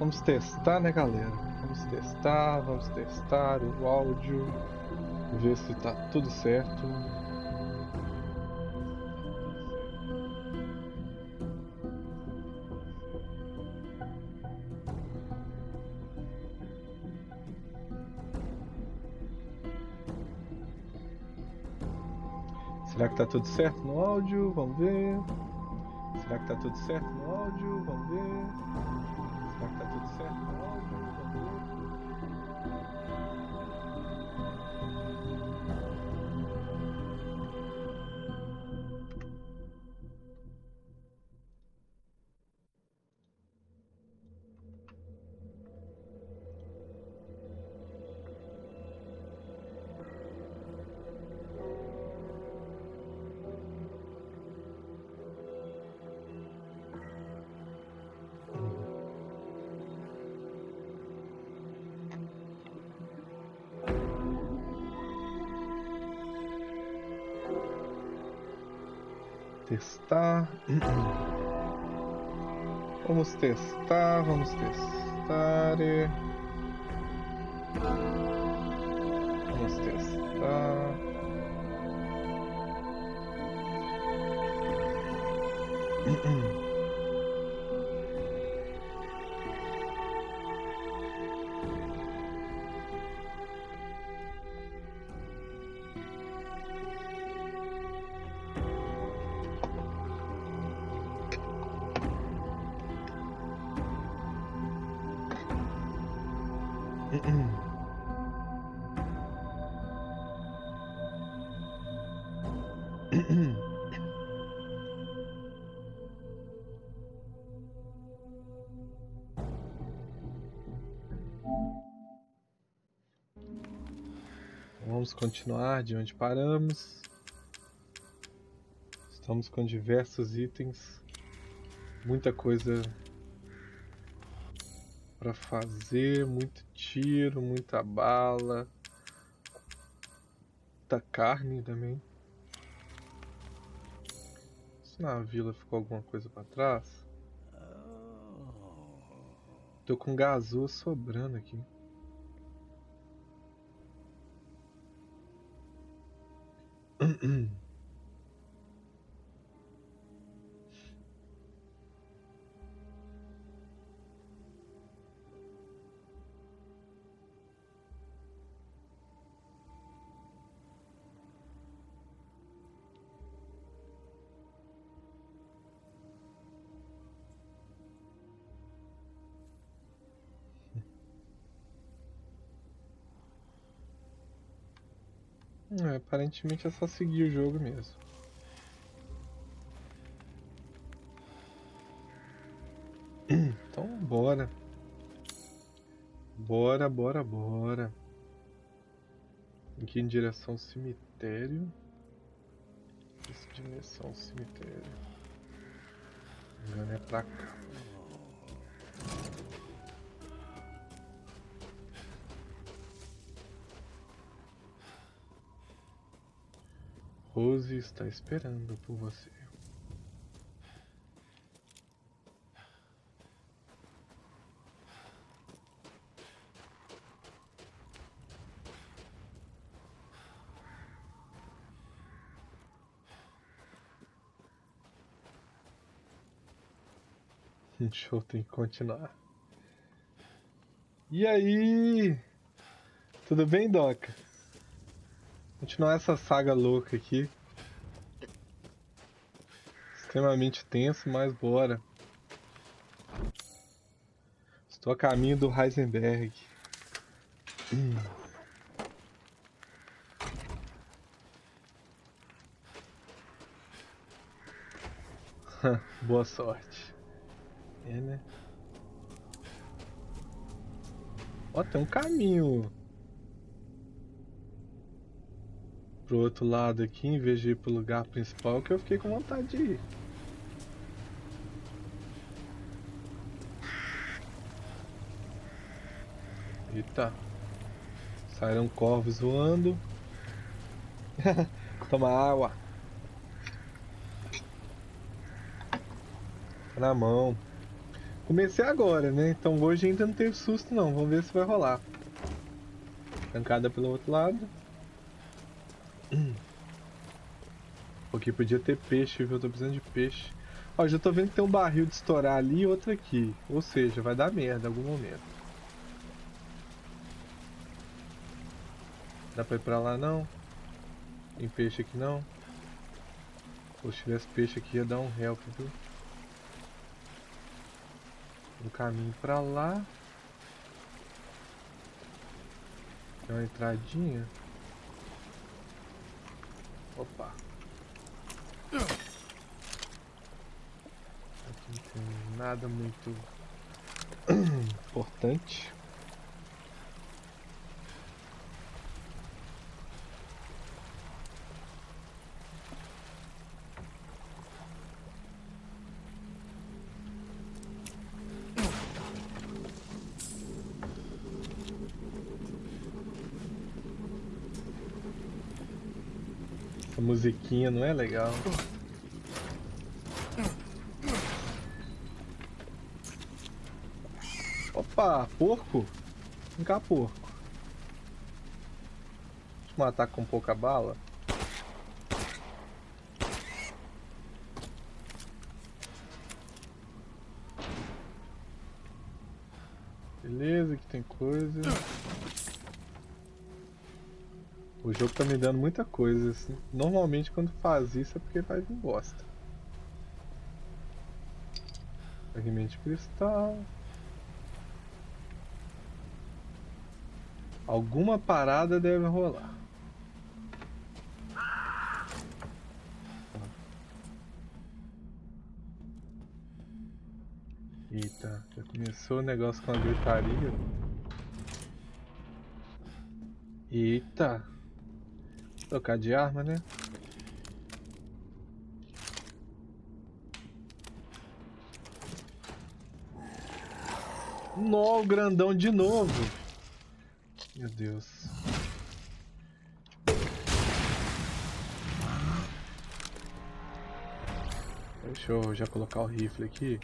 Vamos testar, né, galera? Vamos testar o áudio, ver se tá tudo certo. Será que tá tudo certo no áudio? Vamos ver. Será que tá tudo certo no áudio? Vamos ver. Será que tá tudo certo no áudio? Vamos ver. Testar. Vamos testar, vamos testar. Vamos testar. Vamos continuar de onde paramos. Estamos com diversos itens, muita coisa para fazer, muito tiro, muita bala, muita carne também. Se na vila ficou alguma coisa para trás. Tô com gasoso sobrando aqui. Aparentemente é só seguir o jogo mesmo. Então bora. Bora. Aqui em direção ao cemitério. Essa direção ao cemitério. Não engano, é pra cá. Rose está esperando por você. O show tem que continuar. E aí? Tudo bem, Doca? Continuar essa saga louca aqui. Extremamente tenso, mas bora. Estou a caminho do Heisenberg. Boa sorte. É, né? Ó, tem um caminho pro outro lado aqui, em vez de ir pro lugar principal, que eu fiquei com vontade de ir. Eita. Saíram corvos voando. Toma água. Tá na mão. Comecei agora, né? Então hoje ainda não teve susto não. Vamos ver se vai rolar. Tancada pelo outro lado. Aqui podia ter peixe, viu? Eu tô precisando de peixe. Ó, já tô vendo que tem um barril de estourar ali e outro aqui. Ou seja, vai dar merda em algum momento. Dá pra ir pra lá não? Tem peixe aqui não? Ou se tivesse peixe aqui ia dar um help, viu? Um caminho pra lá. Tem uma entradinha. Opa. Aqui não tem nada muito importante. Essa musiquinha não é legal. Opa, porco? Vem cá, porco. Deixa eu matar com pouca bala. Beleza, aqui tem coisa. O jogo tá me dando muita coisa, assim. Normalmente quando faz isso é porque faz um bosta. Fragmento de cristal. Alguma parada deve rolar. Eita, já começou o negócio com a gritaria. Eita. Trocar de arma, né? Nó, o grandão de novo. Meu Deus. Deixa eu já colocar o rifle aqui.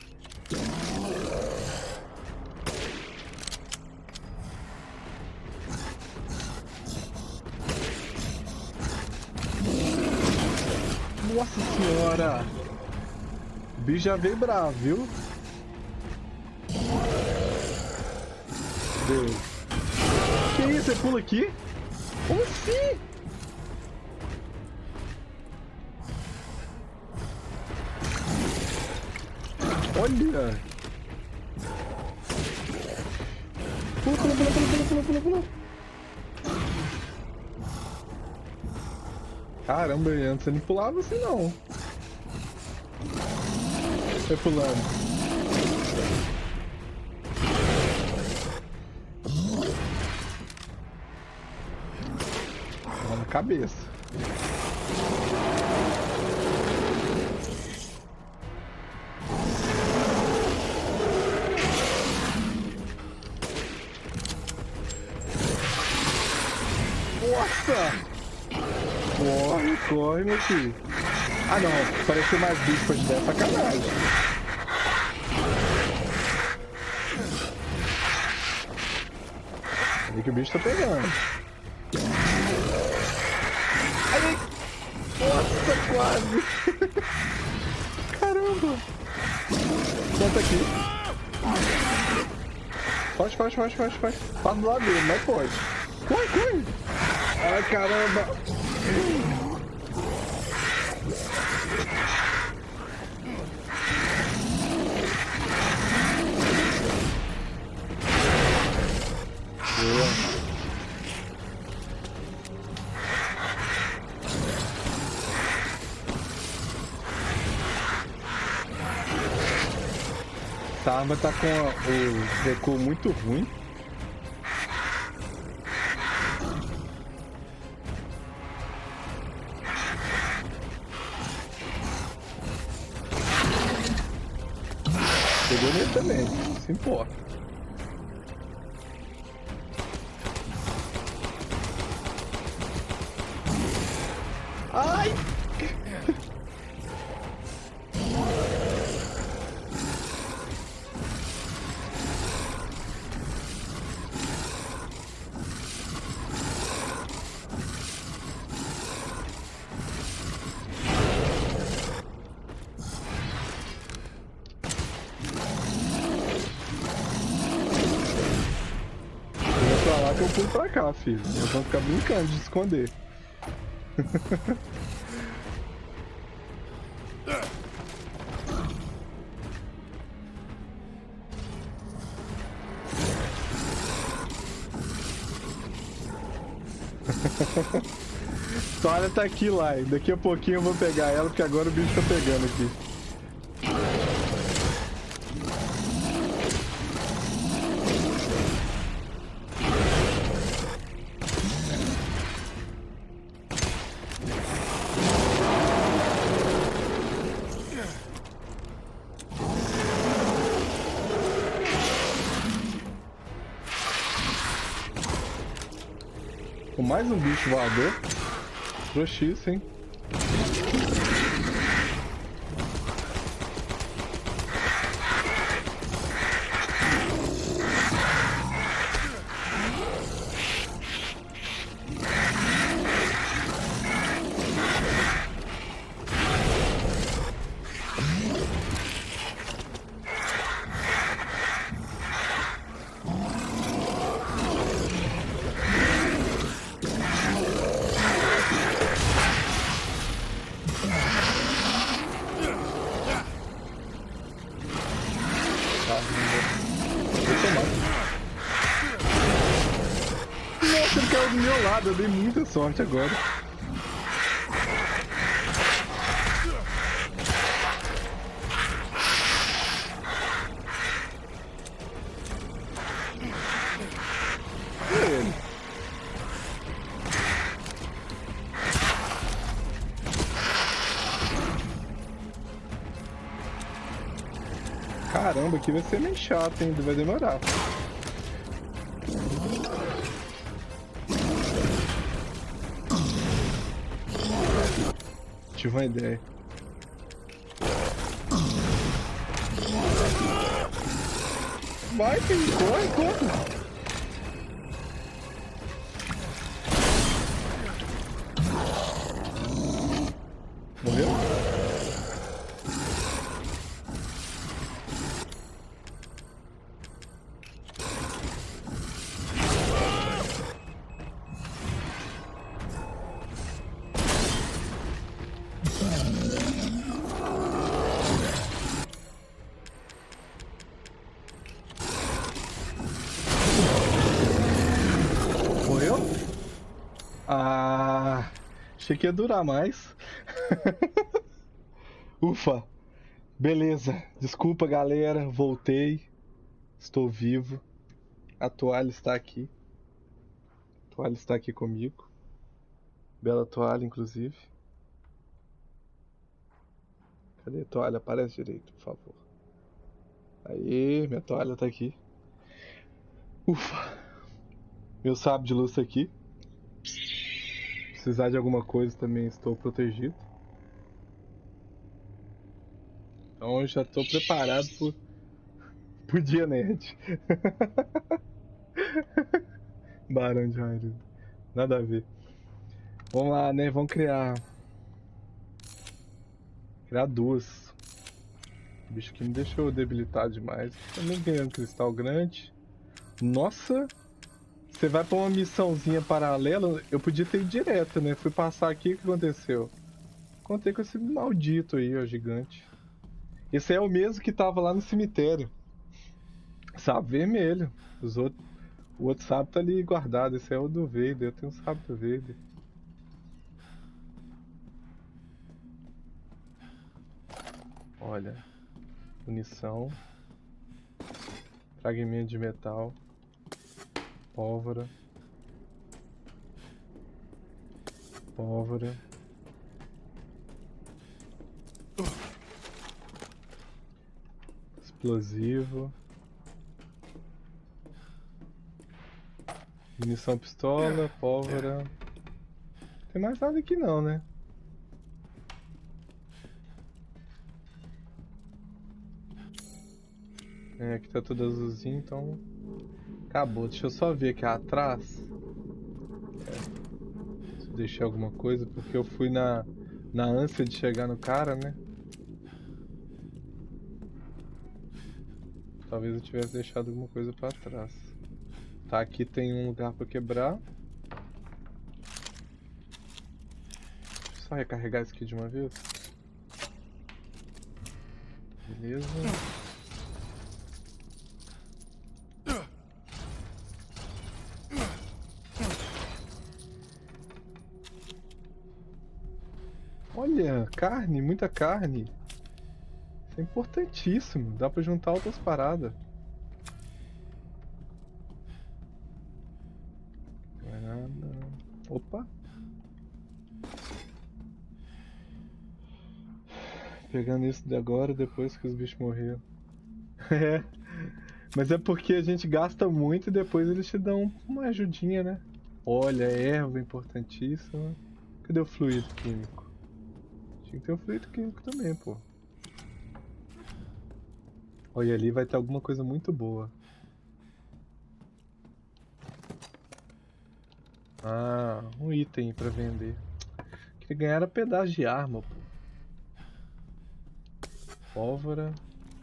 Nossa senhora! O bicho já veio bravo, viu? Deus. Que isso? Você pula aqui? Como assim? Olha! Pula, pula, pula, pula, pula, pula, pula. Caramba, antes você não pulava assim não. Vai pulando. Na cabeça. Nossa! Corre, corre, meu filho. Ah não, pareceu mais bicho pra ajudar, é sacanagem. Olha que o bicho tá pegando. Ai, nossa, quase! Caramba! Senta aqui. Foge, foge, foge, foge, foge. Passa do lado dele, mas pode. Corre, corre! Ai, caramba! Boa. Essa arma tá com o recuo muito ruim. Pegou nele também, não se importa. Ai! que eu pulo pra cá, filho. Nós vamos ficar brincando de esconder. Toalha tá aqui lá, e daqui a pouquinho eu vou pegar ela, porque agora o bicho tá pegando aqui. Com mais um bicho voador. Trouxice, hein? Nossa, ele caiu do meu lado, eu dei muita sorte agora. E ele? Caramba, aqui vai ser meio chato, hein? Vai demorar. Tive uma ideia. Vai, filho, corre, corre. Morreu? Morreu? Ah, achei que ia durar mais. Ufa, beleza. Desculpa, galera, voltei. Estou vivo. A toalha está aqui. A toalha está aqui comigo. Bela toalha, inclusive. Cadê a toalha? Aparece direito, por favor. Aí, minha toalha tá aqui. Ufa. Meu sabre de luz tá aqui. Se precisar de alguma coisa também estou protegido. Então eu já estou preparado pro dia nerd. Barão de Hyrule. Nada a ver. Vamos lá, né? Vamos criar duas. O bicho que me deixou debilitado demais. Também ganhei um cristal grande. Nossa! Você vai pra uma missãozinha paralela. Eu podia ter ido direto, né? Fui passar aqui, o que aconteceu? Contei com esse maldito aí, ó, gigante. Esse é o mesmo que tava lá no cemitério. Sabre vermelho. O outro sabre tá ali guardado. Esse é o do Vader. Eu tenho um sabre do Vader. Olha. Munição. Fragmento de metal. Pólvora. Pólvora. Explosivo. Munição pistola, pólvora. Tem mais nada aqui não, né? É, aqui tá tudo azulzinho, então acabou. Deixa eu só ver aqui atrás. Se eu deixei alguma coisa, porque eu fui na ânsia de chegar no cara, né? Talvez eu tivesse deixado alguma coisa pra trás. Tá, aqui tem um lugar pra quebrar. Deixa eu só recarregar isso aqui de uma vez. Beleza. Olha, carne, muita carne. Isso é importantíssimo. Dá pra juntar outras paradas. Não é nada. Opa. Pegando isso de agora, depois que os bichos morreram. É. Mas é porque a gente gasta muito e depois eles te dão uma ajudinha, né? Olha, erva importantíssima. Cadê o fluido químico? Tinha que ter o fluido químico também, pô. Olha, ali vai ter alguma coisa muito boa. Ah, um item pra vender. Queria ganhar pedaço de arma, pô. Pólvora.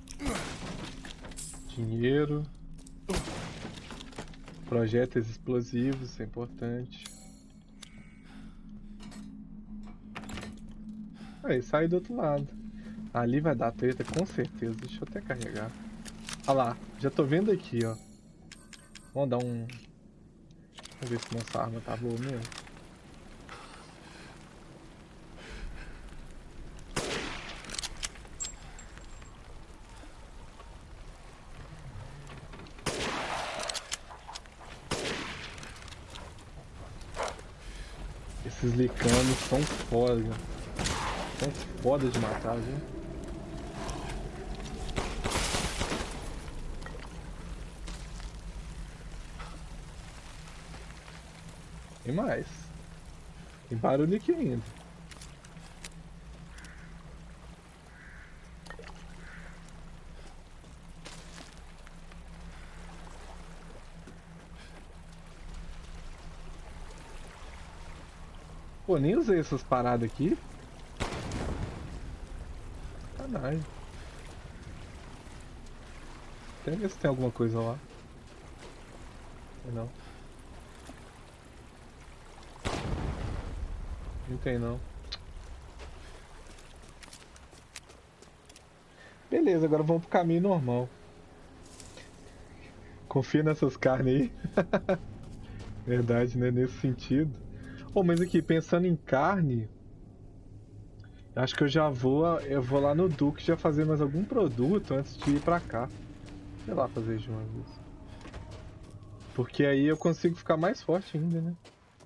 Dinheiro. Projéteis explosivos, isso é importante. Aí, sai do outro lado. Ali vai dar treta, com certeza. Deixa eu até carregar. Olha lá, já tô vendo aqui, ó. Vamos dar um... Vamos ver se nossa arma tá boa mesmo. Esses licanos são foda. São foda de matar, viu? Tem mais. Tem barulho aqui ainda. Pô, nem usei essas paradas aqui. Sacanagem. Até ver se tem alguma coisa lá. Não. Não tem não. Beleza, agora vamos pro caminho normal. Confia nessas carnes aí. Verdade, né? Nesse sentido. Oh, mas aqui, pensando em carne, acho que eu vou lá no Duque já fazer mais algum produto antes de ir pra cá. Sei lá, fazer de uma vez. Porque aí eu consigo ficar mais forte ainda, né?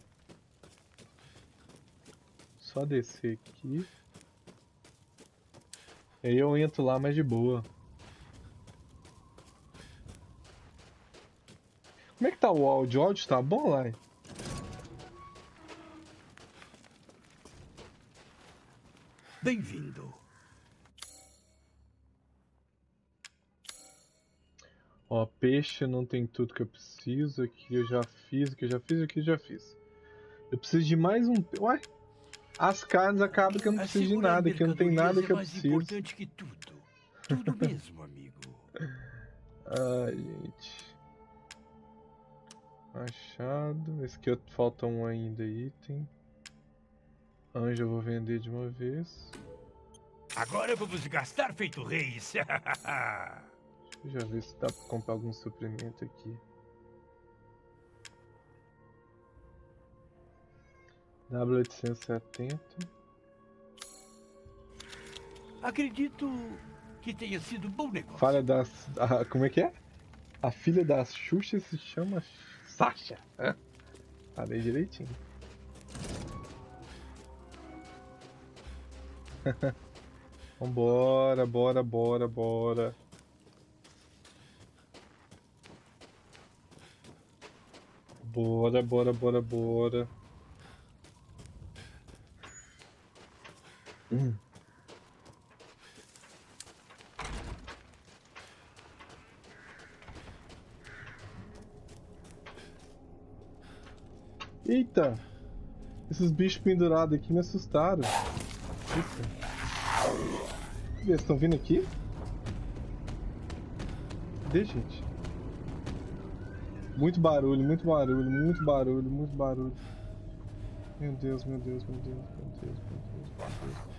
Só descer aqui. Aí eu entro lá mais de boa. Como é que tá o áudio? O áudio tá bom lá? Bem-vindo. Ó, peixe não tem tudo que eu preciso. Aqui eu já fiz, aqui eu já fiz, aqui eu já fiz. Eu preciso de mais um... Ué? As carnes acabam que eu não preciso de nada, que não tem nada que eu preciso. É mais importante que tudo. Tudo mesmo, amigo. Ai, gente. Machado. Esse aqui falta um ainda, item. Anjo eu vou vender de uma vez. Agora vamos gastar feito reis. Deixa eu já ver se dá pra comprar algum suprimento aqui. W870. Acredito que tenha sido bom negócio. Falha das... como é que é? A filha da Xuxa se chama Sasha. Falei direitinho. Vambora, bora. Bora. Eita! Esses bichos pendurados aqui me assustaram. Eles estão vindo aqui? Cadê, gente? Muito barulho, muito barulho, muito barulho, muito barulho. Meu Deus, meu Deus, meu Deus, meu Deus, meu Deus, meu Deus.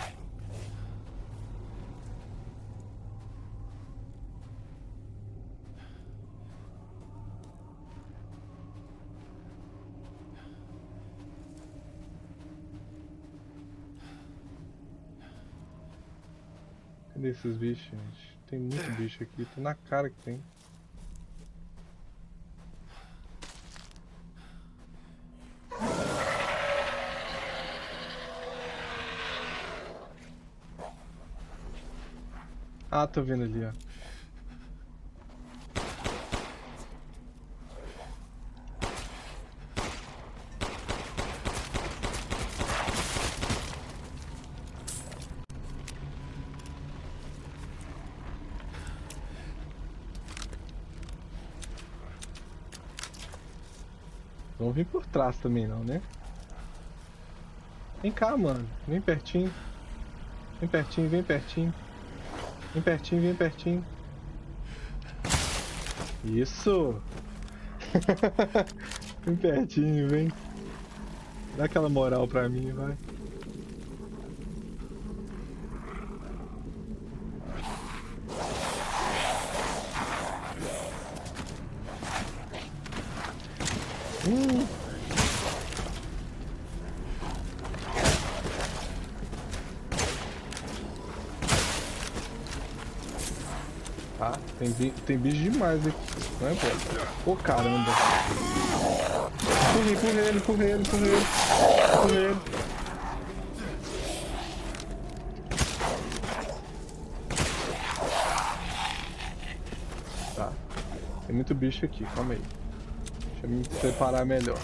Cadê esses bichos, gente? Tem muito bicho aqui, tá na cara que tem. Ah, tô vendo ali, ó. Não vim por trás também não, né? Vem cá, mano. Vem pertinho. Vem pertinho, vem pertinho. Vem pertinho, vem pertinho. Isso! Vem pertinho, vem. Dá aquela moral pra mim, vai. Tá, tem bicho demais aqui, não é, pô? Ô, caramba. Empurra ele, empurra ele, empurra ele. Empurra ele. Tá, tem muito bicho aqui, calma aí. Deixa eu me preparar melhor.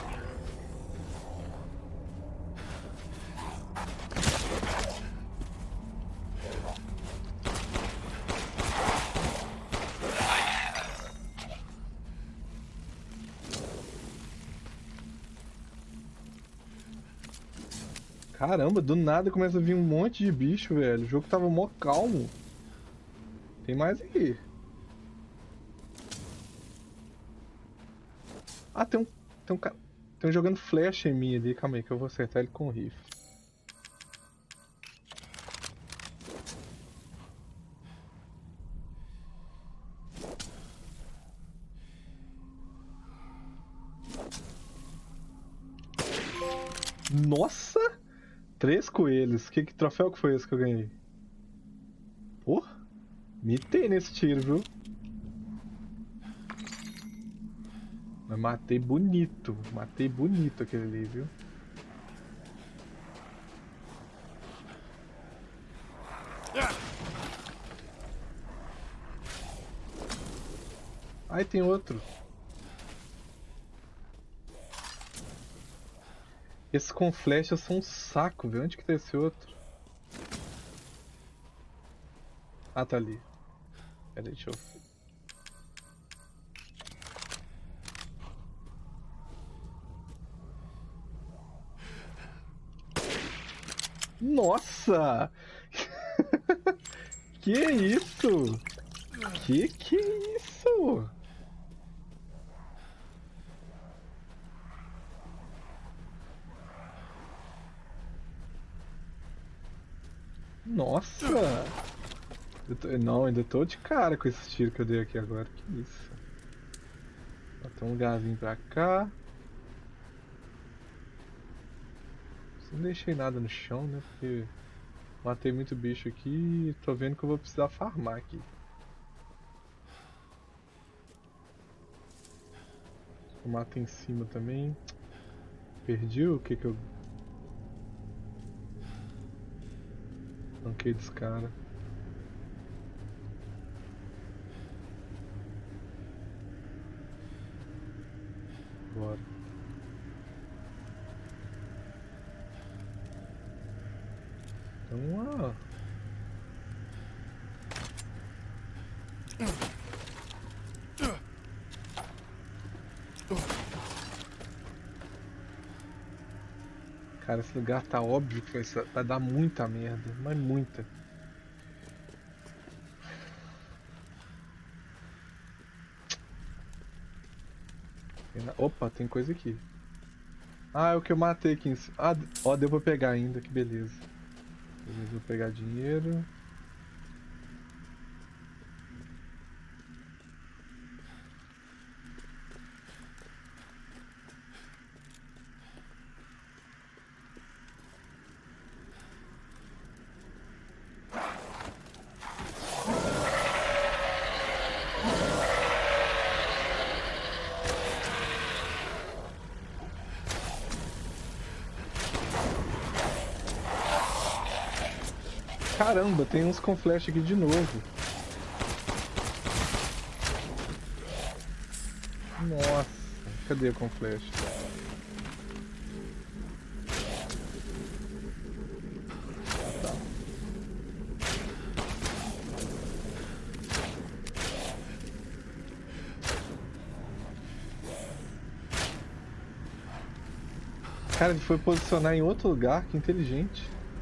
Caramba, do nada começa a vir um monte de bicho, velho. O jogo tava mó calmo. Tem mais aqui. Ah, tem um cara. Tem um jogando flecha em mim ali. Calma aí que eu vou acertar ele com o rifle. Nossa! 3 coelhos. Que troféu que foi esse que eu ganhei? Pô, mitei nesse tiro, viu? Mas matei bonito aquele ali, viu? Aí tem outro. Esses com flechas são um saco, velho. Onde que tá esse outro? Ah, tá ali. Pera aí, deixa eu... Nossa! Que isso? Que isso? Nossa! Não, ainda tô de cara com esse tiro que eu dei aqui agora. Que isso? Tem um lugarzinho pra cá. Não deixei nada no chão, né? Porque matei muito bicho aqui e tô vendo que eu vou precisar farmar aqui. Eu mato em cima também. Perdi o que eu... Tanquei desse cara. Bora. Então, ó. Cara, esse lugar tá óbvio que vai dar muita merda, mas muita. Opa, tem coisa aqui. Ah, é o que eu matei aqui em cima. Ah, ó, deu pra pegar ainda, que beleza. Beleza, vou pegar dinheiro. Caramba, tem uns com flash aqui de novo. Nossa, cadê com flash? Tá. Cara, ele foi posicionar em outro lugar, que inteligente.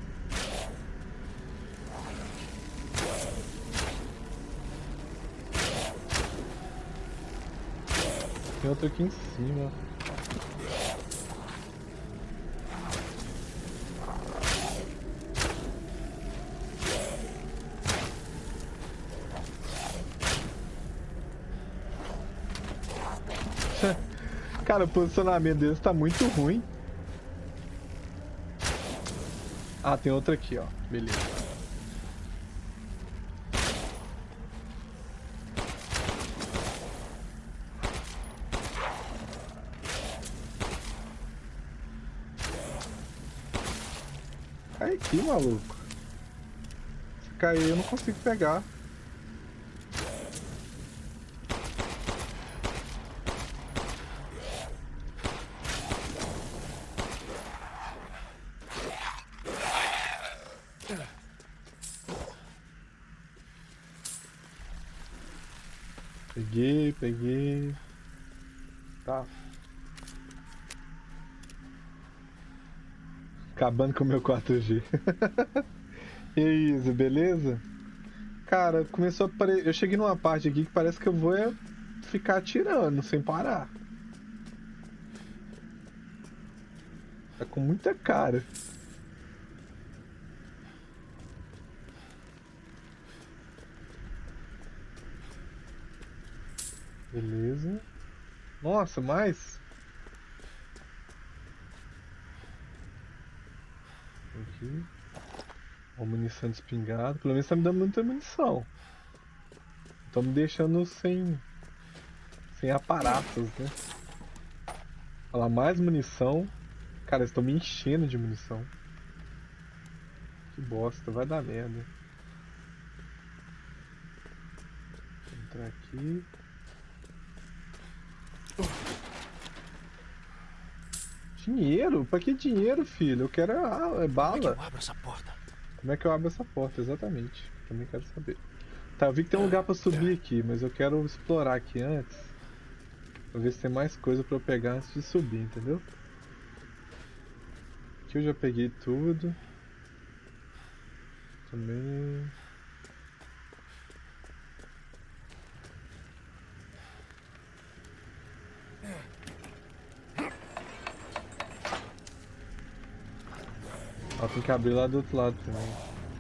Tem outro aqui em cima. Cara, o posicionamento deles tá muito ruim. Ah, tem outro aqui, ó. Beleza. Cai aqui, maluco. Se cair, eu não consigo pegar. Peguei. Tá. Acabando com o meu 4G. E aí, Isa, beleza? Cara, começou a aparecer. Eu cheguei numa parte aqui que parece que eu vou ficar atirando sem parar. Tá com muita cara. Beleza. Nossa, mais? Aqui. Ó, munição de espingarda. Pelo menos tá me dando muita munição. Estão me deixando sem aparatos, né? Olha lá, mais munição. Cara, eles estão me enchendo de munição. Que bosta, vai dar merda. Vou entrar aqui. Dinheiro? Pra que dinheiro, filho? Eu quero bala. Como é que eu abro essa porta? Como é que eu abro essa porta? Exatamente. Também quero saber. Tá, eu vi que tem um lugar pra subir aqui, mas eu quero explorar aqui antes. Pra ver se tem mais coisa pra eu pegar antes de subir, entendeu? Aqui eu já peguei tudo. Também. Ó, tem que abrir lá do outro lado também.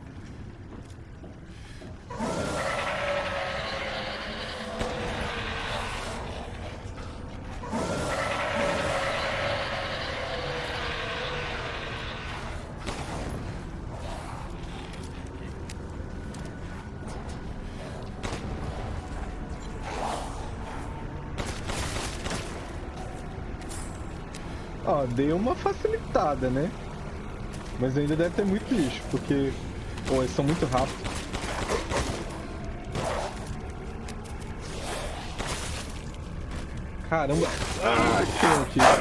Ó, dei uma facilitada, né? Mas ainda deve ter muito bicho, porque... Pô, eles são muito rápidos. Caramba! Ah, que aqui.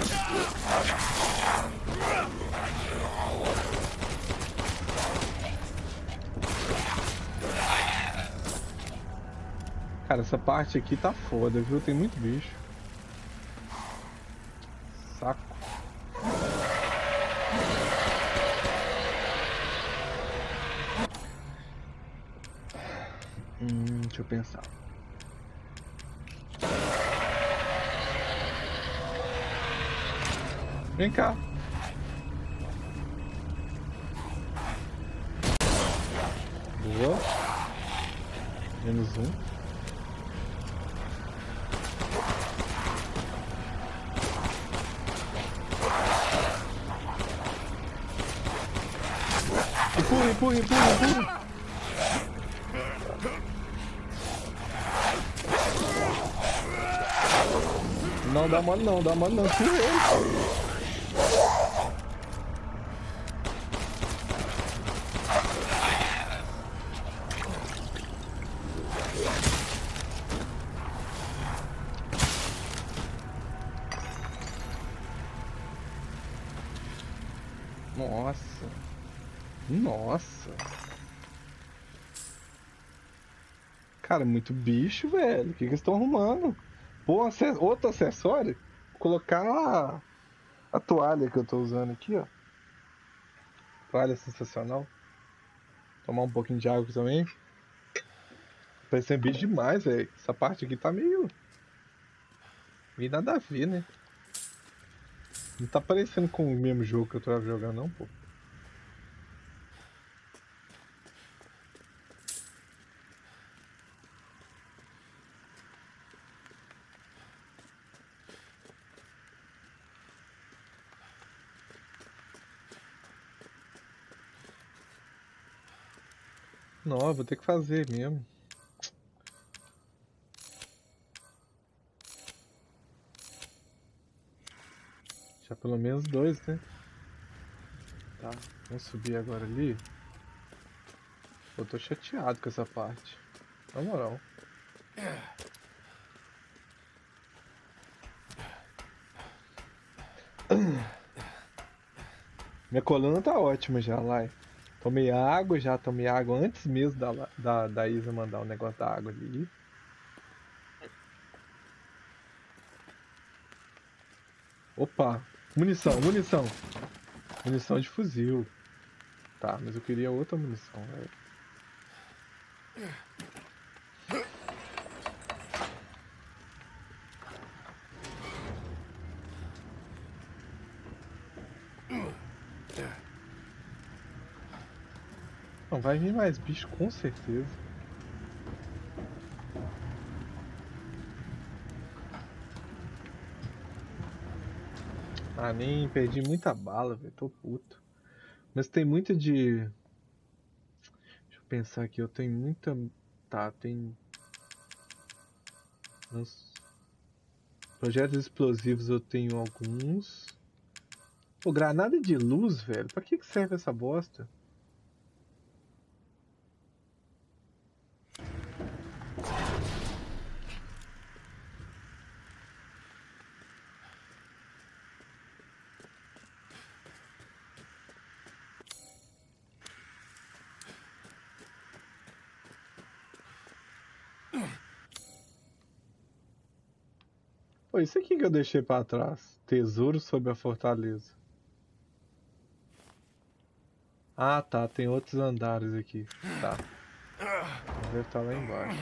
Cara, essa parte aqui tá foda, viu? Tem muito bicho. Saco. Deixa eu pensar. Vem cá. Boa. Menos um. Empurra, empurra, empurra, empurra. Não dá mole não, dá mole não. Empurra ele. Nossa. Nossa. Cara, muito bicho, velho. O que eles estão arrumando? Pô, outro acessório? Vou colocar a toalha que eu tô usando aqui, ó. Toalha sensacional. Tomar um pouquinho de água também. Parecendo bicho demais, velho. Essa parte aqui tá meio nada a ver, né? Não tá parecendo com o mesmo jogo que eu tava jogando, não, pô. Não, eu vou ter que fazer mesmo. Já pelo menos 2, né? Tá, vamos subir agora ali. Eu tô chateado com essa parte. Na moral. Minha coluna tá ótima já, Lai. Tomei água antes mesmo da Isa mandar o negócio da água ali. Opa, munição, munição. Munição de fuzil. Tá, mas eu queria outra munição, velho. Não, vai vir mais bicho com certeza. Ah, nem perdi muita bala, velho. Tô puto. Mas tem muita de... Deixa eu pensar aqui. Eu tenho muita... Tá, tem... Nos projetos explosivos eu tenho alguns. Pô, granada de luz, velho. Pra que serve essa bosta? Pô, isso aqui que eu deixei pra trás. Tesouro sobre a fortaleza. Ah, tá. Tem outros andares aqui. Tá. Deve estar lá embaixo.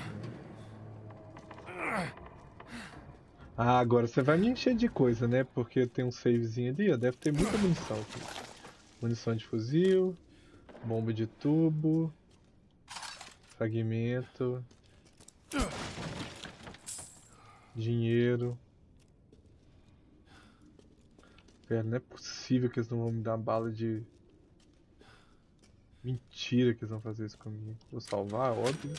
Né? Ah, agora você vai me encher de coisa, né? Porque tem um savezinho ali, ó. Deve ter muita munição aqui. Munição de fuzil. Bomba de tubo. Fragmento. Dinheiro. Velho, não é possível que eles não vão me dar bala de... Mentira que eles vão fazer isso comigo. Vou salvar, óbvio.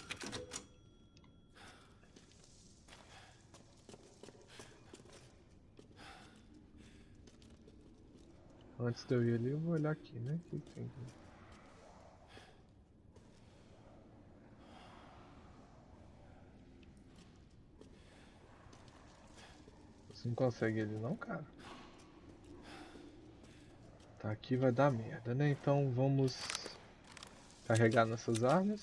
Antes de eu ir ali, eu vou olhar aqui, né? O que tem aqui? Você não consegue ele não, cara? Tá, aqui vai dar merda, né? Então vamos carregar nossas armas.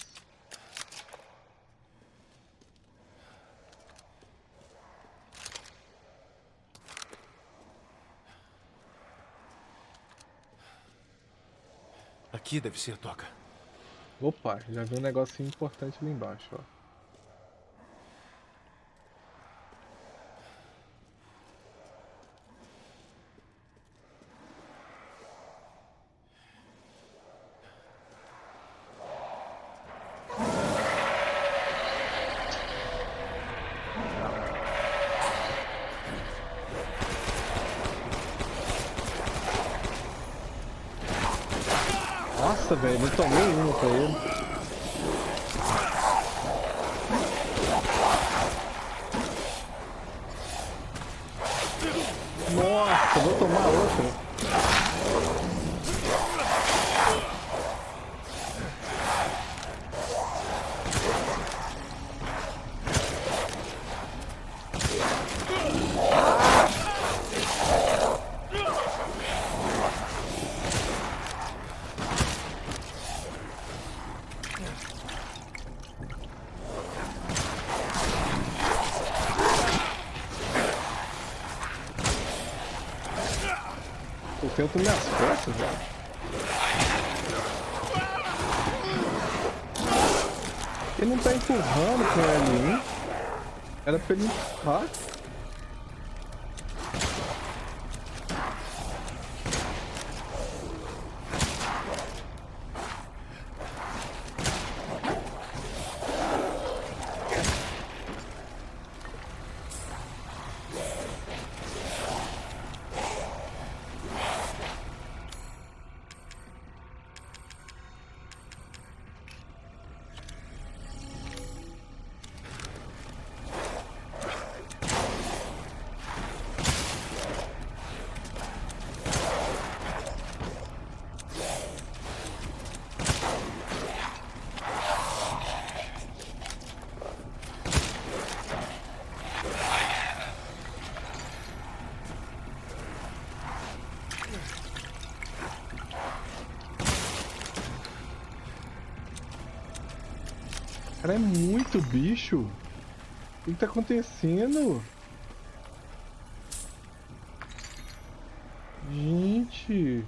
Aqui deve ser a toca. Opa, já vi um negocinho importante ali embaixo, ó. Nossa, velho, não tomei uma pra ele. Nossa, vou tomar outra. Eu tento minhas costas, velho. Ele não tá empurrando com L1. Era pra ele empurrar. Cara, é muito bicho. O que tá acontecendo? Gente.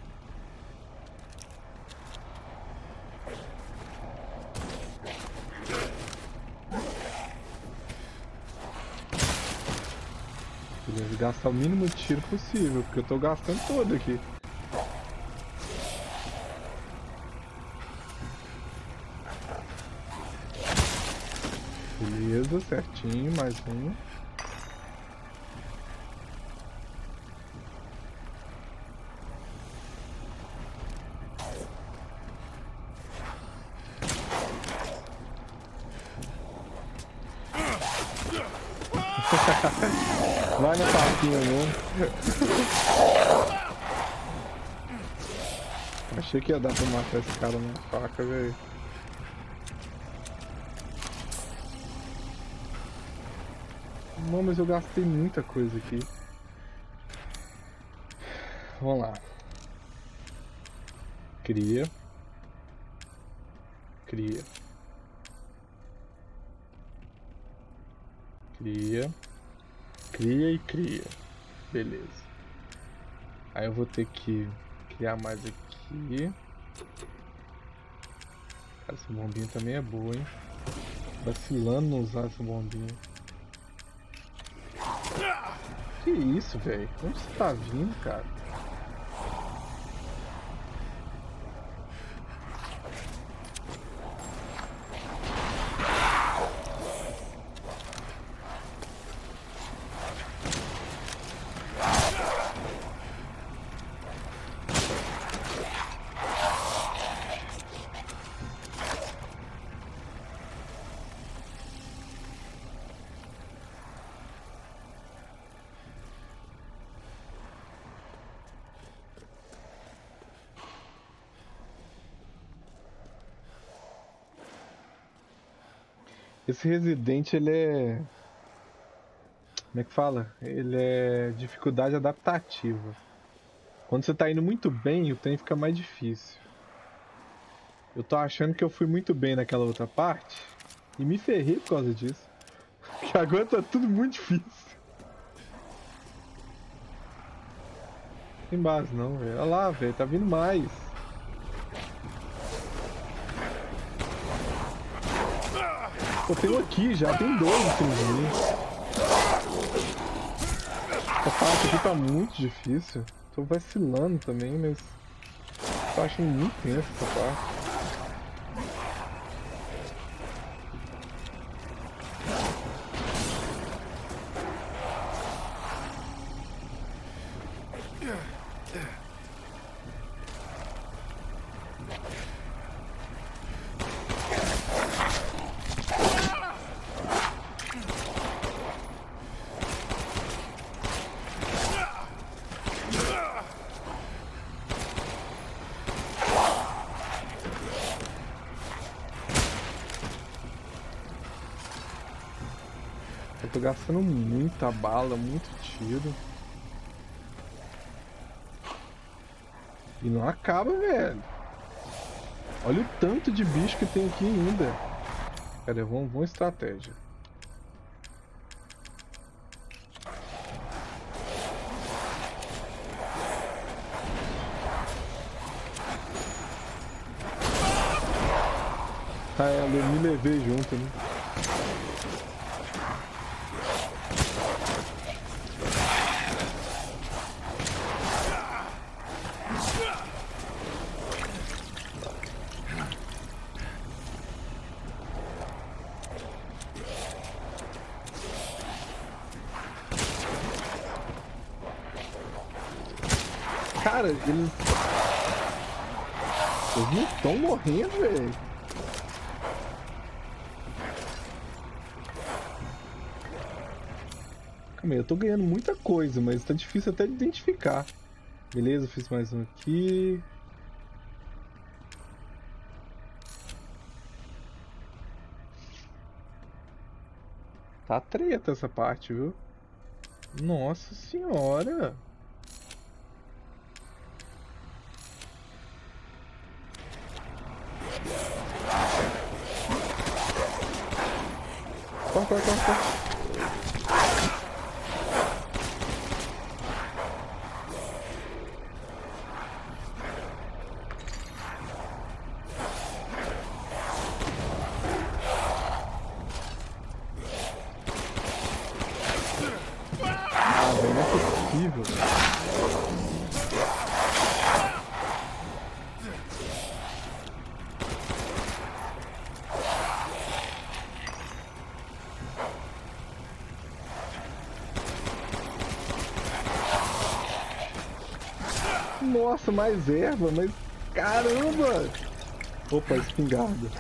Beleza, gastar o mínimo de tiro possível, porque eu tô gastando todo aqui. Beleza, certinho, mais um. Vai na faquinha mesmo. Achei que ia dar pra matar esse cara na faca, velho. Não, mas eu gastei muita coisa aqui. Vamos lá. Cria. Cria. Cria. Cria e cria. Beleza. Aí eu vou ter que criar mais aqui. Cara, essa bombinha também é boa, hein? Vacilando não usar essa bombinha. Que isso, velho? Onde você tá vindo, cara? Esse Resident, ele é... Como é que fala? Ele é dificuldade adaptativa. Quando você tá indo muito bem, o trem fica mais difícil. Eu tô achando que eu fui muito bem naquela outra parte e me ferrei por causa disso. Porque agora tá tudo muito difícil. Tem base não, velho. Olha lá, velho. Tá vindo mais. Pô, tem um aqui já. Tem dois inclusive. Essa parte aqui tá muito difícil. Tô vacilando também, mas... Tô achando muito tenso essa parte. Eu tô gastando muita bala, muito tiro. E não acaba, velho. Olha o tanto de bicho que tem aqui ainda. Pera aí, vamos estratégia. Ah, eu me levei junto, né? Cara, eles não estão morrendo, velho. Calma aí, eu tô ganhando muita coisa, mas tá difícil até de identificar. Beleza, fiz mais um aqui. Tá treta essa parte, viu? Nossa senhora! Corre. Ah, velho, não é possível. Nossa, mais erva, mas caramba! Opa, espingarda.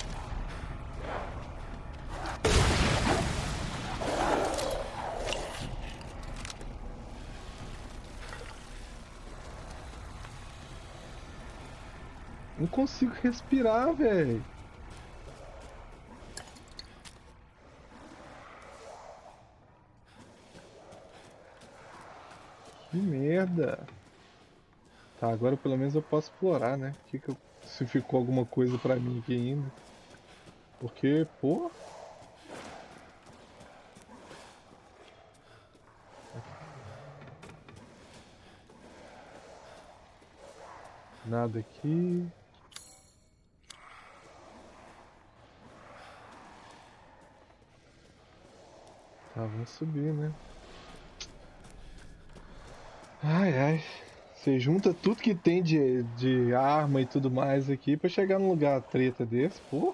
Não consigo respirar, velho. Que merda. Tá, agora pelo menos eu posso explorar, né? Se ficou alguma coisa pra mim aqui ainda. Porque, pô... Nada aqui. Tá, vamos subir, né? Ai. Você junta tudo que tem de arma e tudo mais aqui pra chegar num lugar treta desse, pô.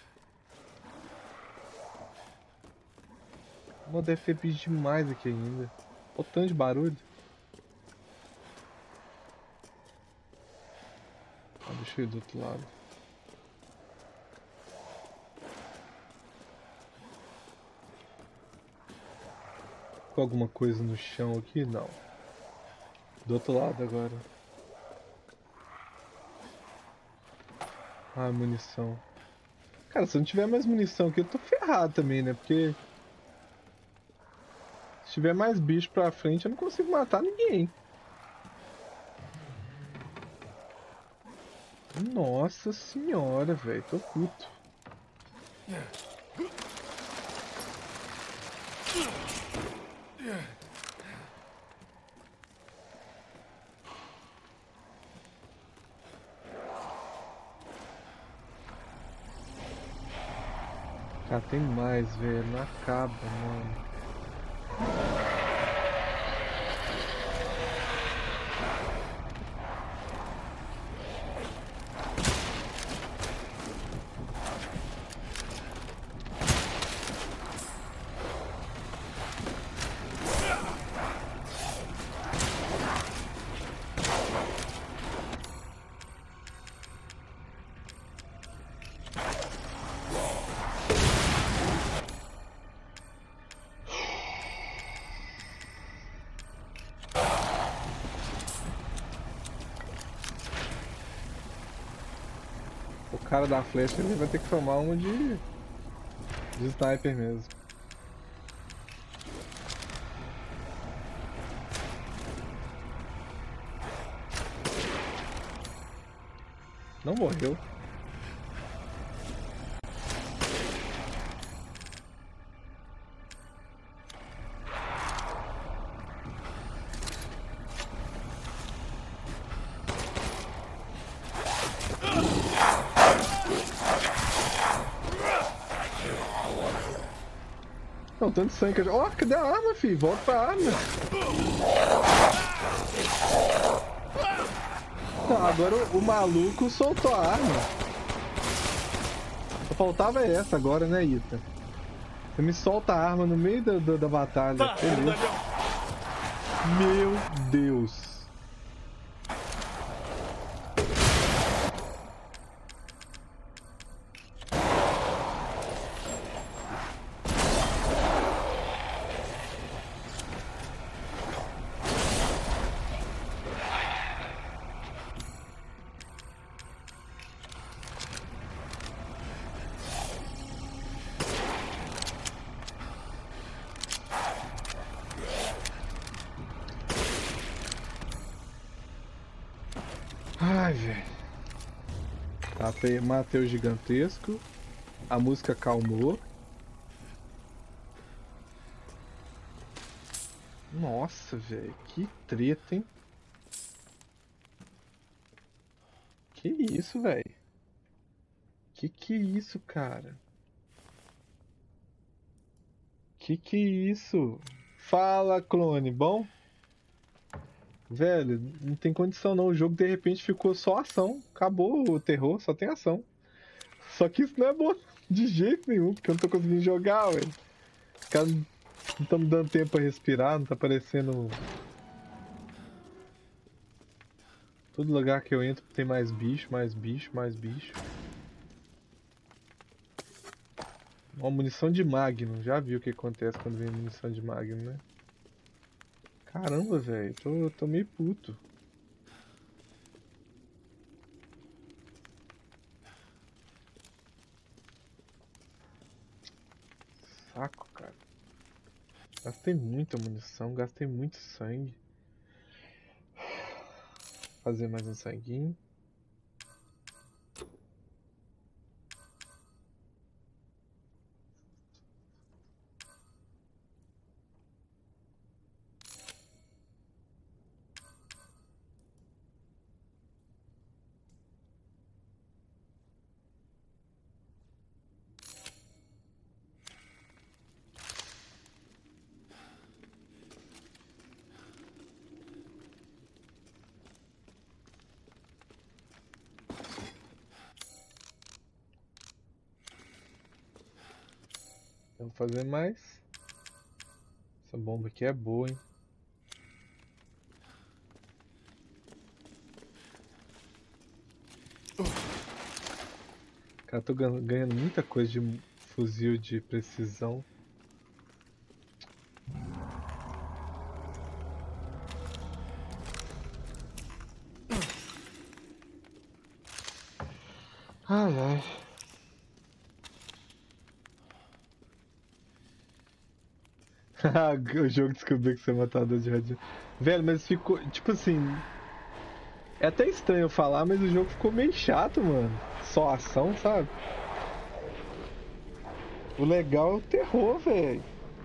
Deve ter bicho demais aqui ainda. Olha o tanto de barulho. Ah, deixa eu ir do outro lado. Ficou alguma coisa no chão aqui? Não. Do outro lado agora. Ah, munição. Cara, se eu não tiver mais munição aqui, eu tô ferrado também, né? Porque... se tiver mais bicho pra frente, eu não consigo matar ninguém. Nossa senhora, velho. Tô puto. Cara, tem mais, velho. Não acaba, mano. O cara da flecha ele vai ter que tomar uma de sniper mesmo. Não morreu. Não, tanto sangue que eu já... Ó, cadê a arma, filho? Volta pra arma. Não, agora o maluco soltou a arma. Só faltava essa agora, né, Ita? Você me solta a arma no meio da batalha. Beleza. Meu Deus. Ai, velho. Matei o gigantesco. A música calmou. Nossa, velho. Que treta, hein? Que isso, velho? Que isso, cara? Que isso? Fala, clone, bom? Velho, não tem condição não. O jogo de repente ficou só ação. Acabou o terror, só tem ação. Só que isso não é bom de jeito nenhum, porque eu não tô conseguindo jogar, velho. Os caras não estão me dando tempo pra respirar, não tá aparecendo. Todo lugar que eu entro tem mais bicho, mais bicho, mais bicho. Uma munição de Magnum, já viu o que acontece quando vem munição de Magnum, né? Caramba, velho, tô meio puto. Saco, cara. Gastei muita munição, gastei muito sangue. Fazer mais um sanguinho. Vamos fazer mais. Essa bomba aqui é boa, hein? Cara, tô ganhando muita coisa de fuzil de precisão. Ai, ai. O jogo descobriu que você é matador de rádio. Velho, mas ficou, tipo assim... É até estranho eu falar, mas o jogo ficou meio chato, mano. Só ação, sabe? O legal é o terror, velho.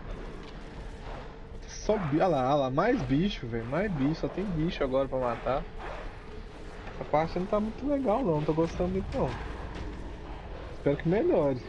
Só... Olha lá, mais bicho, velho. Mais bicho, só tem bicho agora pra matar. Essa parte não tá muito legal não tô gostando muito não. Espero que melhore.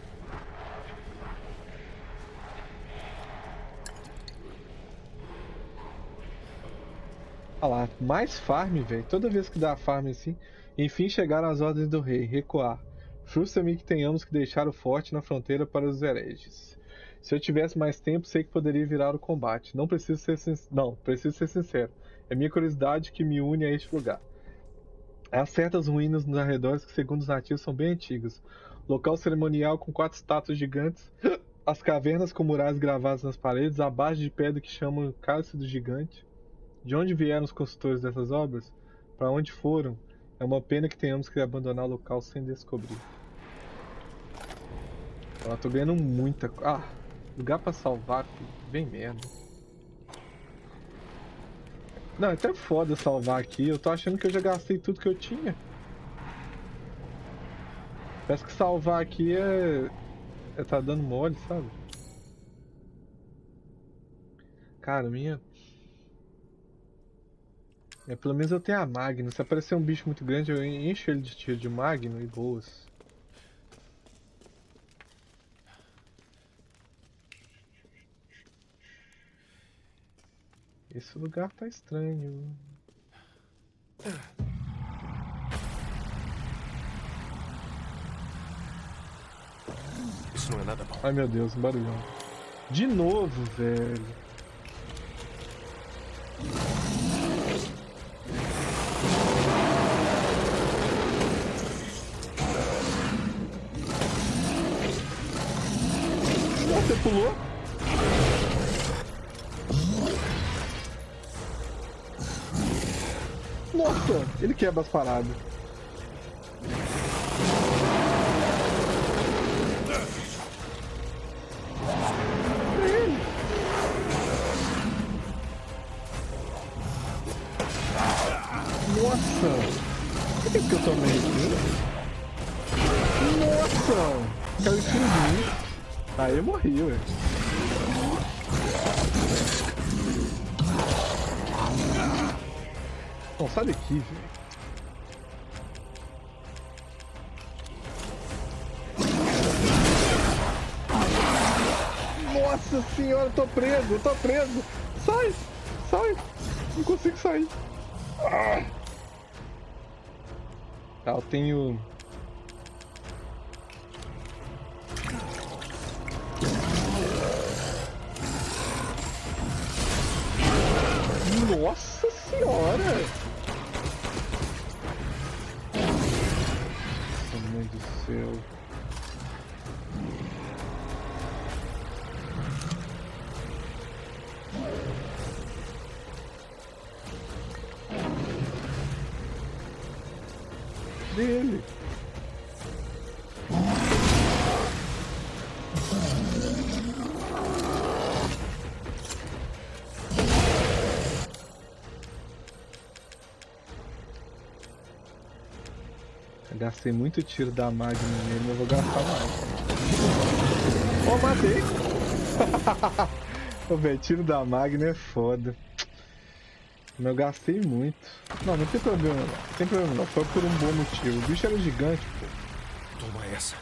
Olha lá, mais farm, velho. Toda vez que dá farm assim. Enfim chegaram as ordens do rei. Recuar. Frustra-me que tenhamos que deixar o forte na fronteira para os hereges. Se eu tivesse mais tempo, sei que poderia virar o combate. Não, preciso ser sincero. É minha curiosidade que me une a este lugar. Há certas ruínas nos arredores que, segundo os nativos, são bem antigas. Local cerimonial com 4 estátuas gigantes. As cavernas com murais gravados nas paredes. A base de pedra que chamam Cálice do Gigante. De onde vieram os construtores dessas obras? Para onde foram? É uma pena que tenhamos que abandonar o local sem descobrir. Eu tô ganhando muita... lugar pra salvar, filho. Bem merda. Não, é até foda salvar aqui. Eu tô achando que eu já gastei tudo que eu tinha. Parece que salvar aqui tá dando mole, sabe? Cara, pelo menos eu tenho a Magno. Se aparecer um bicho muito grande, eu encho ele de tiro de Magno e boas. Esse lugar tá estranho. Isso não é nada bom. Ai meu Deus, um barulhão. De novo, velho. Você pulou? Nossa, ele quebra as paradas. Nossa! Por que eu tomei aqui? Nossa! Caiu em cima de mim. Aí eu morri, ué. Bom, sai daqui, velho. Nossa senhora, tô preso, tô preso. Sai, sai. Não consigo sair. Tá, eu tenho... Nossa senhora! Nossa, mãe do céu. Dele. Eu gastei muito tiro da Magno nele, mas eu vou gastar mais. Oh, matei! Ô, velho, tiro da Magno é foda. Mas eu gastei muito. Não, não tem problema não. Não tem problema não. Foi por um bom motivo. O bicho era gigante, pô. Toma essa.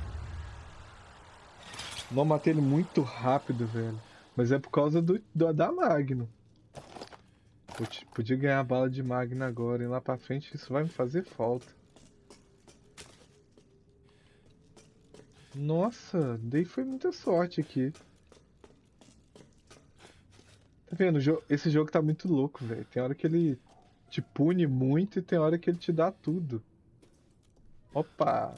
Não, matei ele muito rápido, velho. Mas é por causa da Magno. Podia ganhar a bala de Magno agora. E lá pra frente isso vai me fazer falta. Nossa, daí foi muita sorte aqui. Tá vendo? Esse jogo tá muito louco, velho. Tem hora que ele te pune muito e tem hora que ele te dá tudo. Opa!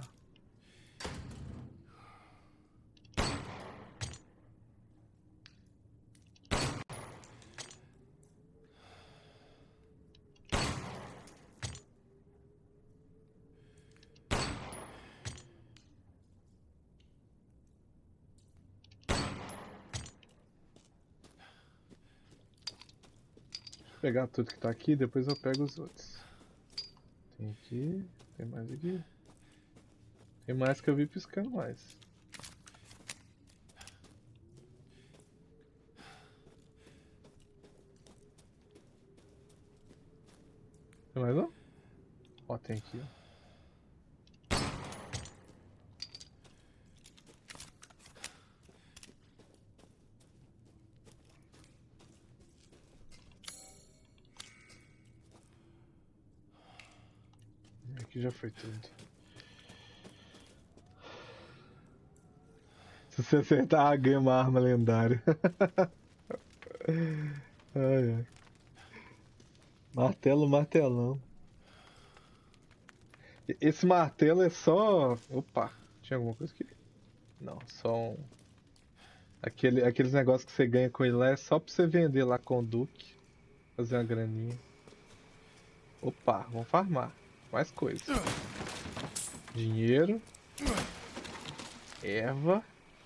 Vou pegar tudo que tá aqui, depois eu pego os outros. Tem aqui, tem mais aqui. Tem mais que eu vi piscando mais. Tem mais um? Ó, tem aqui, ó. Aqui já foi tudo. Se você acertar, ganha uma arma lendária. Ai, ai. Martelo, martelão. Esse martelo é só... Opa, tinha alguma coisa aqui? Não, só um... Aqueles negócios que você ganha com ele lá é só pra você vender lá com o Duque. Fazer uma graninha. Opa, vamos farmar. Mais coisas. Dinheiro. Erva.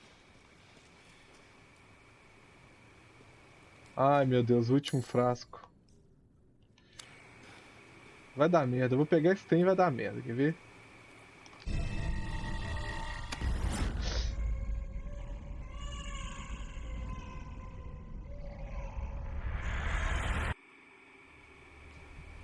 Ai meu Deus, o último frasco. Vai dar merda. Eu vou pegar esse trem e vai dar merda, quer ver?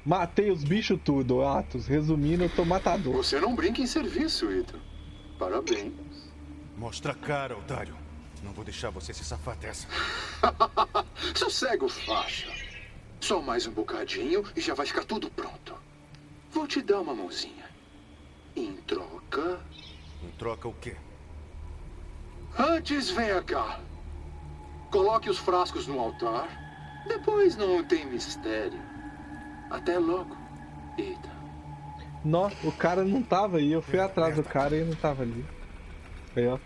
Matei os bichos tudo, Atos. Resumindo, eu tô matador. Você não brinca em serviço, Ethan. Parabéns. Mostra a cara, otário. Não vou deixar você se safar dessa. Sossego, faixa. Só mais um bocadinho e já vai ficar tudo pronto. Vou te dar uma mãozinha. Em troca... Em troca o quê? Antes, venha cá. Coloque os frascos no altar. Depois não tem mistério. Até logo, Ethan. Nossa, o cara não tava aí. Eu fui atrás do cara e ele não tava ali. Aí, ó.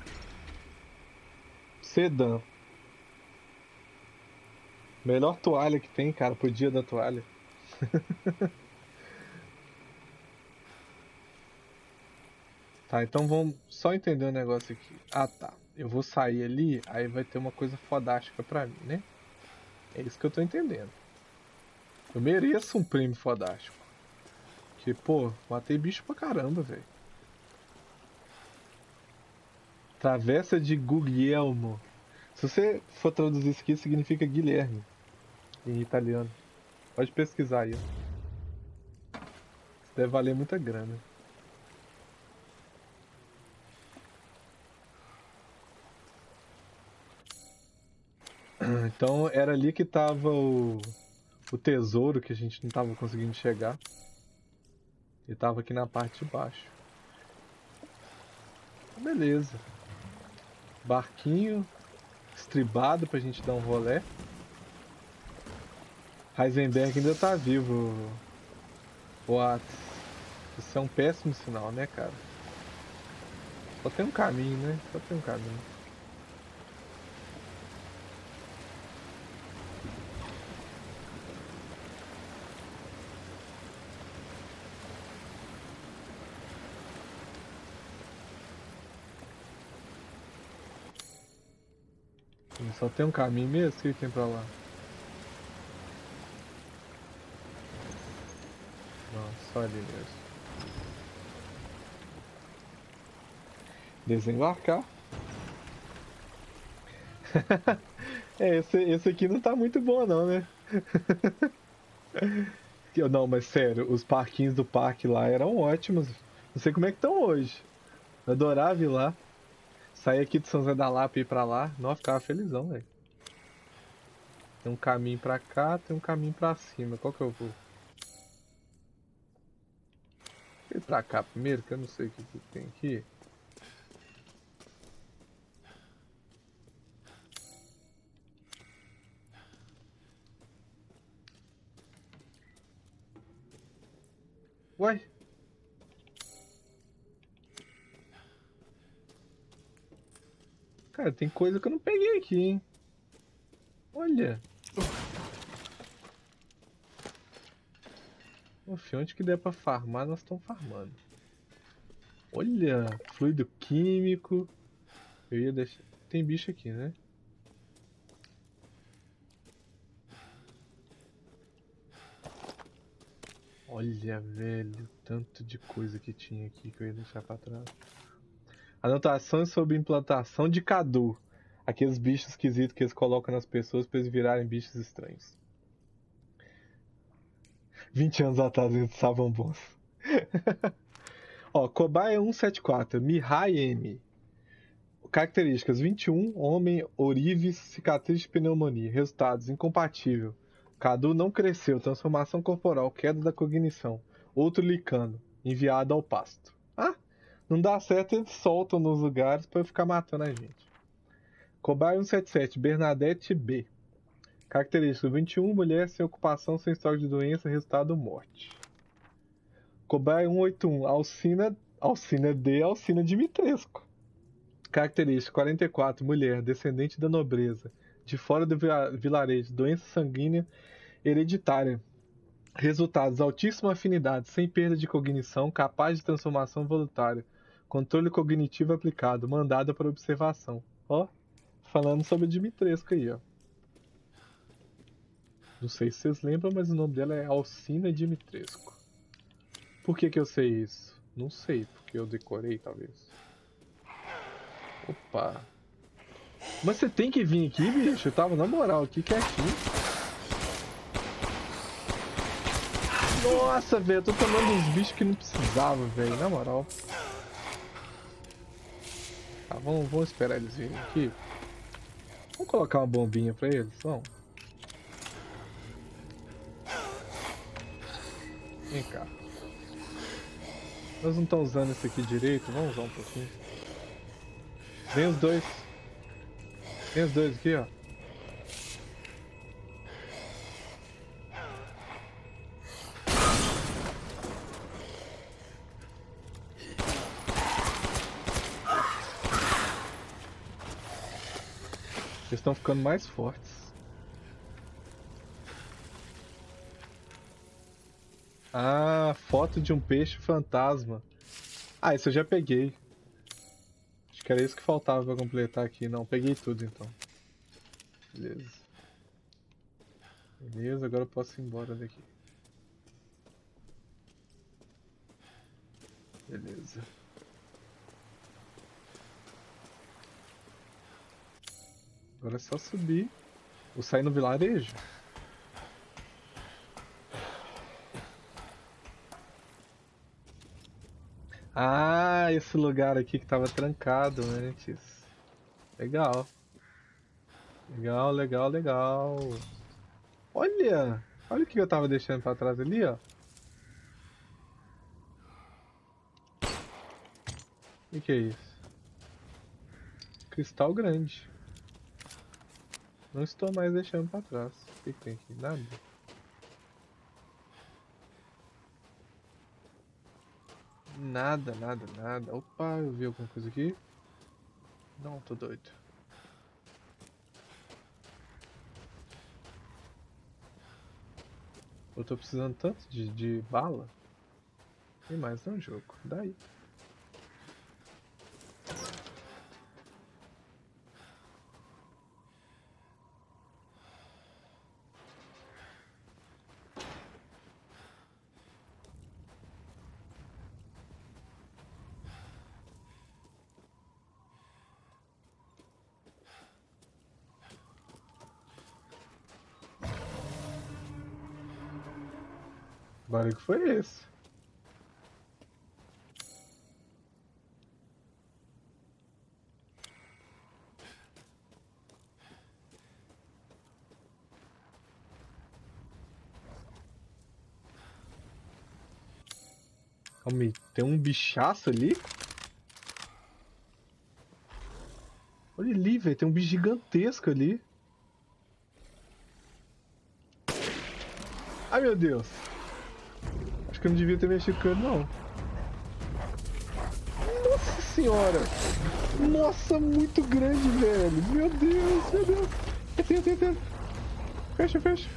Sedã. Melhor toalha que tem, cara, pro dia da toalha. Tá, então vamos só entender um negócio aqui. Ah, tá. Eu vou sair ali, aí vai ter uma coisa fodástica pra mim, né? É isso que eu tô entendendo. Eu mereço um prêmio fodástico. Que, pô, matei bicho pra caramba, velho. Travessa de Guglielmo. Se você for traduzir isso aqui, significa Guilherme. Em italiano. Pode pesquisar aí, ó. Isso deve valer muita grana. Então era ali que tava o tesouro que a gente não tava conseguindo chegar. Ele tava aqui na parte de baixo. Beleza. Barquinho estribado pra gente dar um rolê. Heisenberg ainda tá vivo. What? Isso é um péssimo sinal, né, cara? Só tem um caminho, né? Só tem um caminho. Só tem um caminho mesmo, o que tem pra lá? Não, só ali mesmo. Desembarcar. É, esse aqui não tá muito bom não, né? Não, mas sério, os parquinhos do parque lá eram ótimos. Não sei como é que estão hoje. Eu adorava ir lá. Sair aqui de São José da Lapa e ir pra lá. Nossa, ficava felizão, velho. Tem um caminho pra cá, tem um caminho pra cima. Qual que eu vou? Vou ir pra cá primeiro, que eu não sei o que tem aqui. Uai! Cara, tem coisa que eu não peguei aqui, hein? Olha! Oxe, onde que der pra farmar, nós estamos farmando. Olha! Fluido químico. Eu ia deixar... Tem bicho aqui, né? Olha, velho, tanto de coisa que tinha aqui que eu ia deixar pra trás. Anotações sobre implantação de Cadu. Aqueles bichos esquisitos que eles colocam nas pessoas pra eles virarem bichos estranhos. 20 anos atrás eles estavam bons. Ó, Cobaia 174, Mihai M. Características: 21, homem, orives, cicatriz de pneumonia. Resultados: incompatível. Cadu não cresceu, transformação corporal, queda da cognição. Outro licano, enviado ao pasto. Ah, não dá certo, eles soltam nos lugares pra eu ficar matando a gente. Cobaia 177, Bernadette B. Característica: 21, mulher sem ocupação, sem história de doença, resultado: morte. Cobaia 181, Alcina D. Alcina Dimitrescu. Característica: 44, mulher, descendente da nobreza, de fora do vilarejo, doença sanguínea hereditária. Resultados: altíssima afinidade, sem perda de cognição, capaz de transformação voluntária, controle cognitivo aplicado, mandada para observação. Ó, falando sobre a Dimitrescu aí, ó. Não sei se vocês lembram, mas o nome dela é Alcina Dimitrescu. Por que eu sei isso? Não sei, porque eu decorei, talvez. Opa. Mas você tem que vir aqui, bicho. Eu tava na moral aqui quietinho. Nossa, velho, eu tô tomando uns bichos que não precisava, velho, na moral. Tá, vamos esperar eles virem aqui. Vamos colocar uma bombinha pra eles, vamos. Vem cá. Nós não estamos usando esse aqui direito, vamos usar um pouquinho. Vem os dois. Vem os dois aqui, ó. Eles estão ficando mais fortes. Ah, foto de um peixe fantasma. Ah, isso eu já peguei. Acho que era isso que faltava pra completar aqui. Não, peguei tudo então. Beleza. Beleza, agora eu posso ir embora daqui. Beleza. Agora é só subir. Vou sair no vilarejo. Ah, esse lugar aqui que tava trancado antes. Legal. Legal, legal, legal. Olha! Olha o que eu tava deixando pra trás ali, ó. O que é isso? Cristal grande. Não estou mais deixando pra trás. O que tem aqui? Nada. Nada, nada, nada. Opa, eu vi alguma coisa aqui? Não, tô doido. Eu tô precisando tanto de bala. Tem mais no jogo. Daí. Que barulho que foi esse? Calma aí, tem um bichaço ali? Olha ali, velho, tem um bicho gigantesco ali. Ai, meu Deus. Acho que eu não devia ter mexido com ele, não. Nossa senhora. Nossa, muito grande, velho. Meu Deus, meu Deus. Entendo. Fecha, fecha.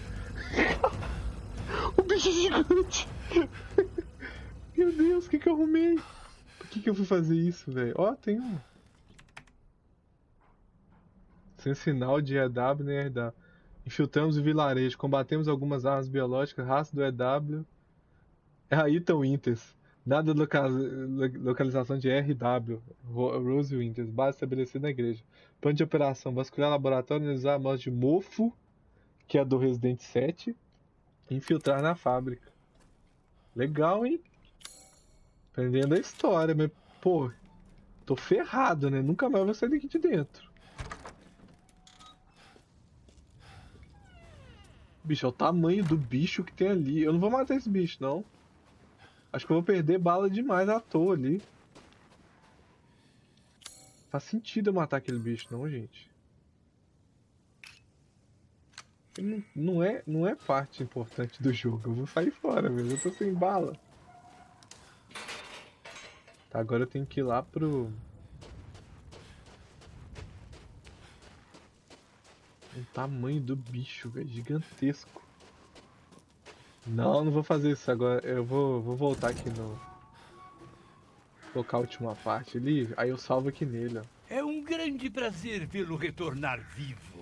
O bicho é gigante. Meu Deus, o que eu arrumei? Por que eu fui fazer isso, velho? Ó, tem um. Sem sinal de EW nem RW. Infiltramos o vilarejo, combatemos algumas armas biológicas, raça do EW. É a Ethan Winters. Dada localização de RW, Rose Winters, base estabelecida na igreja. Plano de operação: vasculhar laboratório, analisar a amostra de mofo, que é a do Resident 7, e infiltrar na fábrica. Legal, hein? Aprendendo a história, mas, pô, tô ferrado, né? Nunca mais vou sair daqui de dentro. Bicho, é o tamanho do bicho que tem ali. Eu não vou matar esse bicho, não. Acho que eu vou perder bala demais à toa ali. Faz sentido eu matar aquele bicho, não, gente. Ele não é parte importante do jogo. Eu vou sair fora, velho. Eu tô sem bala. Tá, agora eu tenho que ir lá pro... O tamanho do bicho, velho. Gigantesco. Não vou fazer isso agora. Eu vou voltar aqui no... Colocar a última parte ali. Aí eu salvo aqui nele, ó. É um grande prazer vê-lo retornar vivo.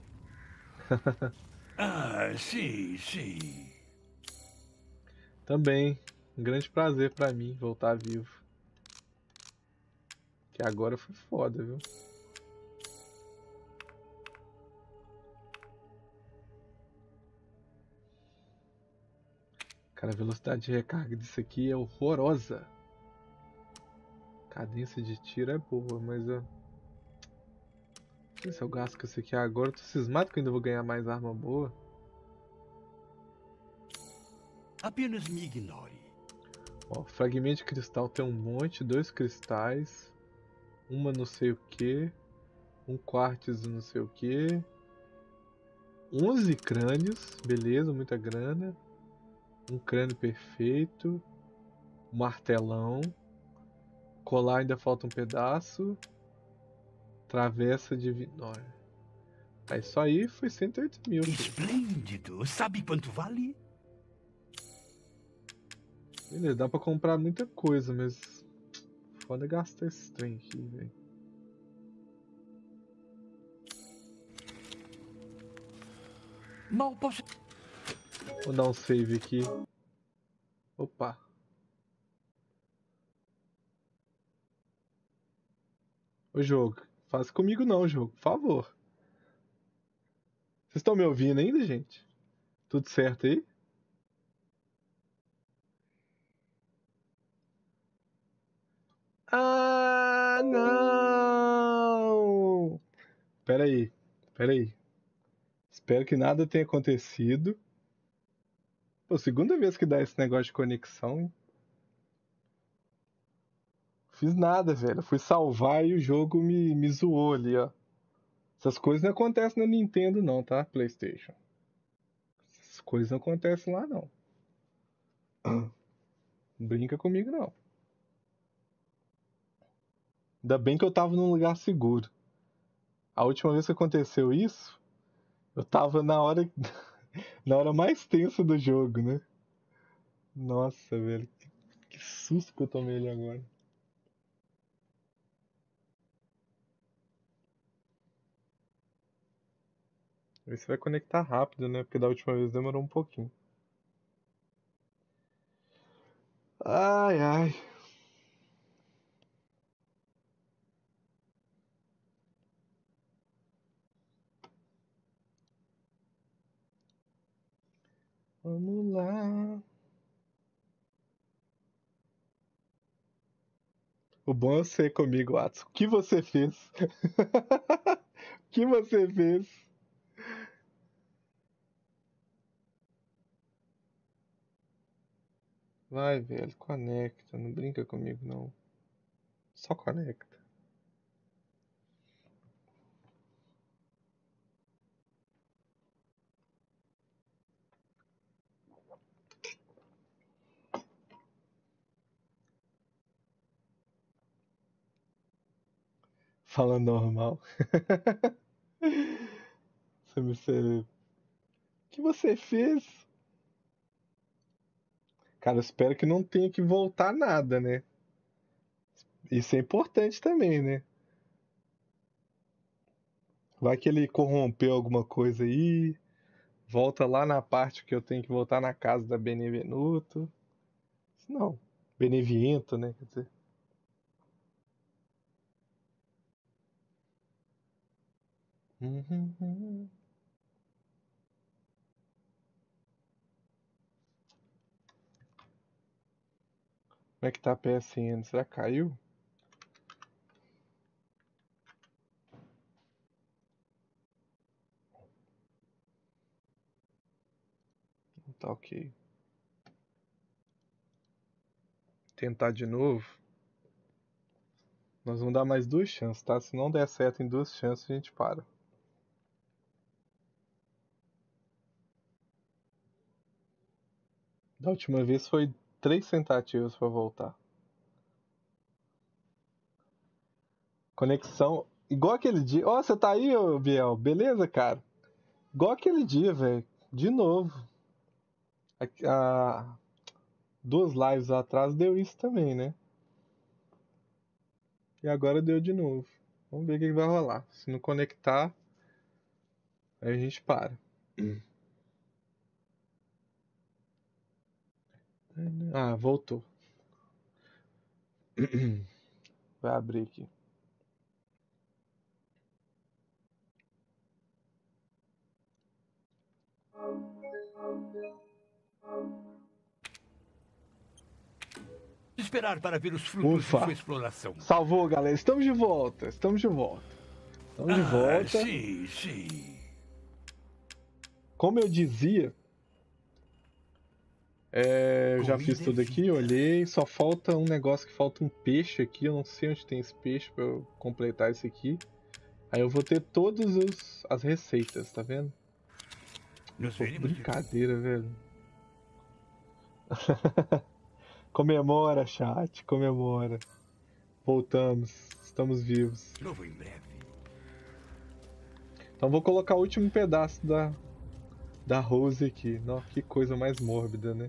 Ah, sim. Também. Um grande prazer pra mim voltar vivo. Que agora foi foda, viu? Cara, a velocidade de recarga disso aqui é horrorosa. Cadência de tiro é boa, mas eu... se eu gasto com isso aqui agora, eu tô cismado que eu ainda vou ganhar mais arma boa. Apenas me ignore. Ó, fragmento de cristal tem um monte, 2 cristais, uma não sei o que, um quartzo não sei o que, 11 crânios, beleza, muita grana, um crânio perfeito, um martelão, colar ainda falta um pedaço, travessa de vinório. Aí só aí foi 108 mil. Esplêndido. Sabe quanto vale? Beleza, dá pra comprar muita coisa, mas foda gastar esse trem aqui, velho. Mal posso... Vou dar um save aqui. Opa. Ô jogo, faz comigo não, jogo, por favor. Vocês estão me ouvindo ainda, gente? Tudo certo aí? Ah, não! Pera aí, pera aí. Espero que nada tenha acontecido. Pô, segunda vez que dá esse negócio de conexão, hein? Fiz nada, velho. Eu fui salvar e o jogo me zoou ali, ó. Essas coisas não acontecem na Nintendo, não, tá? PlayStation. Essas coisas não acontecem lá, não. Não brinca comigo, não. Ainda bem que eu tava num lugar seguro. A última vez que aconteceu isso, eu tava na hora, na hora mais tensa do jogo, né? Nossa, velho. Que susto que eu tomei ali agora. Ver se vai conectar rápido, né? Porque da última vez demorou um pouquinho. Ai, ai. Vamos lá. O bom é você comigo, Watson. O que você fez? O que você fez? Vai, velho, conecta. Não brinca comigo, não. Só conecta. Fala normal. O que você fez? Cara, eu espero que não tenha que voltar nada, né? Isso é importante também, né? Vai que ele corrompeu alguma coisa aí. Volta lá na parte que eu tenho que voltar na casa da Benevenuto. Não, Beneviento, né? Quer dizer. Como é que tá a PSN? Será que caiu? Tá ok. Tentar de novo. Nós vamos dar mais 2 chances, tá? Se não der certo em 2 chances, a gente para. Da última vez foi 3 tentativas pra voltar. Conexão. Igual aquele dia. Ó, você tá aí, ô Biel? Beleza, cara? Igual aquele dia, velho. De novo. A 2 lives atrás deu isso também, né? E agora deu de novo. Vamos ver o que vai rolar. Se não conectar, aí a gente para. Ah, voltou. Vai abrir aqui. esperar para ver os frutos de Ufa. sua exploração. Salvou, galera. Estamos de volta. Estamos de volta. Estamos de volta. Sim, sim. Como eu dizia, eu já fiz tudo aqui, olhei. Só falta um negócio que falta um peixe aqui. Eu não sei onde tem esse peixe pra eu completar esse aqui. Aí eu vou ter todas as receitas, tá vendo? Nos Pô, veremos. brincadeira, velho. Comemora, chat, comemora. Voltamos, estamos vivos. Novo em breve. Então vou colocar o último pedaço da Rose aqui. Nossa, que coisa mais mórbida, né?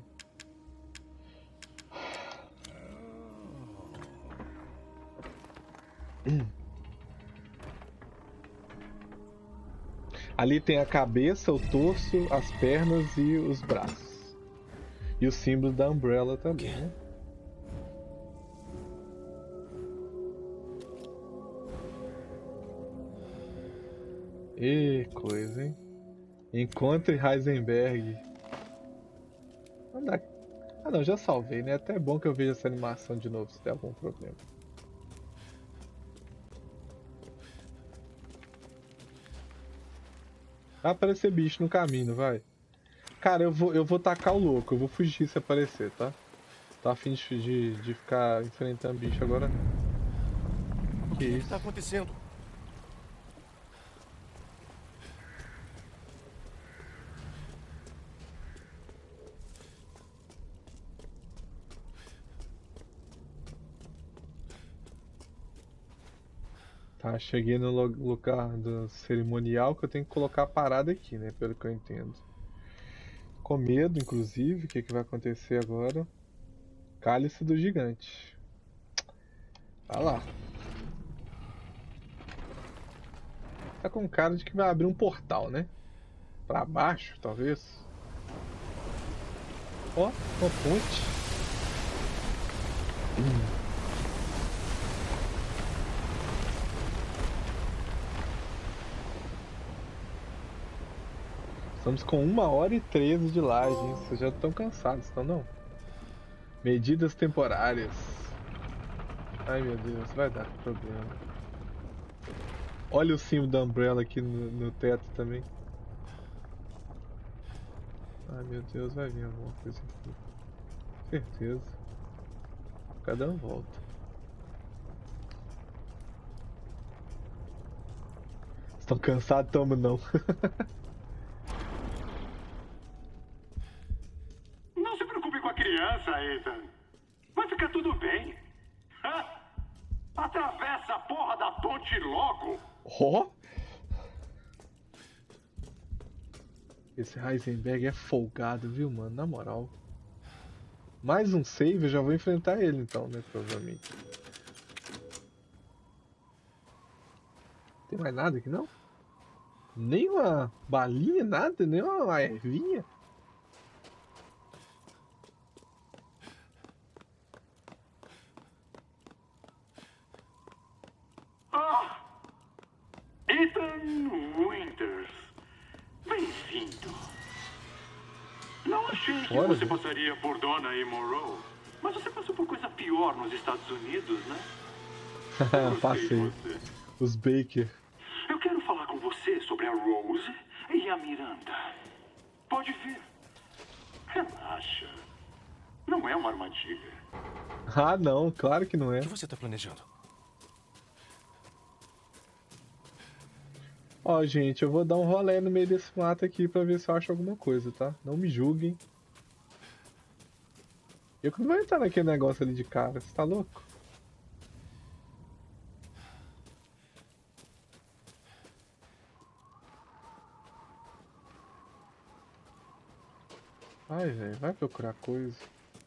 Ali tem a cabeça, o torso, as pernas e os braços. E o símbolo da Umbrella também, né? E coisa, hein? Encontre Heisenberg. Ah não, já salvei, né? Até é bom que eu veja essa animação de novo se der algum problema. Vai aparecer bicho no caminho, vai. Cara, eu vou tacar o louco, eu vou fugir se aparecer, tá? Tá a fim de ficar enfrentando bicho agora não. O que está acontecendo? Tá, cheguei no lugar do cerimonial que eu tenho que colocar a parada aqui, né? Pelo que eu entendo. Com medo, inclusive, o que vai acontecer agora? Cálice do gigante. Vai lá. Tá com cara de que vai abrir um portal, né? Pra baixo, talvez. Ó, uma ponte. Estamos com 1h13 de live, hein? Vocês já estão cansados, estão não? Medidas temporárias. Ai meu Deus, vai dar problema. Olha o símbolo da Umbrella aqui no teto também. Ai meu Deus, vai vir alguma coisa aqui. Certeza. Ficar dando volta. Estão cansados? Tamo não. Não se preocupe com a criança, Ethan. Vai ficar tudo bem. Atravessa a porra da ponte logo. Ó! Esse Heisenberg é folgado, viu, mano? Na moral. Mais um save, eu já vou enfrentar ele então, né? Provavelmente. Tem mais nada aqui não? Nem uma balinha, nada? Nem uma ervinha? Ethan Winters. Bem-vindo. Não achei que Fora, você né? passaria por Donna e Monroe. Mas você passou por coisa pior nos Estados Unidos, né? Eu gostei Passei. de você. Os Baker. Eu quero falar com você sobre a Rose e a Miranda. Pode vir. Relaxa. Não é uma armadilha. Ah não, claro que não é. O que você está planejando? Ó, gente, eu vou dar um rolê no meio desse mato aqui pra ver se eu acho alguma coisa, tá? Não me julguem. Eu que não vou entrar naquele negócio ali de cara, você tá louco? Ai, velho, vai procurar coisa.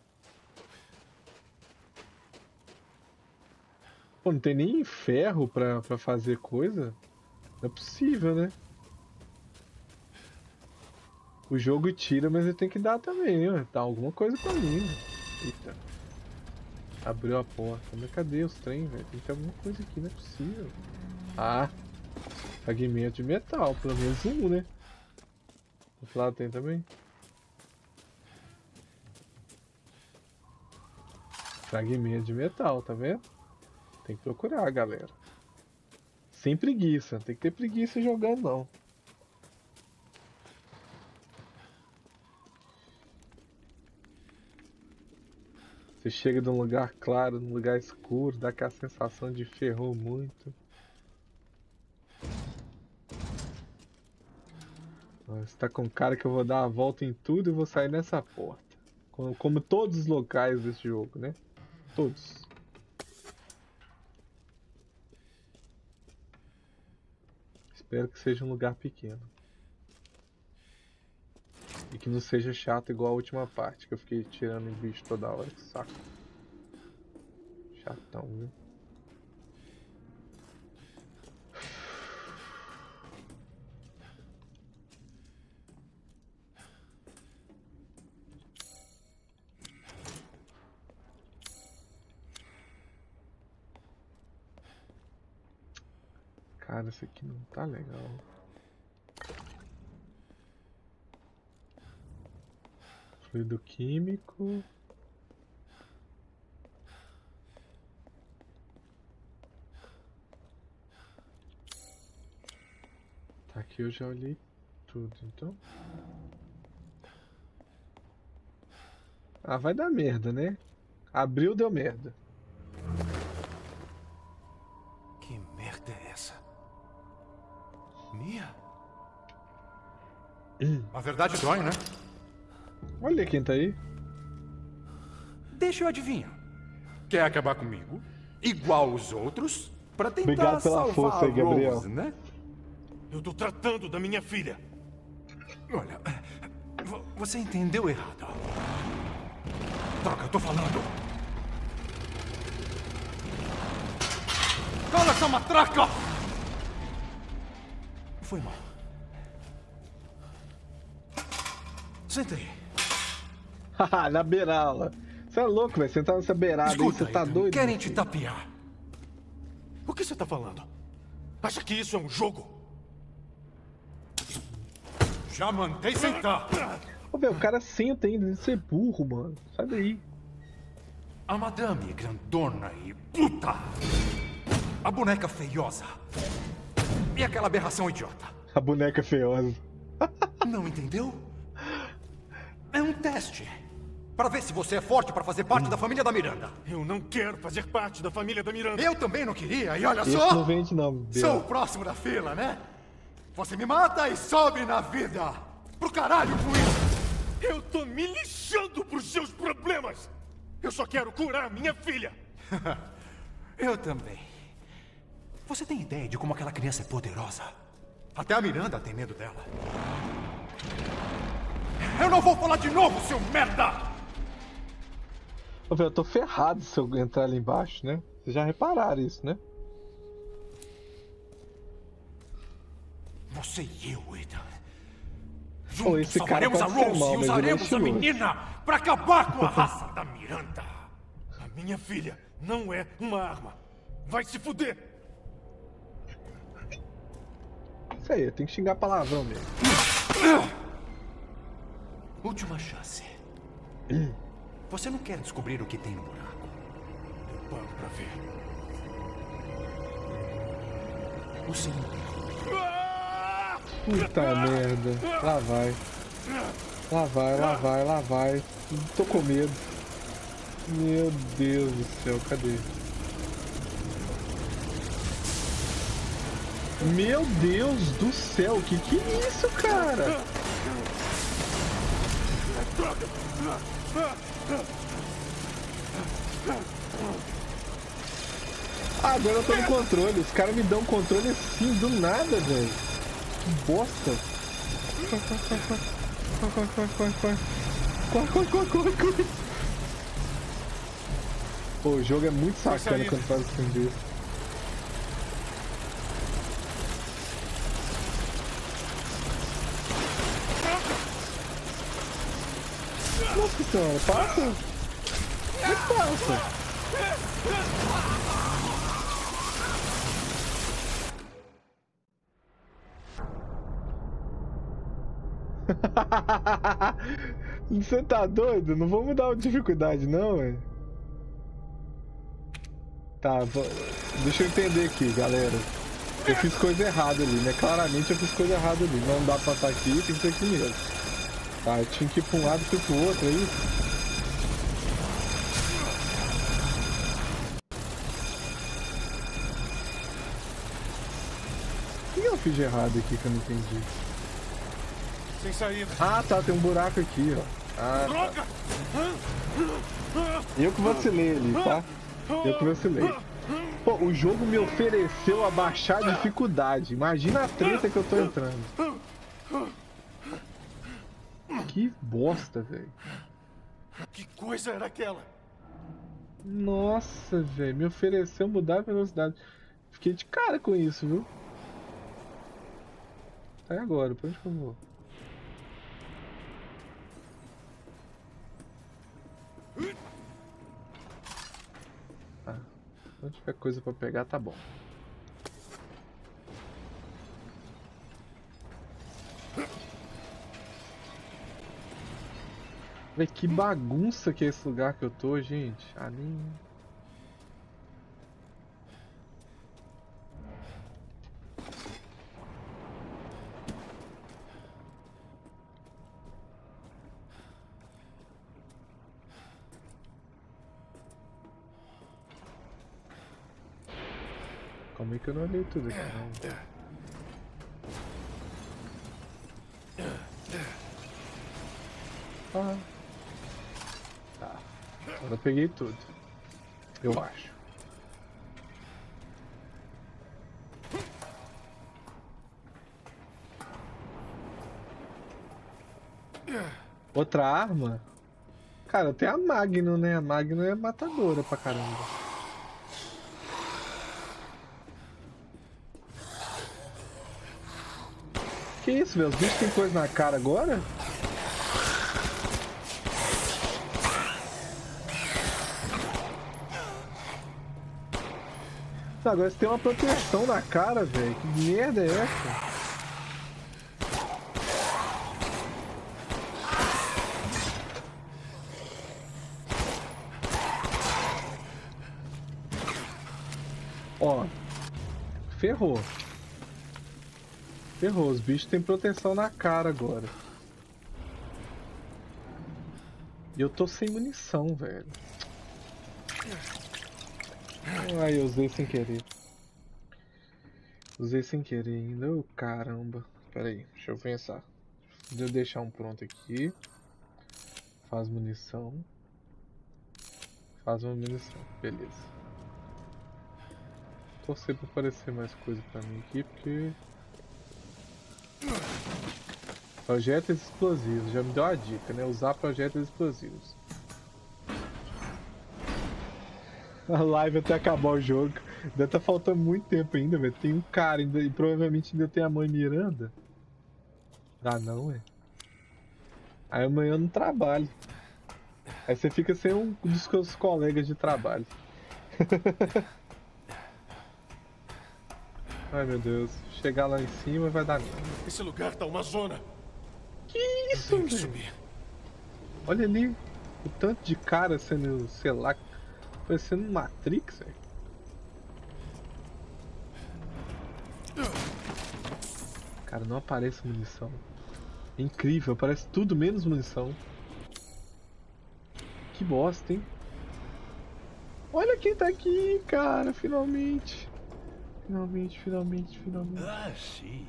Pô, não tem nem ferro pra fazer coisa? Não é possível, né? O jogo tira, mas ele tem que dar também, ó. Dá alguma coisa pra mim. Eita. Abriu a porta. Mas cadê os trem, velho? Tem que ter alguma coisa aqui, não é possível. Ah! Fragmento de metal, pelo menos um, né? Do outro lado tem também. Fragmento de metal, tá vendo? Tem que procurar, galera. Sem preguiça, não tem que ter preguiça jogando não. Você chega de um lugar claro, num lugar escuro, dá aquela sensação de ferrou muito. Você tá com cara que eu vou dar a volta em tudo e vou sair nessa porta. Como todos os locais desse jogo, né? Todos. Espero que seja um lugar pequeno. E que não seja chato igual a última parte, que eu fiquei tirando o bicho toda hora. Que saco. Chatão, viu? Cara, isso aqui não tá legal. Fluido químico. Tá, aqui eu já olhei tudo, então. Ah, vai dar merda, né? Abriu, deu merda. Que merda é essa? Mia? A verdade dói, né? Olha quem tá aí. Deixa eu adivinhar. Quer acabar comigo? Igual os outros? Pra tentar Obrigado pela salvar força aí, a Gabriel. Rose, né? Eu tô tratando da minha filha. Olha, você entendeu errado. Droga, eu tô falando. Cala essa matraca! Foi mal. Senta aí. Haha, na beirala. Você é louco, velho. Sentar nessa beirada aí, Escuta, você tá Ethan, doido? querem te tapear. O que você tá falando? Acha que isso é um jogo? Já mandei sentar. Ô, velho, o cara senta ainda de ser burro, mano. Sai daí. A madame grandona e puta. A boneca feiosa. E aquela aberração idiota. A boneca feiosa. Não entendeu? É um teste. Para ver se você é forte para fazer parte da família da Miranda. Eu não quero fazer parte da família da Miranda. Eu também não queria, e olha Esse só. não vende não, Sou o próximo da fila, né? Você me mata e sobe na vida. Pro caralho com isso. Eu tô me lixando pros seus problemas. Eu só quero curar minha filha. Eu também. Você tem ideia de como aquela criança é poderosa? Até a Miranda tem medo dela. Eu não vou falar de novo, seu merda! Ô, velho, eu tô ferrado se eu entrar ali embaixo, né? Vocês já repararam isso, né? Você e eu, Ethan. Pô, esse Juntos cara salvaremos a pode ser Rose mal, e mas ele é usaremos a estiloso. menina pra acabar com a raça da Miranda. A minha filha não é uma arma. Vai se fuder. Isso aí, tem que xingar palavrão mesmo. Última chance. Você não quer descobrir o que tem no buraco? Eu paro pra ver. O Senhor. Puta merda. Lá vai. Lá vai, lá vai, lá vai. Tô com medo. Meu Deus do céu, cadê? Meu Deus do céu, que é isso, cara? Ah, agora eu tô no controle. Os caras me dão controle assim, do nada, velho. Que bosta. Corre. Pô, o jogo é muito sacana quando faz assim disso. Nossa senhora, passa? Não passa. Você tá doido? Não vou mudar a dificuldade não, velho. Tá, deixa eu entender aqui, galera. Eu fiz coisa errada ali, né? Claramente eu fiz coisa errada ali. Não dá pra estar aqui, tem que ser aqui mesmo. Tá, eu tinha que ir pra um lado e fui pro outro, é isso? O que eu fiz de errado aqui que eu não entendi? Sem saída. Ah, tá, tem um buraco aqui, ó. Ah, Droga! eu que vacilei ali, tá? Eu que vacilei. Pô, o jogo me ofereceu abaixar a dificuldade. Imagina a treta que eu tô entrando. Que bosta, velho. Que coisa era aquela? Nossa, velho, me ofereceu mudar a velocidade. Fiquei de cara com isso, viu? Tá, e agora? Pra onde que eu vou? Tá. Se tiver coisa pra pegar, tá bom. Véi, que bagunça que é esse lugar que eu tô, gente. Ah, nem... Calma aí que eu não olhei tudo aqui, não. Ah. Tá. Agora eu peguei tudo. Eu acho. Outra arma? Cara, tem a Magnum, né? A Magnum é matadora pra caramba. Que isso, velho? Os bichos têm coisa na cara agora? Tá, agora você tem uma proteção na cara, velho. Que merda é essa? Ó. Ferrou. Ferrou, os bichos têm proteção na cara agora. E eu tô sem munição, velho. Ai, eu usei sem querer. Usei sem querer ainda. Oh, caramba. Pera aí, deixa eu pensar. Deixa eu deixar um pronto aqui. Faz munição. Faz uma munição, beleza. Torcer pra aparecer mais coisa pra mim aqui, porque... Projéteis explosivos, já me deu a dica, né? Usar projéteis explosivos. A live até acabar o jogo. Ainda tá faltando muito tempo ainda, velho. Tem um cara ainda, e provavelmente ainda tem a mãe Miranda. Ah não, é? Aí amanhã eu não trabalho. Aí você fica sem um dos seus colegas de trabalho. Ai meu Deus, chegar lá em cima vai dar merda. Esse lugar tá uma zona. Que isso, velho? Subir. Olha ali, o tanto de cara sendo, sei lá, parecendo Matrix, velho. Cara, não aparece munição. É incrível, aparece tudo menos munição. Que bosta, hein? Olha quem tá aqui, cara, finalmente. Finalmente. Ah, sim.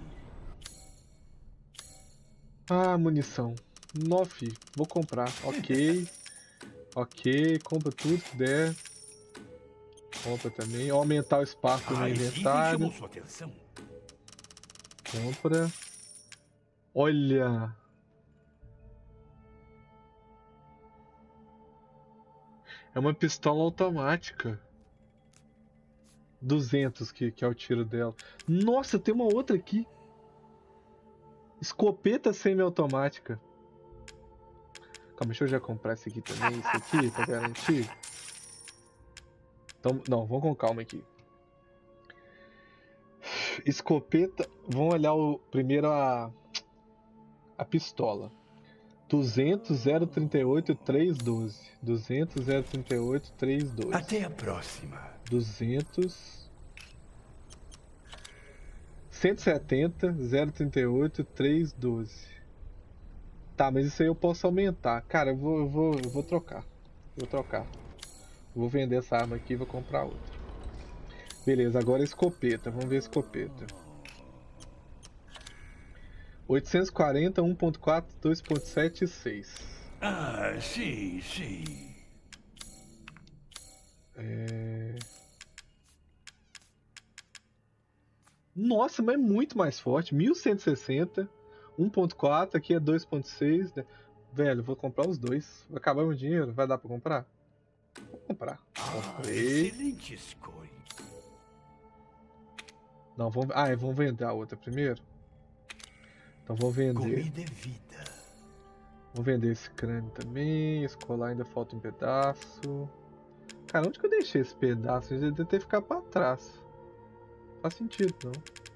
Ah, munição. Nó, fi, vou comprar. Ok. Ok, compra tudo que der. Compra também. Aumentar o espaço do meu inventário. Chamou sua atenção. Compra. Olha. É uma pistola automática. 200 que é o tiro dela. Nossa, tem uma outra aqui. Escopeta semi-automática. Calma, deixa eu já comprar esse aqui também. Isso aqui, pra garantir. Então, não, vamos com calma aqui. Escopeta. Vamos olhar primeiro a pistola. 200 038 312. 200 038 312. Até a próxima. 200 170 038 312. Tá, mas isso aí eu posso aumentar. Cara, eu vou trocar. Vou trocar. Vou vender essa arma aqui e vou comprar outra. Beleza, agora a escopeta. Vamos ver a escopeta. 840, 1.4, 2.7 e 6. Ah, sim, sim. Nossa, mas é muito mais forte. 1160, 1.4, aqui é 2.6. Né? Velho, vou comprar os dois. Vai acabar meu dinheiro? Vai dar pra comprar? Vou comprar. Comprei. Excelente escolha. Não, vamos vender a outra primeiro? Então vou vender. Comida é vida. Vou vender esse crânio também. Esse colar ainda falta um pedaço. Cara, onde que eu deixei esse pedaço? Eu devia ter ficado pra trás. Não faz sentido, não.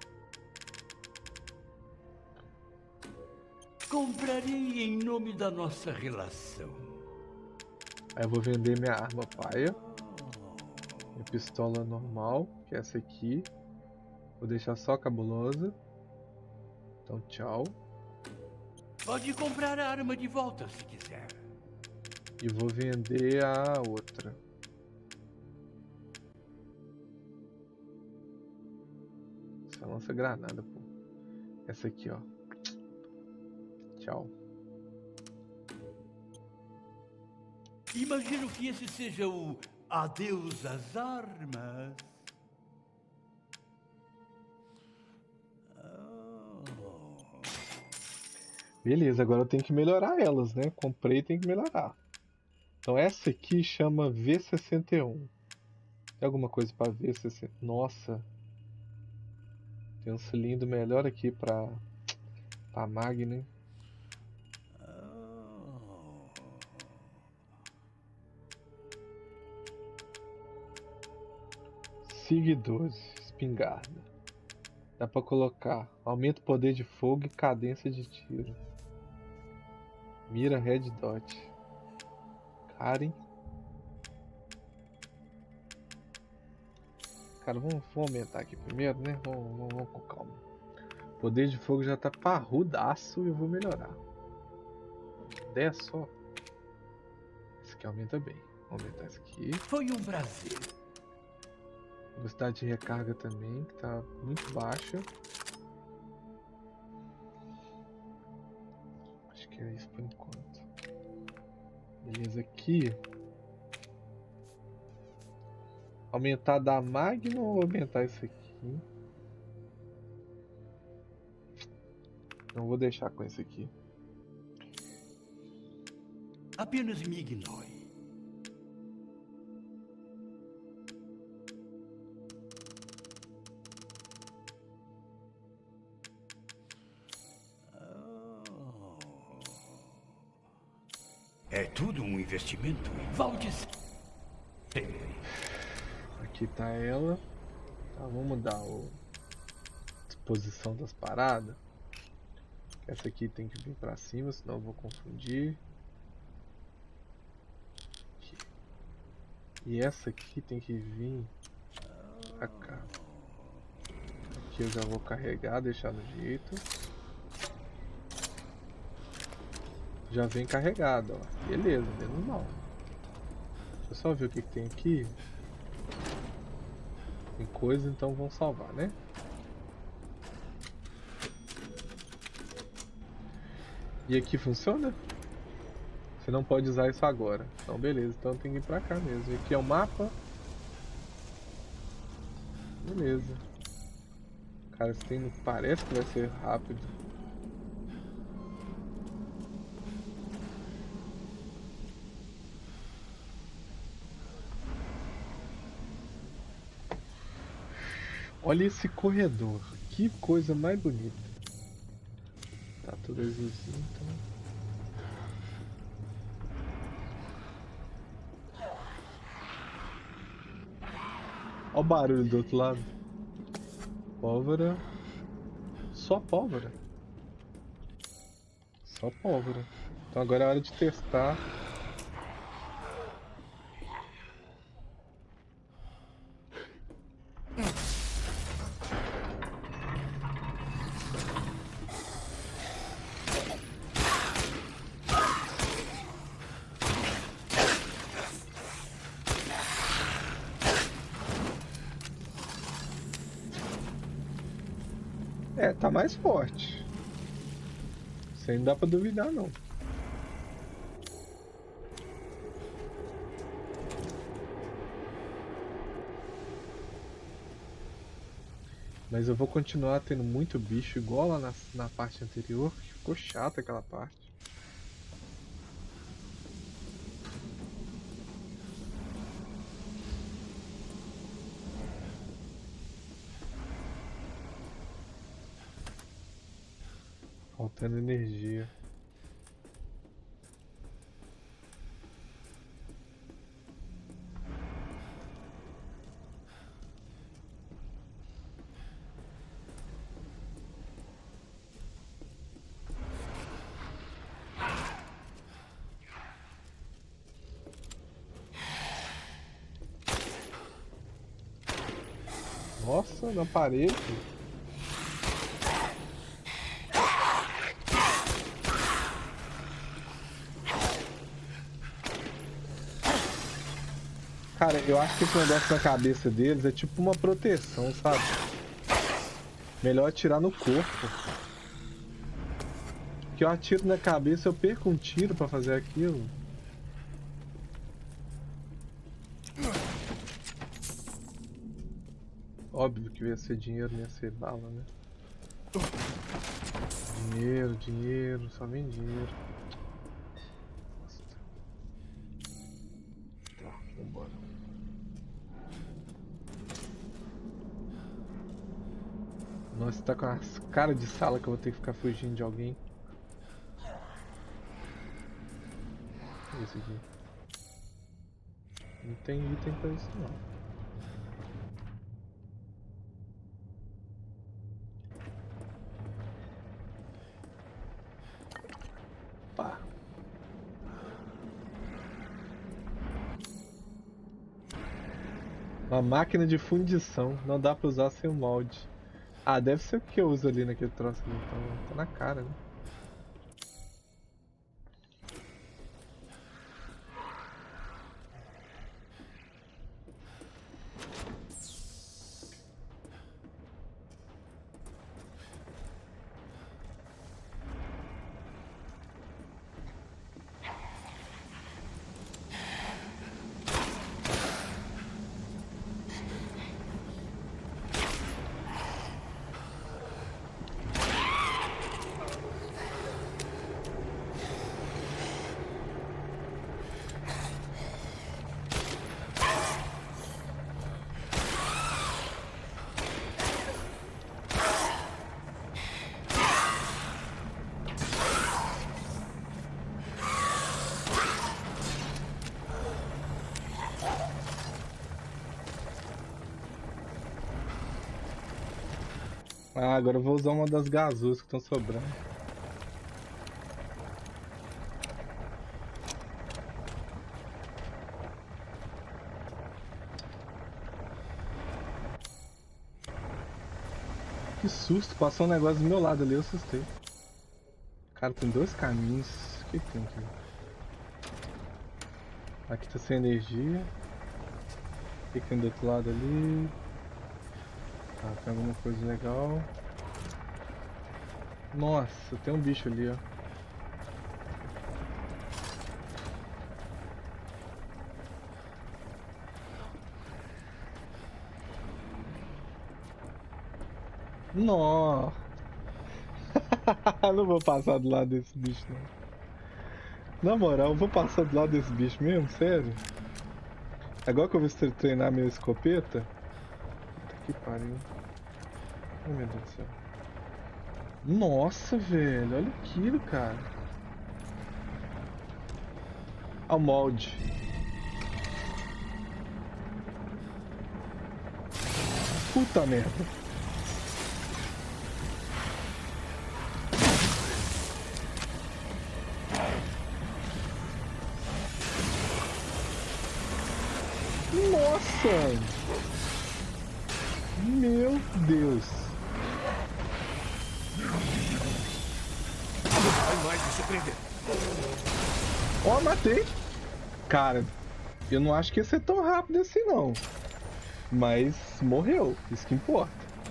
Comprarei em nome da nossa relação. Aí eu vou vender minha arma paia. Minha pistola normal, que é essa aqui. Vou deixar só a cabulosa. Então, tchau. Pode comprar a arma de volta se quiser. E vou vender a outra. Essa lança-granada, pô. Essa aqui, ó. Tchau. Imagino que esse seja o adeus às armas. Beleza, agora eu tenho que melhorar elas, né? Comprei e tenho que melhorar. Então essa aqui chama V61. Tem alguma coisa pra V61? Nossa. Tem um cilindro melhor aqui pra Magna. SIG 12, espingarda. Dá pra colocar aumenta o poder de fogo e cadência de tiro. Mira Red Dot. Karen. Cara, vamos aumentar aqui primeiro, né? Vamos com calma. Poder de fogo já tá parrudaço e eu vou melhorar. 10 só. Esse aqui aumenta bem. Vou aumentar esse aqui. Foi um prazer. Velocidade de recarga também, que tá muito baixa. Acho que é isso por enquanto. Beleza, aqui. Aumentar da Magna ou aumentar isso aqui? Não vou deixar com esse aqui. Apenas me ignore. É tudo um investimento. Volte sempre. Aqui tá ela. Tá, vamos mudar a disposição das paradas. Essa aqui tem que vir pra cima, senão eu vou confundir. Aqui. E essa aqui tem que vir pra cá. Aqui eu já vou carregar, deixar no jeito. Já vem carregado, ó. Beleza, menos mal. Deixa eu só ver o que tem aqui. Tem coisa, então vamos salvar, né? E aqui funciona? Você não pode usar isso agora. Então beleza, então tem que ir pra cá mesmo. E aqui é o mapa. Beleza. Cara, esse tem... parece que vai ser rápido. Olha esse corredor, que coisa mais bonita. Tá tudo azulzinho, então. Olha o barulho do outro lado. Pólvora. Só pólvora. Só pólvora. Então agora é hora de testar. É, tá mais forte. Isso aí não dá pra duvidar, não. Mas eu vou continuar tendo muito bicho igual lá na parte anterior. Ficou chata aquela parte. Faltando energia. Nossa, na parede. Cara, eu acho que esse negócio na cabeça deles é tipo uma proteção, sabe? Melhor atirar no corpo. Porque eu atiro na cabeça, eu perco um tiro pra fazer aquilo. Óbvio que ia ser dinheiro, não ia ser bala, né? Dinheiro, dinheiro, só vem dinheiro. Tá, vambora. Nossa, tá com as caras de sala que eu vou ter que ficar fugindo de alguém. Esse aqui. Não tem item pra isso não. Pá. Uma máquina de fundição. Não dá pra usar sem o molde. Ah, deve ser o que eu uso ali naquele troço ali, então tá na cara, né? Ah, agora eu vou usar uma das gasoas que estão sobrando. Que susto, passou um negócio do meu lado ali, eu assustei. Cara, tem dois caminhos. O que tem aqui? Aqui tá sem energia. O que tem do outro lado ali? Tá, tem alguma coisa legal. Nossa, tem um bicho ali, ó. Nó. Não vou passar do lado desse bicho, não. Na moral, eu vou passar do lado desse bicho mesmo? Sério? Agora que eu vou treinar minha escopeta. Puta que pariu. Ai, meu Deus do céu. Nossa, velho. Olha aquilo, cara. Olha o molde. Puta merda. Nossa! Meu Deus! Vai mais me surpreender. Ó, matei! Cara, eu não acho que ia ser tão rápido assim não. Mas morreu, isso que importa.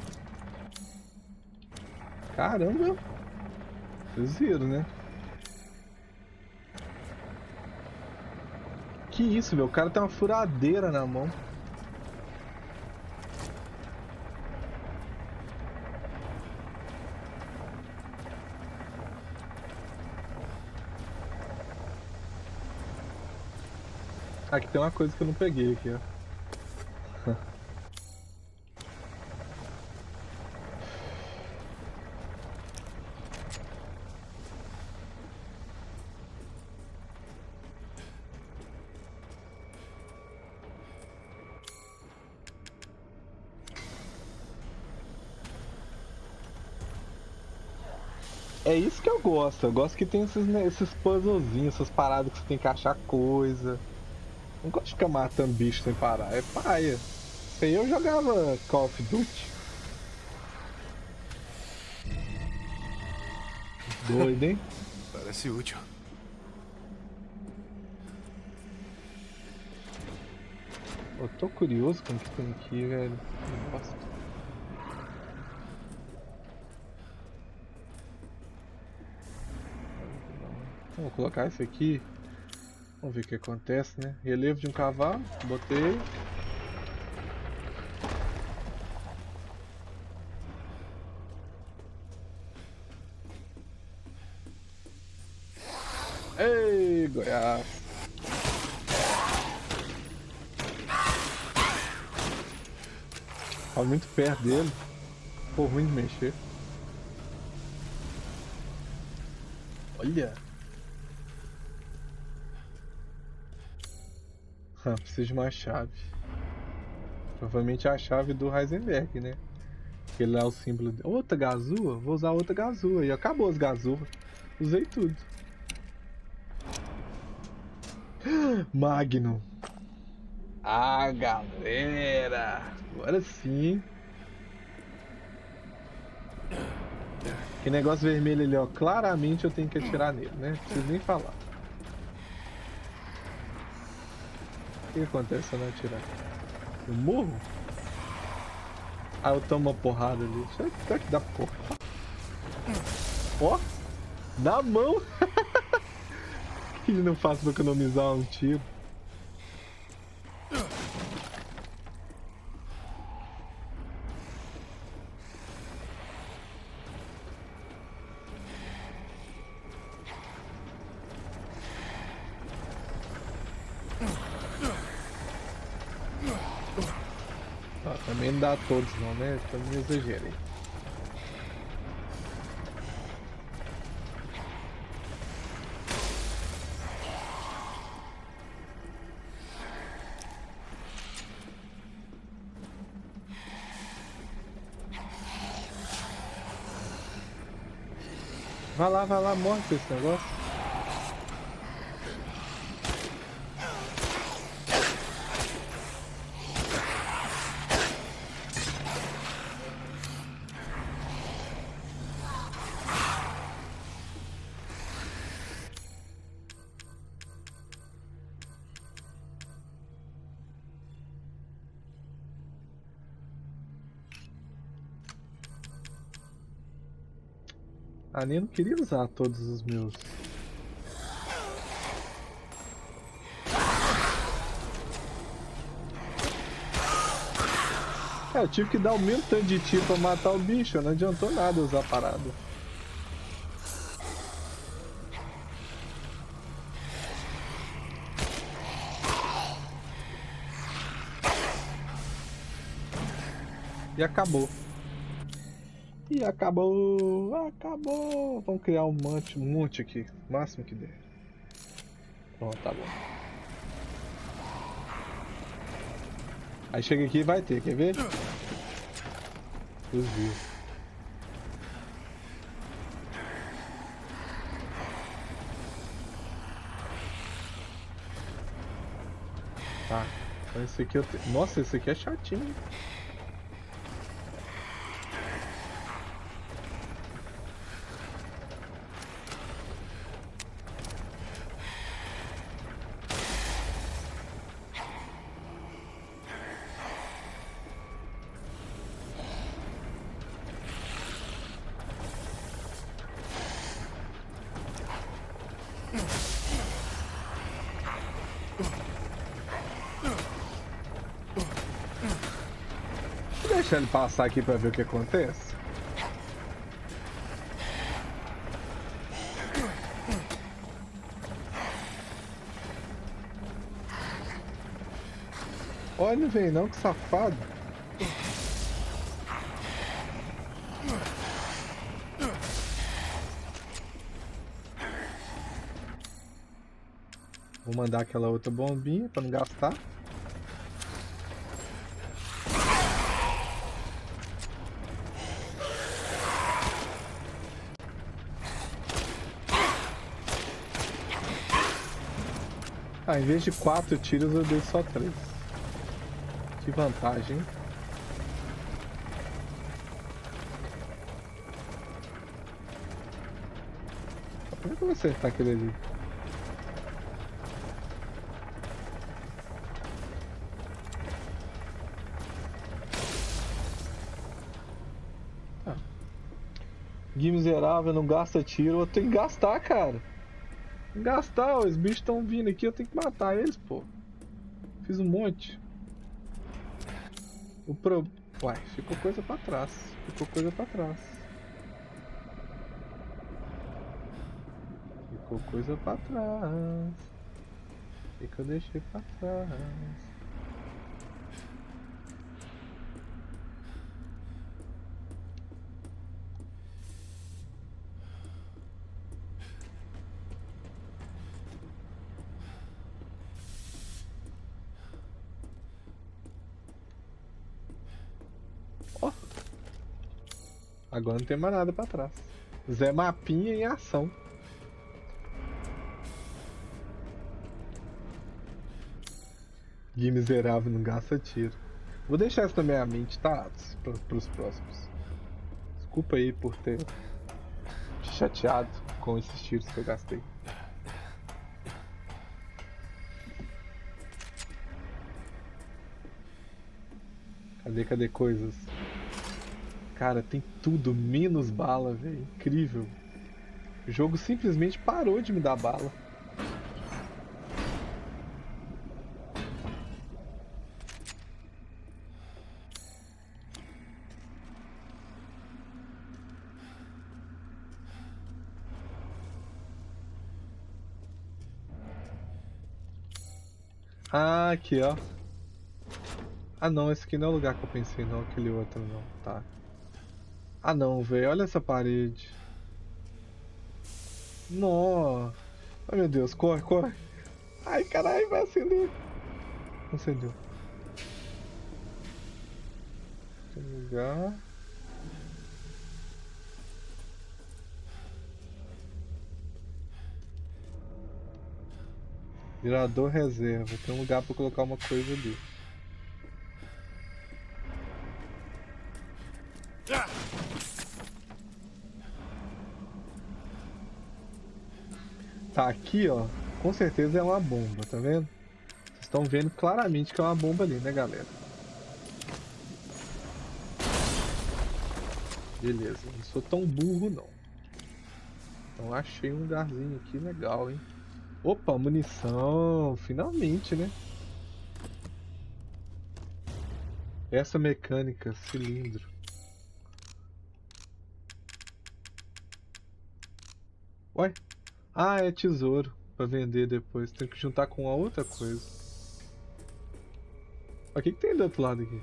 Caramba! Vocês viram, né? Que isso, meu? O cara tem uma furadeira na mão. Aqui tem uma coisa que eu não peguei aqui, ó. É isso que eu gosto. Eu gosto que tem esses, né, esses puzzlezinhos, essas paradas que você tem que achar coisa. Não gosto de ficar matando bicho sem parar. É paia. Isso aí eu jogava Call of Duty. Doido, hein? Parece útil. Eu tô curioso com o que tem aqui, velho. Nossa. Vou colocar esse aqui. Vamos ver o que acontece, né? Relevo de um cavalo. Botei. Ei, Goiás. Tá muito perto dele. Ficou ruim de mexer. Olha. Preciso de uma chave. Provavelmente é a chave do Heisenberg, né? Aquele lá é o símbolo de... Outra gazua? Vou usar outra gazua. E acabou as gazuas. Usei tudo. Magnum. Ah, galera. Agora sim, hein? Que negócio vermelho ali, ó. Claramente eu tenho que atirar nele, né? Não preciso nem falar. O que acontece se eu não atirar? Eu morro? Ah, eu tomo uma porrada ali. Será que dá porra? Ó! Na mão! O que ele não faz pra economizar um tiro? Também não dá a todos não, né? Também exagerei. Vai lá, morre com esse negócio. Ah, nem não queria usar todos os meus. É, eu tive que dar o mesmo tanto de tiro pra matar o bicho, não adiantou nada usar a parada. E acabou. E acabou! Acabou! Vamos criar um monte aqui, o máximo que der. Pronto, tá bom. Aí chega aqui e vai ter, quer ver? Desvio. Tá. Então esse aqui eu tenho. Nossa, esse aqui é chatinho. Deixa ele passar aqui pra ver o que acontece. Olha, não vem não, que safado. Vou mandar aquela outra bombinha pra não gastar. Ah, em vez de 4 tiros eu dei só 3. Que vantagem, hein? Por que eu vou acertar aquele ali? Ah. Gui miserável, não gasta tiro, eu tenho que gastar, cara. Gastar, os bichos estão vindo aqui, eu tenho que matar eles, pô. Fiz um monte. Uai, ficou coisa pra trás. Ficou coisa pra trás. Ficou coisa pra trás. O que eu deixei pra trás? Agora não tem mais nada pra trás. Zé Mapinha em ação. Gui miserável, não gasta tiro. Vou deixar isso na minha mente, tá? Pros próximos. Desculpa aí por ter te chateado com esses tiros que eu gastei. Cadê coisas? Cara, tem tudo, menos bala, velho. Incrível. O jogo simplesmente parou de me dar bala. Ah, aqui, ó. Ah, não, esse aqui não é o lugar que eu pensei, não. Aquele outro, não. Tá. Ah não, velho, olha essa parede. Nossa. Ai meu Deus, corre, corre. Ai caralho, vai acender. Acendeu. Tem lugar. Virador reserva. Tem um lugar pra colocar uma coisa ali. Tá aqui, ó. Com certeza é uma bomba, tá vendo? Vocês estão vendo claramente que é uma bomba ali, né, galera? Beleza, não sou tão burro, não. Então achei um lugarzinho aqui legal, hein? Opa, munição! Finalmente, né? Essa mecânica, cilindro. Ué? Ah, é tesouro pra vender depois. Tem que juntar com a outra coisa. O que tem do outro lado aqui?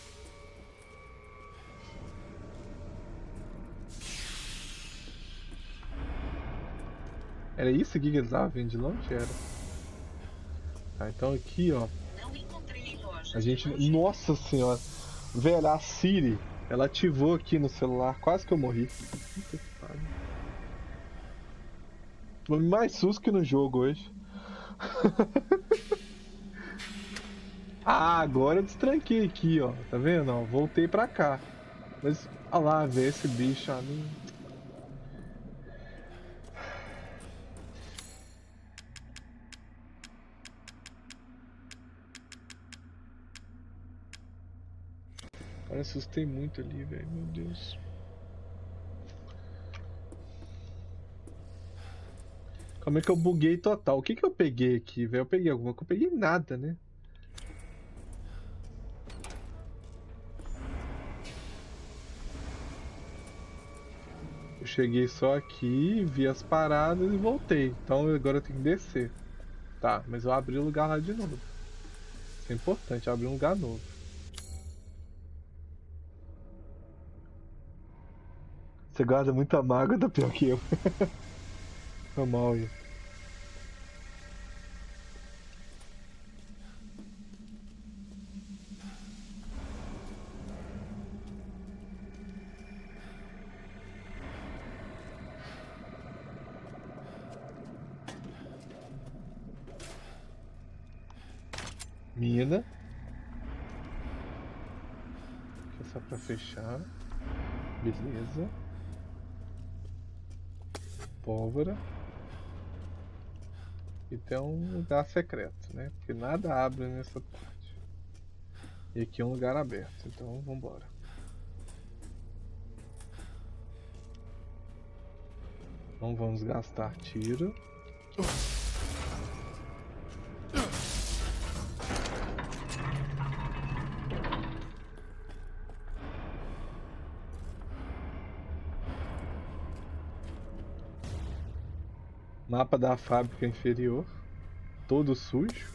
Era isso aqui que eles estavam vendo de longe? Era. Tá, então aqui, ó. A gente... Nossa senhora! Velho, a Siri, ela ativou aqui no celular. Quase que eu morri. Puta que pariu. Mais susto que no jogo hoje. Ah, agora eu destranquei aqui, ó. Tá vendo? Ó, voltei pra cá. Mas, olha lá, velho, esse bicho ali. Cara, assustei muito ali, velho. Meu Deus. Como é que eu buguei total? O que que eu peguei aqui, velho? Eu peguei alguma coisa? Eu peguei nada, né? Eu cheguei só aqui, vi as paradas e voltei. Então agora eu tenho que descer. Tá, mas eu abri o lugar lá de novo. Isso é importante, abrir um lugar novo. Você guarda muita mágoa, tá pior que eu. Foi mal aí. Mina. Deixa só pra fechar. Beleza. Pólvora. E tem um lugar secreto, né? Porque nada abre nessa parte. E aqui é um lugar aberto, então vambora. Não vamos gastar tiro. Mapa da fábrica inferior. Todo sujo.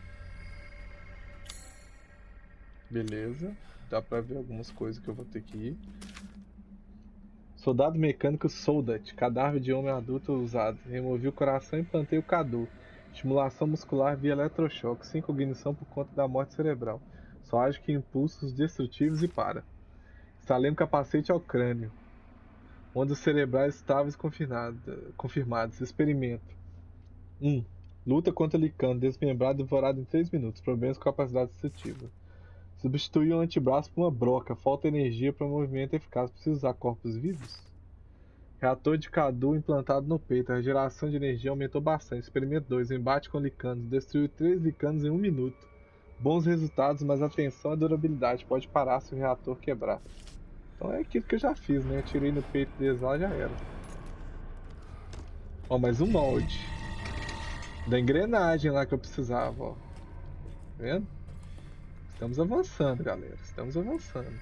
Beleza. Dá pra ver algumas coisas que eu vou ter que ir. Soldado mecânico Soldat. Cadáver de homem adulto usado. Removi o coração e implantei o Cadu. Estimulação muscular via eletrochoque. Sem cognição por conta da morte cerebral. Só age com impulsos destrutivos e para. Instalei um capacete ao crânio. Ondas cerebrais estáveis confirmadas. Experimento. 1. Luta contra Licano, desmembrado e devorado em 3 minutos. Problemas com capacidade sensitiva. Substituir um antebraço por uma broca. Falta energia para movimento eficaz. Precisa usar corpos vivos? Reator de Cadu implantado no peito. A geração de energia aumentou bastante. Experimento 2. Embate com Licanos. Destruiu 3 Licanos em 1 minuto. Bons resultados, mas atenção à durabilidade. Pode parar se o reator quebrar. Então é aquilo que eu já fiz, né? Eu tirei no peito deles lá, já era. Ó, mais um molde. Da engrenagem lá que eu precisava, ó. Tá vendo? Estamos avançando, galera. Estamos avançando.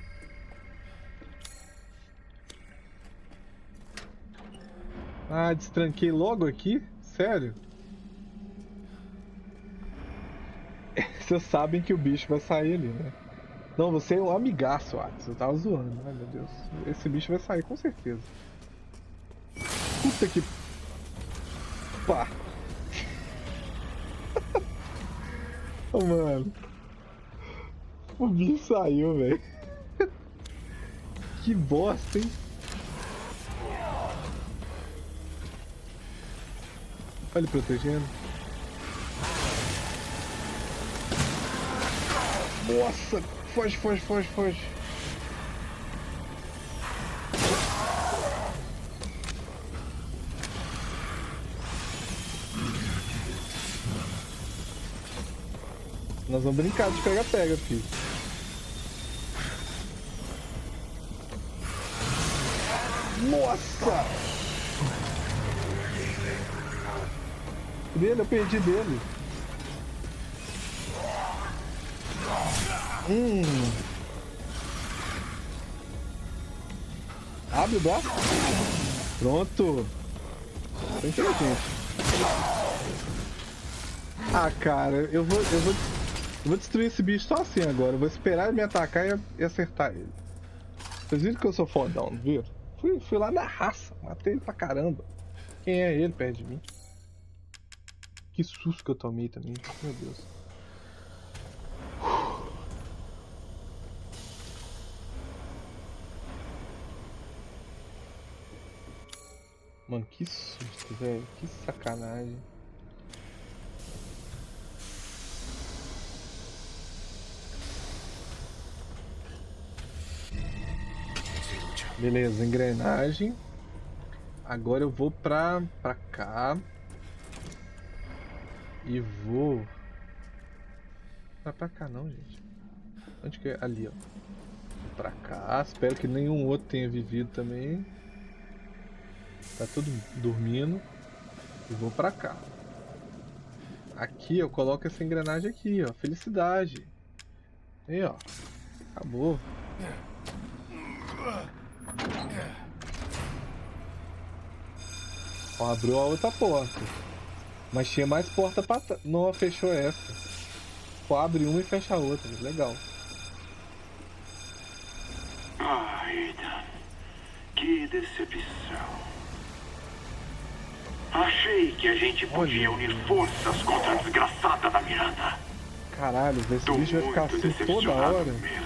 Ah, destranquei logo aqui? Sério? Vocês sabem que o bicho vai sair ali, né? Não, você é um amigaço, Atos. Eu tava zoando. Ai, meu Deus. Esse bicho vai sair com certeza. Puta que... Pá. Oh, mano. O bicho saiu, velho. Que bosta, hein? Olha ele protegendo. Nossa! Foge, foge, foge, foge. Nós vamos brincar de pega-pega, filho. Nossa! Dele, eu perdi dele. Abre o braço. Pronto. Foi inteligente. Ah, cara, eu vou destruir esse bicho só assim agora. Eu vou esperar ele me atacar e acertar ele. Vocês viram que eu sou fodão, não viram? Fui lá na raça, matei ele pra caramba. Quem é ele perto de mim? Que susto que eu tomei também, meu Deus. Mano, que susto, velho. Que sacanagem. Beleza, engrenagem. Agora eu vou pra cá. E vou... Não é pra cá não, gente. Onde que é? Ali, ó. Vou pra cá. Espero que nenhum outro tenha vivido também. Tá tudo dormindo. E vou pra cá. Aqui eu coloco essa engrenagem aqui, ó. Felicidade. Aí, ó. Acabou. Ó, abriu a outra porta. Mas tinha mais porta pra trás. Não, fechou essa. Pô, abre uma e fecha a outra. Legal. Ah, Ethan. Que decepção. Achei que a gente podia unir forças contra a desgraçada da Miranda. Caralho, esse Tô bicho vai ficar muito assim toda decepcionado hora. mesmo.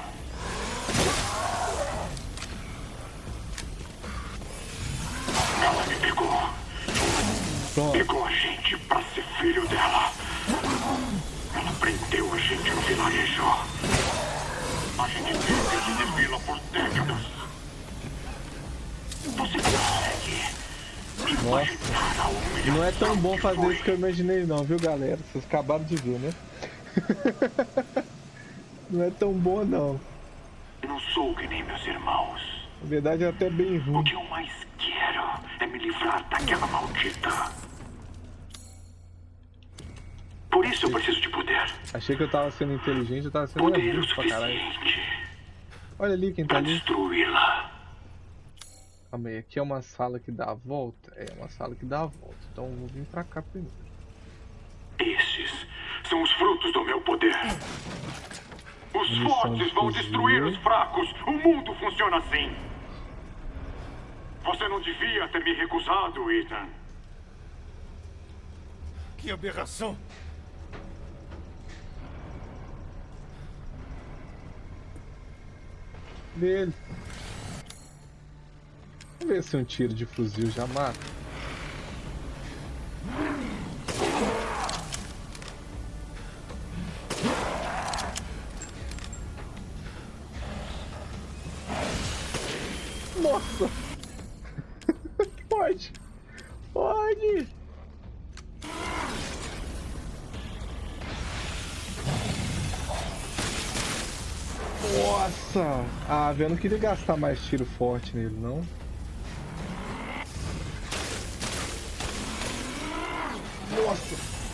Ela me pegou. Pronto. Pegou a gente pra ser filho dela. Ela prendeu a gente no vilarejo. A gente teve de exibi-la por décadas. Você consegue imaginar a humilhação Não é tão bom que fazer foi? isso que eu imaginei não, viu, galera? Vocês acabaram de ver, né? Não é tão bom não. Não sou que nem meus irmãos. Na verdade é até bem O ruim. que eu mais quero é me livrar daquela maldita. Por isso eu preciso de poder. Achei que eu tava sendo inteligente, eu tava sendo Poder o burro pra caralho. suficiente Olha ali quem tá pra ali. destruí-la. Calma aí, aqui é uma sala que dá a volta? É uma sala que dá a volta. Então eu vou vir pra cá primeiro. Esses são os frutos do meu poder. Os Munição fortes de vão fuzil. destruir os fracos. O mundo funciona assim. Você não devia ter me recusado, Ethan. Que aberração! Dele. Vamos ver se um tiro de fuzil já mata. Nossa! Pode! Pode! Nossa! Ah, velho, eu não queria gastar mais tiro forte nele, não. Nossa!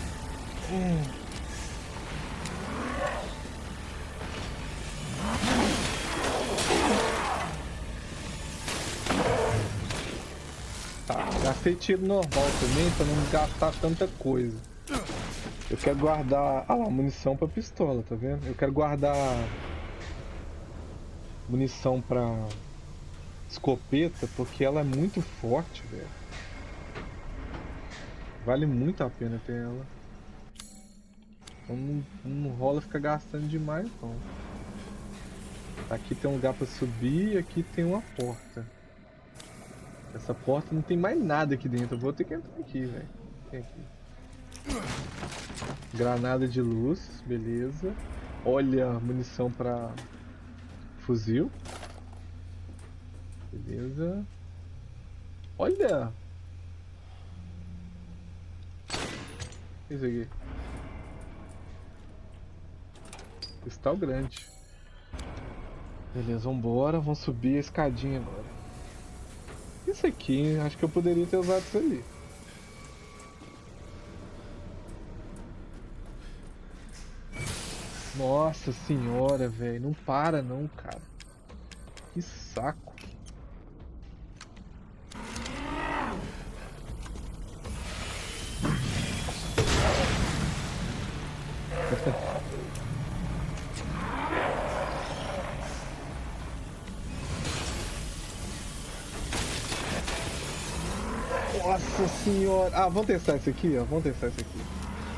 Tá, gastei tiro normal também pra não gastar tanta coisa. Eu quero guardar... Ah lá, munição pra pistola, tá vendo? Eu quero guardar... munição pra escopeta porque ela é muito forte, velho. Vale muito a pena ter ela. Então não rola ficar gastando demais, não. Aqui tem um lugar pra subir e aqui tem uma porta. Essa porta não tem mais nada aqui dentro. Eu vou ter que entrar aqui, velho. Tem aqui. Granada de luz, beleza. Olha, munição pra fuzil. Beleza. Olha! Isso aqui. Cristal grande. Beleza, vambora. Vamos subir a escadinha agora. Isso aqui, hein? Acho que eu poderia ter usado isso ali. Nossa senhora, velho. Não para não, cara. Que saco. Nossa senhora. Ah, vamos testar esse aqui, ó. Vamos testar esse aqui.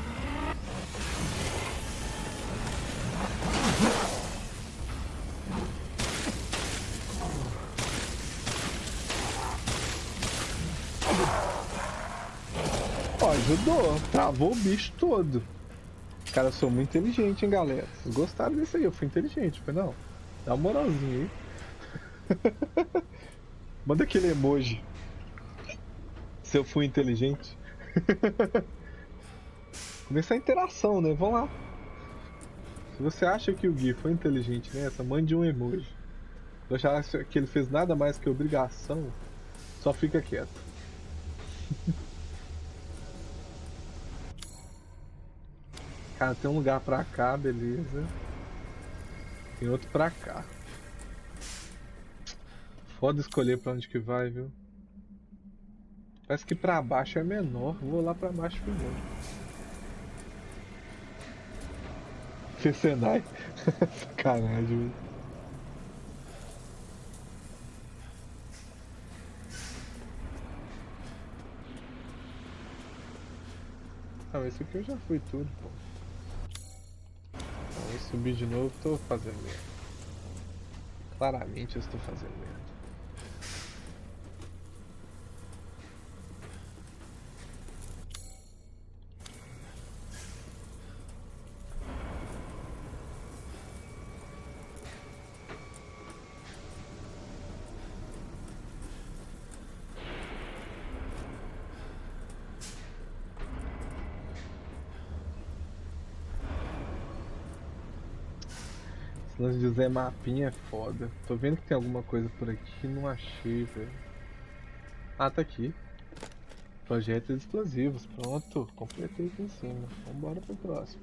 Ó, ajudou. Travou o bicho todo. Cara, eu sou muito inteligente, hein, galera. Vocês gostaram disso aí? Eu fui inteligente, foi não? Dá uma moralzinha aí. Manda aquele emoji. Se eu fui inteligente. Começar a interação, né? Vamos lá. Se você acha que o Gui foi inteligente nessa, mande um emoji. Se você acha que ele fez nada mais que obrigação, só fica quieto. Cara, tem um lugar pra cá, beleza. Tem outro pra cá. Foda escolher pra onde que vai, viu? Parece que pra baixo é menor. Vou lá pra baixo primeiro. Senai. Sacanagem, velho. Ah, mas esse aqui eu já fui tudo, pô. Então, eu subir de novo, tô fazendo merda. Claramente eu estou fazendo merda. Esse lance de Zé Mapinha é foda. Tô vendo que tem alguma coisa por aqui, não achei, velho. Ah, tá aqui. Projéteis explosivos, pronto. Completei aqui em cima. Vambora pro próximo.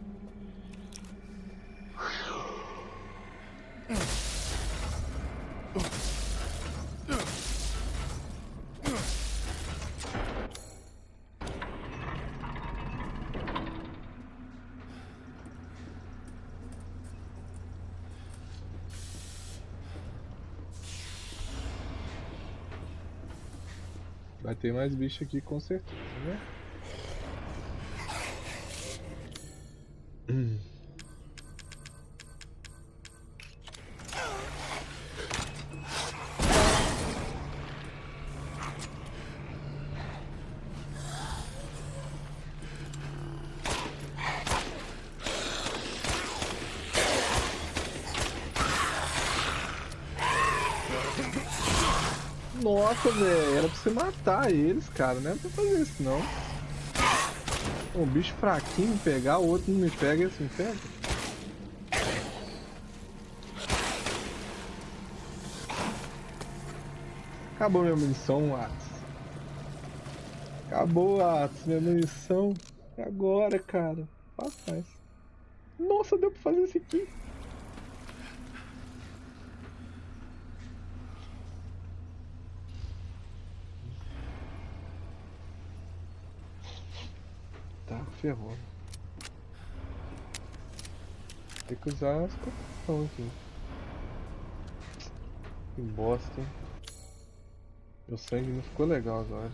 Vai ter mais bicho aqui com certeza, né? Nossa, velho, era pra você matar eles, cara, não é pra fazer isso não. Um bicho fraquinho me pegar, o outro não me pega e assim pega. Acabou minha munição, Atos. Acabou, Atos, minha munição. Agora, cara. Faz mais. Nossa, deu pra fazer isso aqui. Tá, ferrou. Tem que usar as coração aqui. Que bosta, hein? Meu sangue não ficou legal agora.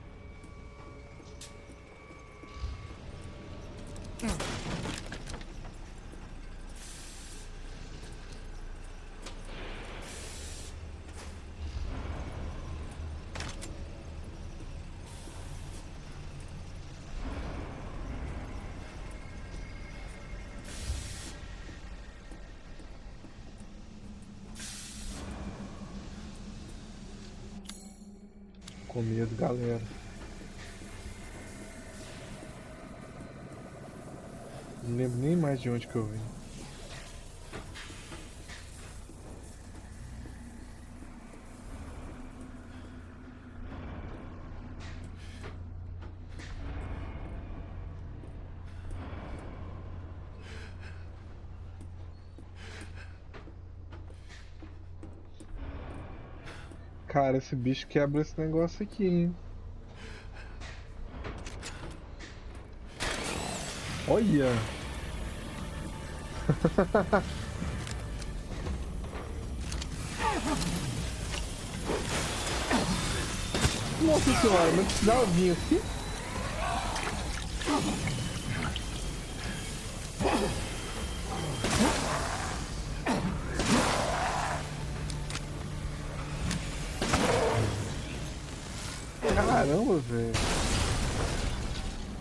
Com medo, galera. Não lembro nem mais de onde que eu vim. Cara, esse bicho quebra esse negócio aqui, hein? Olha! Nossa senhora, mas precisava vir assim? Caramba, velho.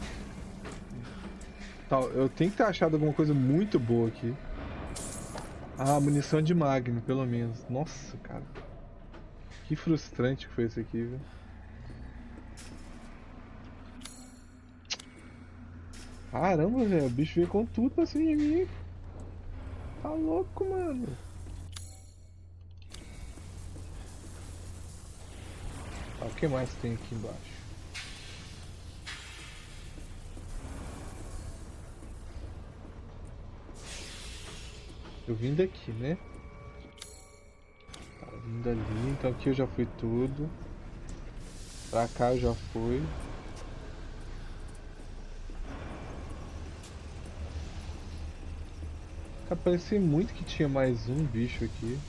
Tá, eu tenho que ter achado alguma coisa muito boa aqui. Ah, munição de Magnum, pelo menos. Nossa, cara. Que frustrante que foi esse aqui, viu? Caramba, velho. O bicho veio com tudo pra cima de mim. Tá louco, mano. Ah, o que mais tem aqui embaixo? Eu vim daqui, né? Tá, vim dali, então aqui eu já fui tudo. Pra cá eu já fui. Cara, parecia muito que tinha mais um bicho aqui.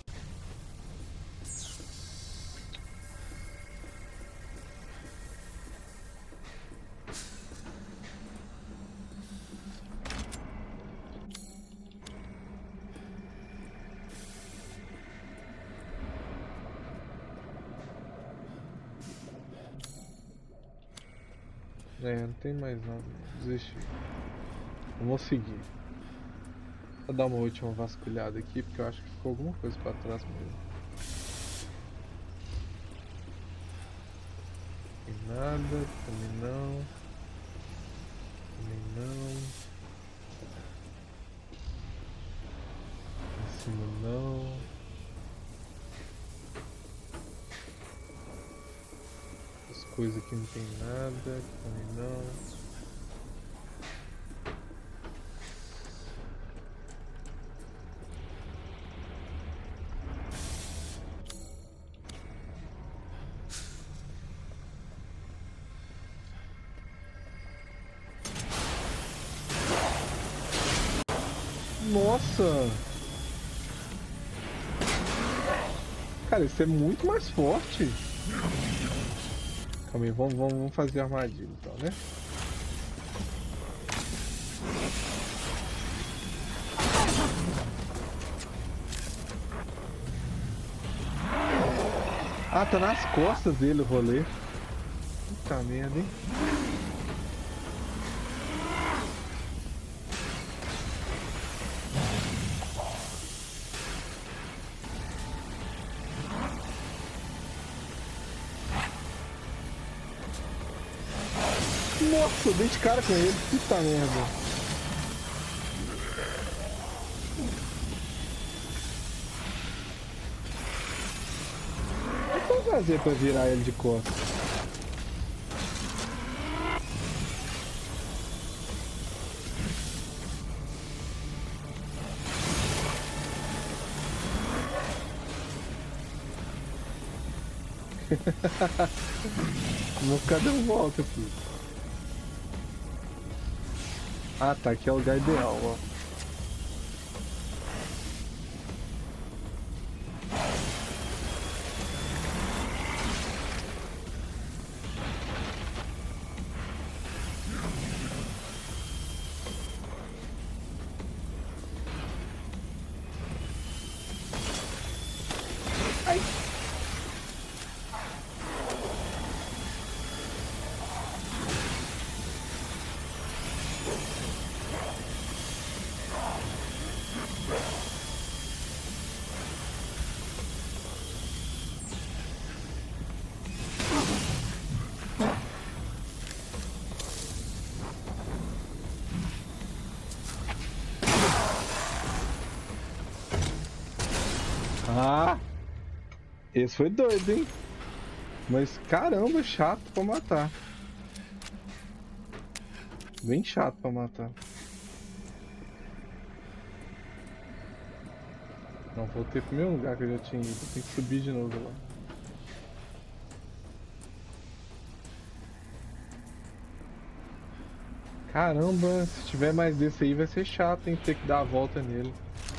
É, não tem mais nada, desisti. Vamos seguir. Vou dar uma última vasculhada aqui, porque eu acho que ficou alguma coisa pra trás mesmo. Tem nada, também não. Também não. Em cima não. As coisas aqui não tem nada, também não. Nossa! Cara, isso é muito mais forte. Calma aí, vamos fazer a armadilha então, né? Ah, tá nas costas dele o rolê. Puta merda, hein? Nossa, eu dei de cara com ele. Puta merda. O que eu vou fazer pra virar ele de costas? Vou ficar dando volta aqui. Ah tá, aqui é o lugar ideal, ó. Ai. Ah, esse foi doido, hein? Mas caramba, chato pra matar. Bem chato pra matar. Não, voltei pro mesmo lugar que eu já tinha ido. Tem que subir de novo lá. Caramba, se tiver mais desse aí vai ser chato, hein? Ter que dar a volta nele.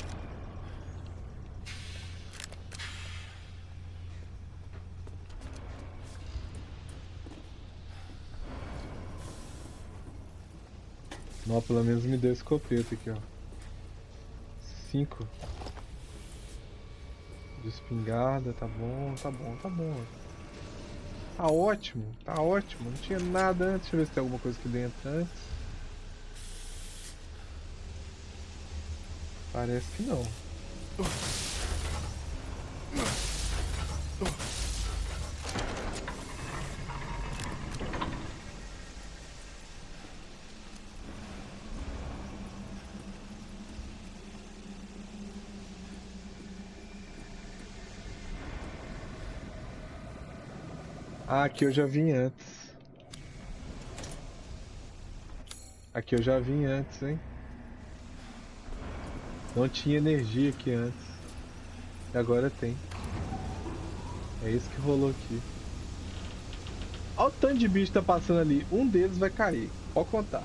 Não, pelo menos me deu escopeta aqui, ó. 5 de espingarda, tá bom, tá bom, tá bom. Tá ótimo, tá ótimo. Não tinha nada antes. Deixa eu ver se tem alguma coisa aqui dentro antes. Parece que não. Ah, aqui eu já vim antes. Aqui eu já vim antes, hein? Não tinha energia aqui antes. E agora tem. É isso que rolou aqui. Olha o tanto de bicho que tá passando ali. Um deles vai cair. Pode contar.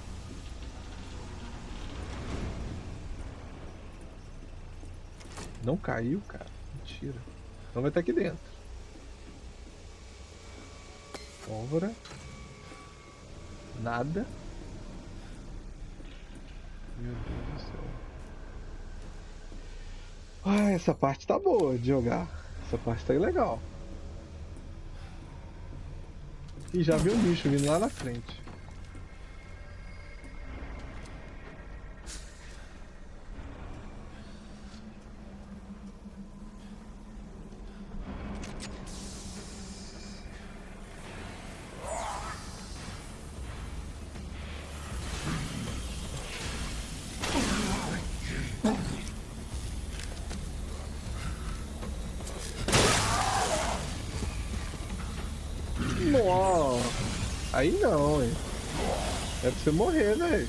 Não caiu, cara? Mentira. Então vai estar aqui dentro. Pólvora. Nada. Meu Deus do céu. Ah, essa parte tá boa de jogar. Essa parte tá legal. E já vi um bicho vindo lá na frente. Nossa, aí não, hein? É pra você morrer, velho.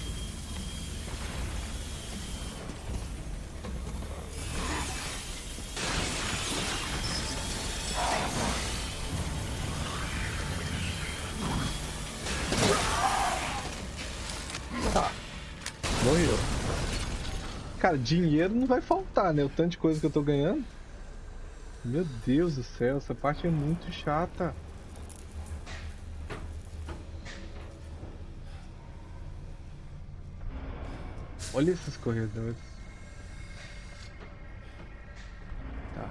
Tá, morreu. Cara, dinheiro não vai faltar, né? O tanto de coisa que eu tô ganhando. Meu Deus do céu, essa parte é muito chata. Olha esses corredores. Tá.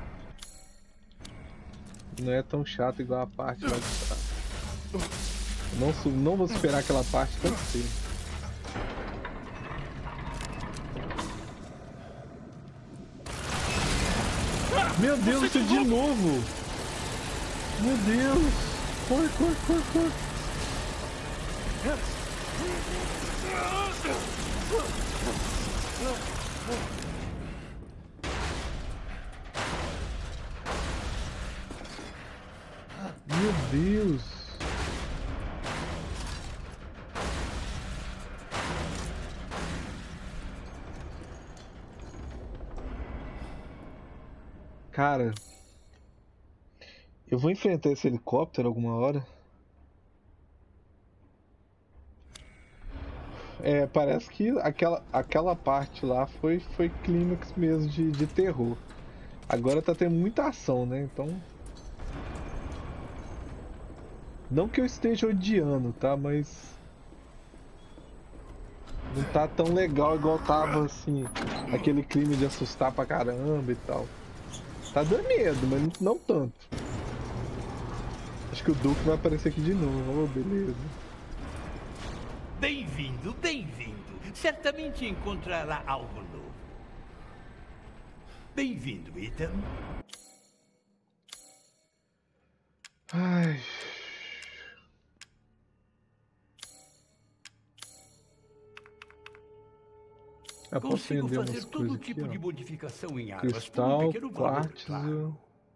Não é tão chato igual a parte lá de trás. Não vou esperar aquela parte tão cedo. Meu Deus, isso de novo! Meu Deus! Corre, corre, corre, corre! Meu Deus! Cara, eu vou enfrentar esse helicóptero alguma hora. É, parece que aquela parte lá foi clímax mesmo de terror. Agora tá tendo muita ação, né? Então. Não que eu esteja odiando, tá? Mas. Não tá tão legal igual tava assim. Aquele clima de assustar pra caramba e tal. Tá dando medo, mas não tanto. Acho que o Duke vai aparecer aqui de novo. Oh, beleza. Bem-vindo, bem-vindo. Certamente encontrará algo novo. Bem-vindo, Ethan. Ai. Eu posso Consigo vender fazer umas todo coisas tipo aqui, de ó. modificação em armas por um Cristal, pequeno valor, quartzo, claro.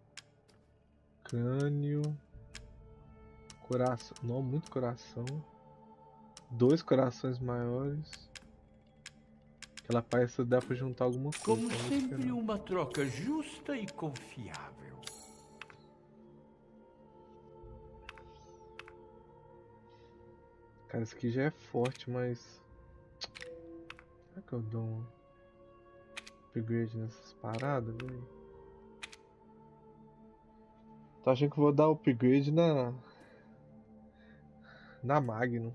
crânio, coração, não, muito coração, 2 corações maiores. Aquela peça dá pra juntar alguma coisa. Como então vou sempre, esperar. uma troca justa e confiável. Cara, esse aqui já é forte, mas será que eu dou um upgrade nessas paradas, velho? Tô achando que eu vou dar upgrade na Magnum.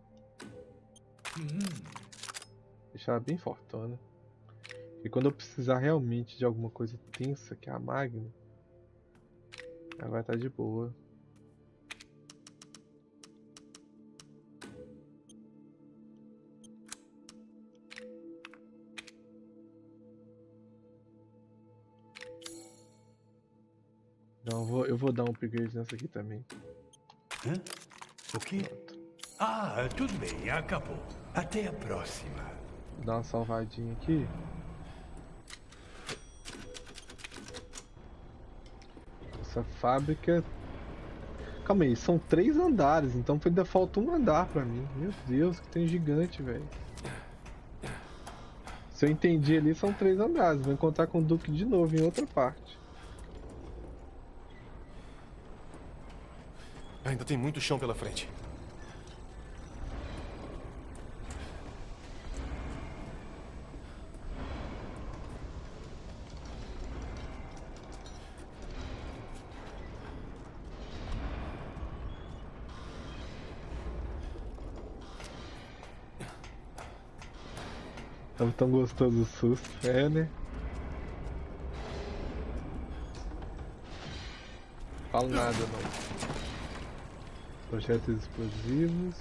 Deixar ela bem fortona. E quando eu precisar realmente de alguma coisa tensa, que é a Magnum, ela vai estar de boa. Então eu vou dar um upgrade nessa aqui também. Hã? O quê? Ah, tudo bem, acabou. Até a próxima. Vou dar uma salvadinha aqui. Essa fábrica... Calma aí, são 3 andares, então ainda falta um andar pra mim. Meu Deus, que tem gigante, velho. Se eu entendi ali, são 3 andares. Vou encontrar com o Duque de novo em outra parte. Ainda tem muito chão pela frente. Tava tão gostoso o susto. É, né? Falo nada, não. Projetos explosivos.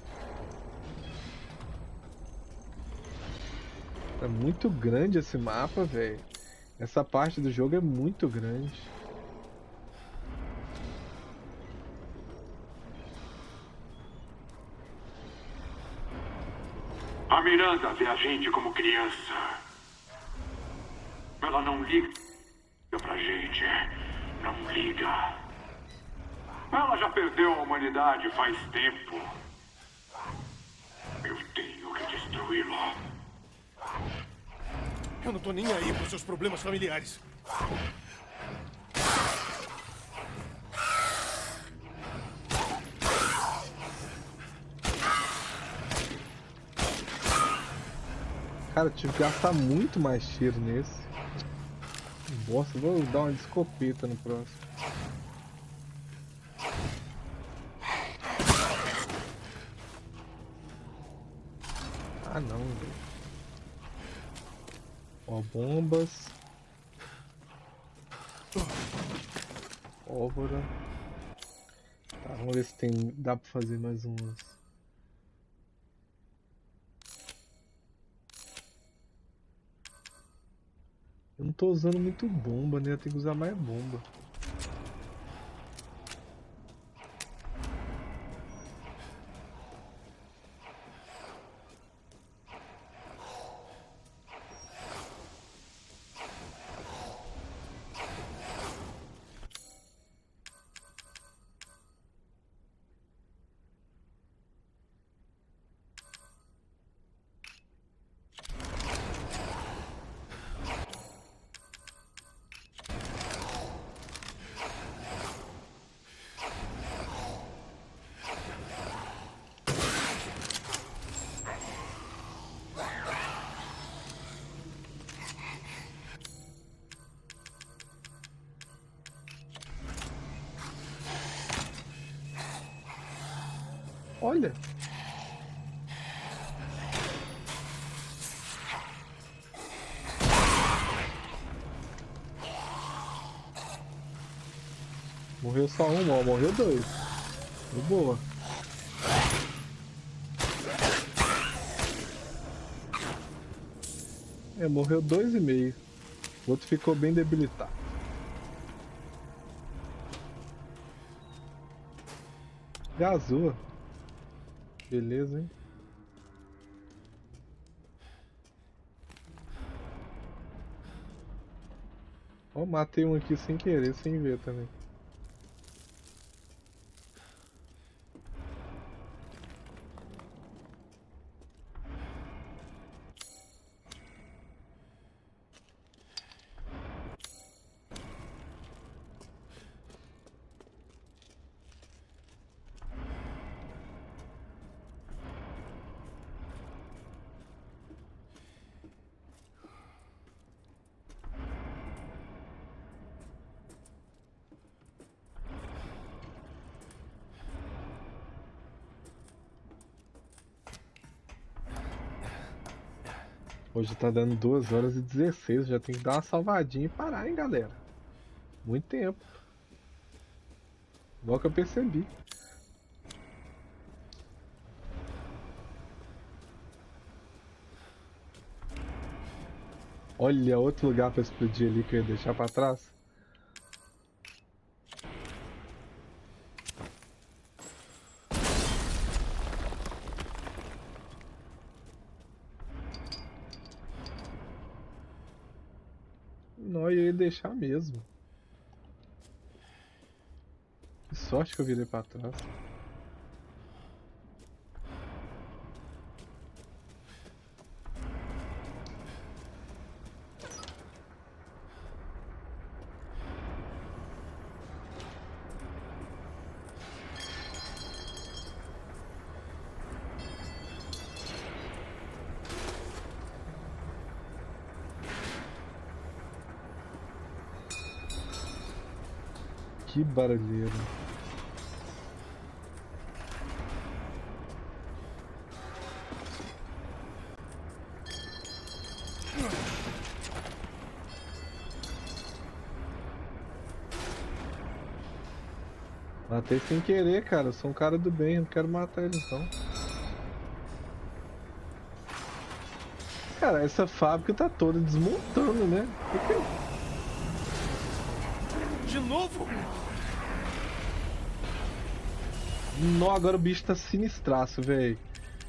É muito grande esse mapa, velho. Essa parte do jogo é muito grande. A Miranda vê a gente como criança. Ela não liga pra gente. Não liga. Ela já perdeu a humanidade faz tempo. Eu tenho que destruí-la. Eu não tô nem aí pros seus problemas familiares. Cara, eu tive que gastar muito mais tiro nesse. Nossa, vou dar uma de escopeta no próximo. Ah não, velho. Ó, bombas. Pólvora. Tá, vamos ver se dá pra fazer mais umas. Eu não tô usando muito bomba, né? Eu tenho que usar mais bomba. Olha! Morreu só um, ó, morreu 2. De boa. É, morreu 2,5. O outro ficou bem debilitado. Gazua. Beleza, hein? Ó, matei um aqui sem querer, sem ver também. Hoje tá dando 2h16, já tem que dar uma salvadinha e parar, hein, galera. Muito tempo. Igual que eu percebi. Olha, outro lugar pra explodir ali que eu ia deixar pra trás. Não, eu ia deixar mesmo. Que sorte que eu virei pra trás. Que barulheiro. Matei sem querer, cara. Eu sou um cara do bem, eu não quero matar eles não. Cara, essa fábrica tá toda desmontando, né? De novo? Nó, agora o bicho tá sinistraço, velho.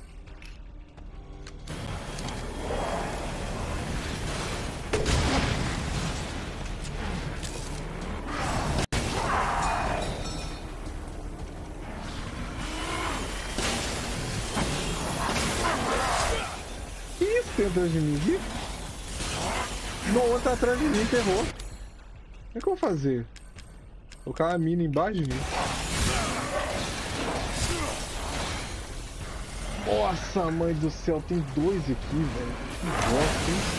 Que isso tem atrás de mim, viu? No outro tá atrás de mim, ferrou. O que eu vou fazer? Colocar a mina embaixo de mim. Nossa, mãe do céu, tem dois aqui, velho. Que bosta, hein?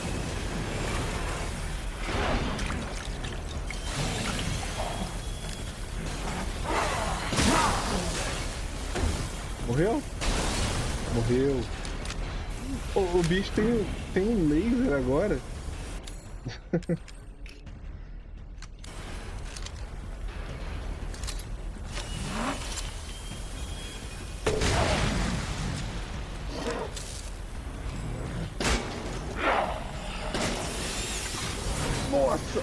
Morreu? Morreu. O bicho tem um laser agora. Nossa!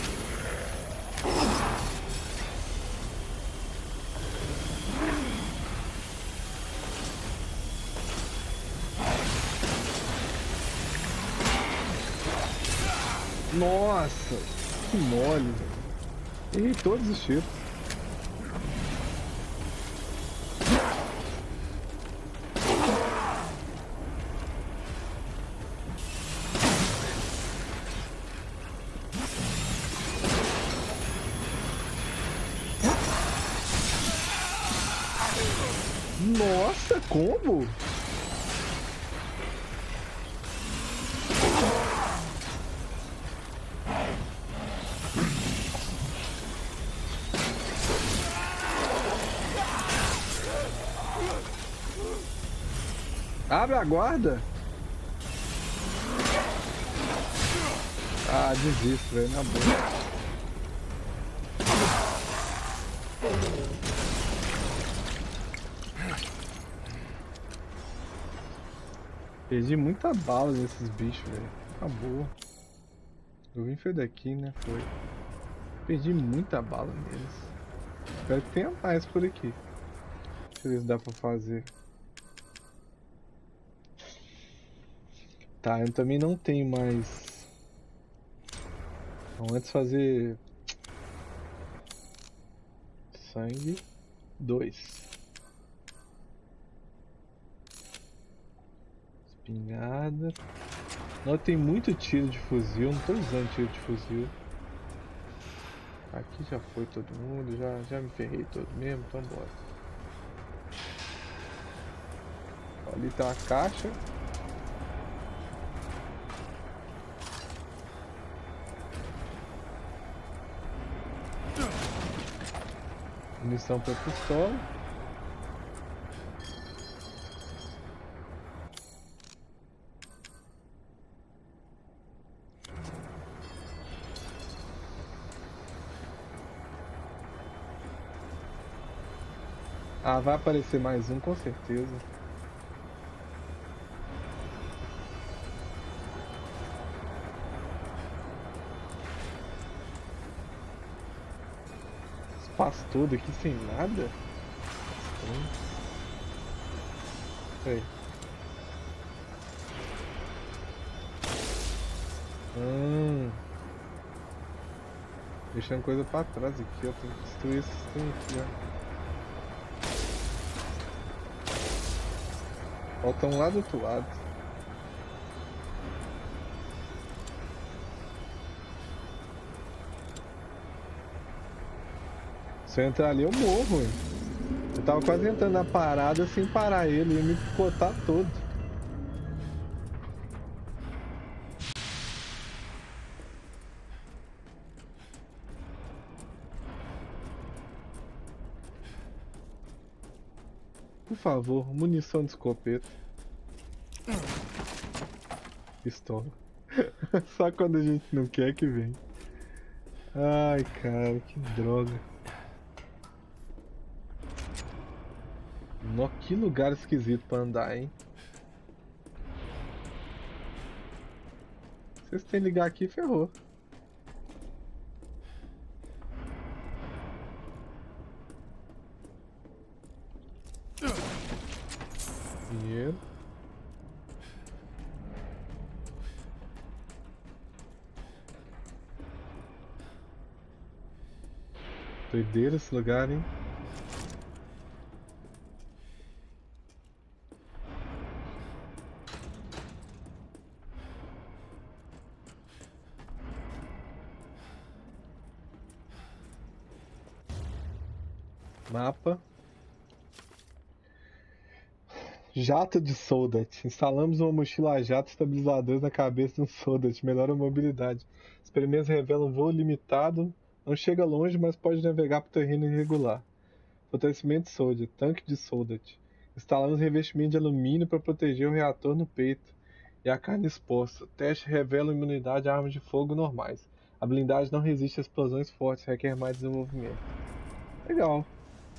Nossa! Que mole, velho. Errei todos os tiros. Nossa, combo? Abre a guarda? Ah, desisto, velho, na boa. Perdi muita bala nesses bichos, velho. Acabou. Eu vim foi daqui, né? Foi. Perdi muita bala neles. Espero que tenha mais por aqui. Deixa eu ver se dá pra fazer. Tá, eu também não tenho mais. Então, antes fazer. Sangue 2. Espingarda. Não, tem muito tiro de fuzil, não tô usando tiro de fuzil. Aqui já foi todo mundo, já me ferrei todo mesmo, então bora. Ali tá a caixa. Munição pra pistola. Ah, vai aparecer mais um com certeza. Espaço todo aqui sem nada? Aí. Deixando coisa pra trás aqui, eu tenho que destruir esses trem aqui, ó. Falta um lá do outro lado. Se eu entrar ali eu morro, hein? Eu tava quase entrando na parada sem parar ele, ia me picotar todo. Por favor, munição de escopeta. Pistola. Só quando a gente não quer que vem. Ai, cara, que droga. No, que lugar esquisito pra andar, hein? Se vocês têm que ligar aqui, ferrou. Dinheiro. Doideira esse lugar, hein? Mapa. Jato de Soldat. Instalamos uma mochila a jato estabilizadores na cabeça de um Soldat. Melhora a mobilidade. Experimentos revelam voo limitado. Não chega longe, mas pode navegar por terreno irregular. Fortalecimento Soldat. Tanque de Soldat. Instalamos revestimento de alumínio para proteger o reator no peito e a carne exposta. Teste revela imunidade a armas de fogo normais. A blindagem não resiste a explosões fortes, requer mais desenvolvimento. Legal.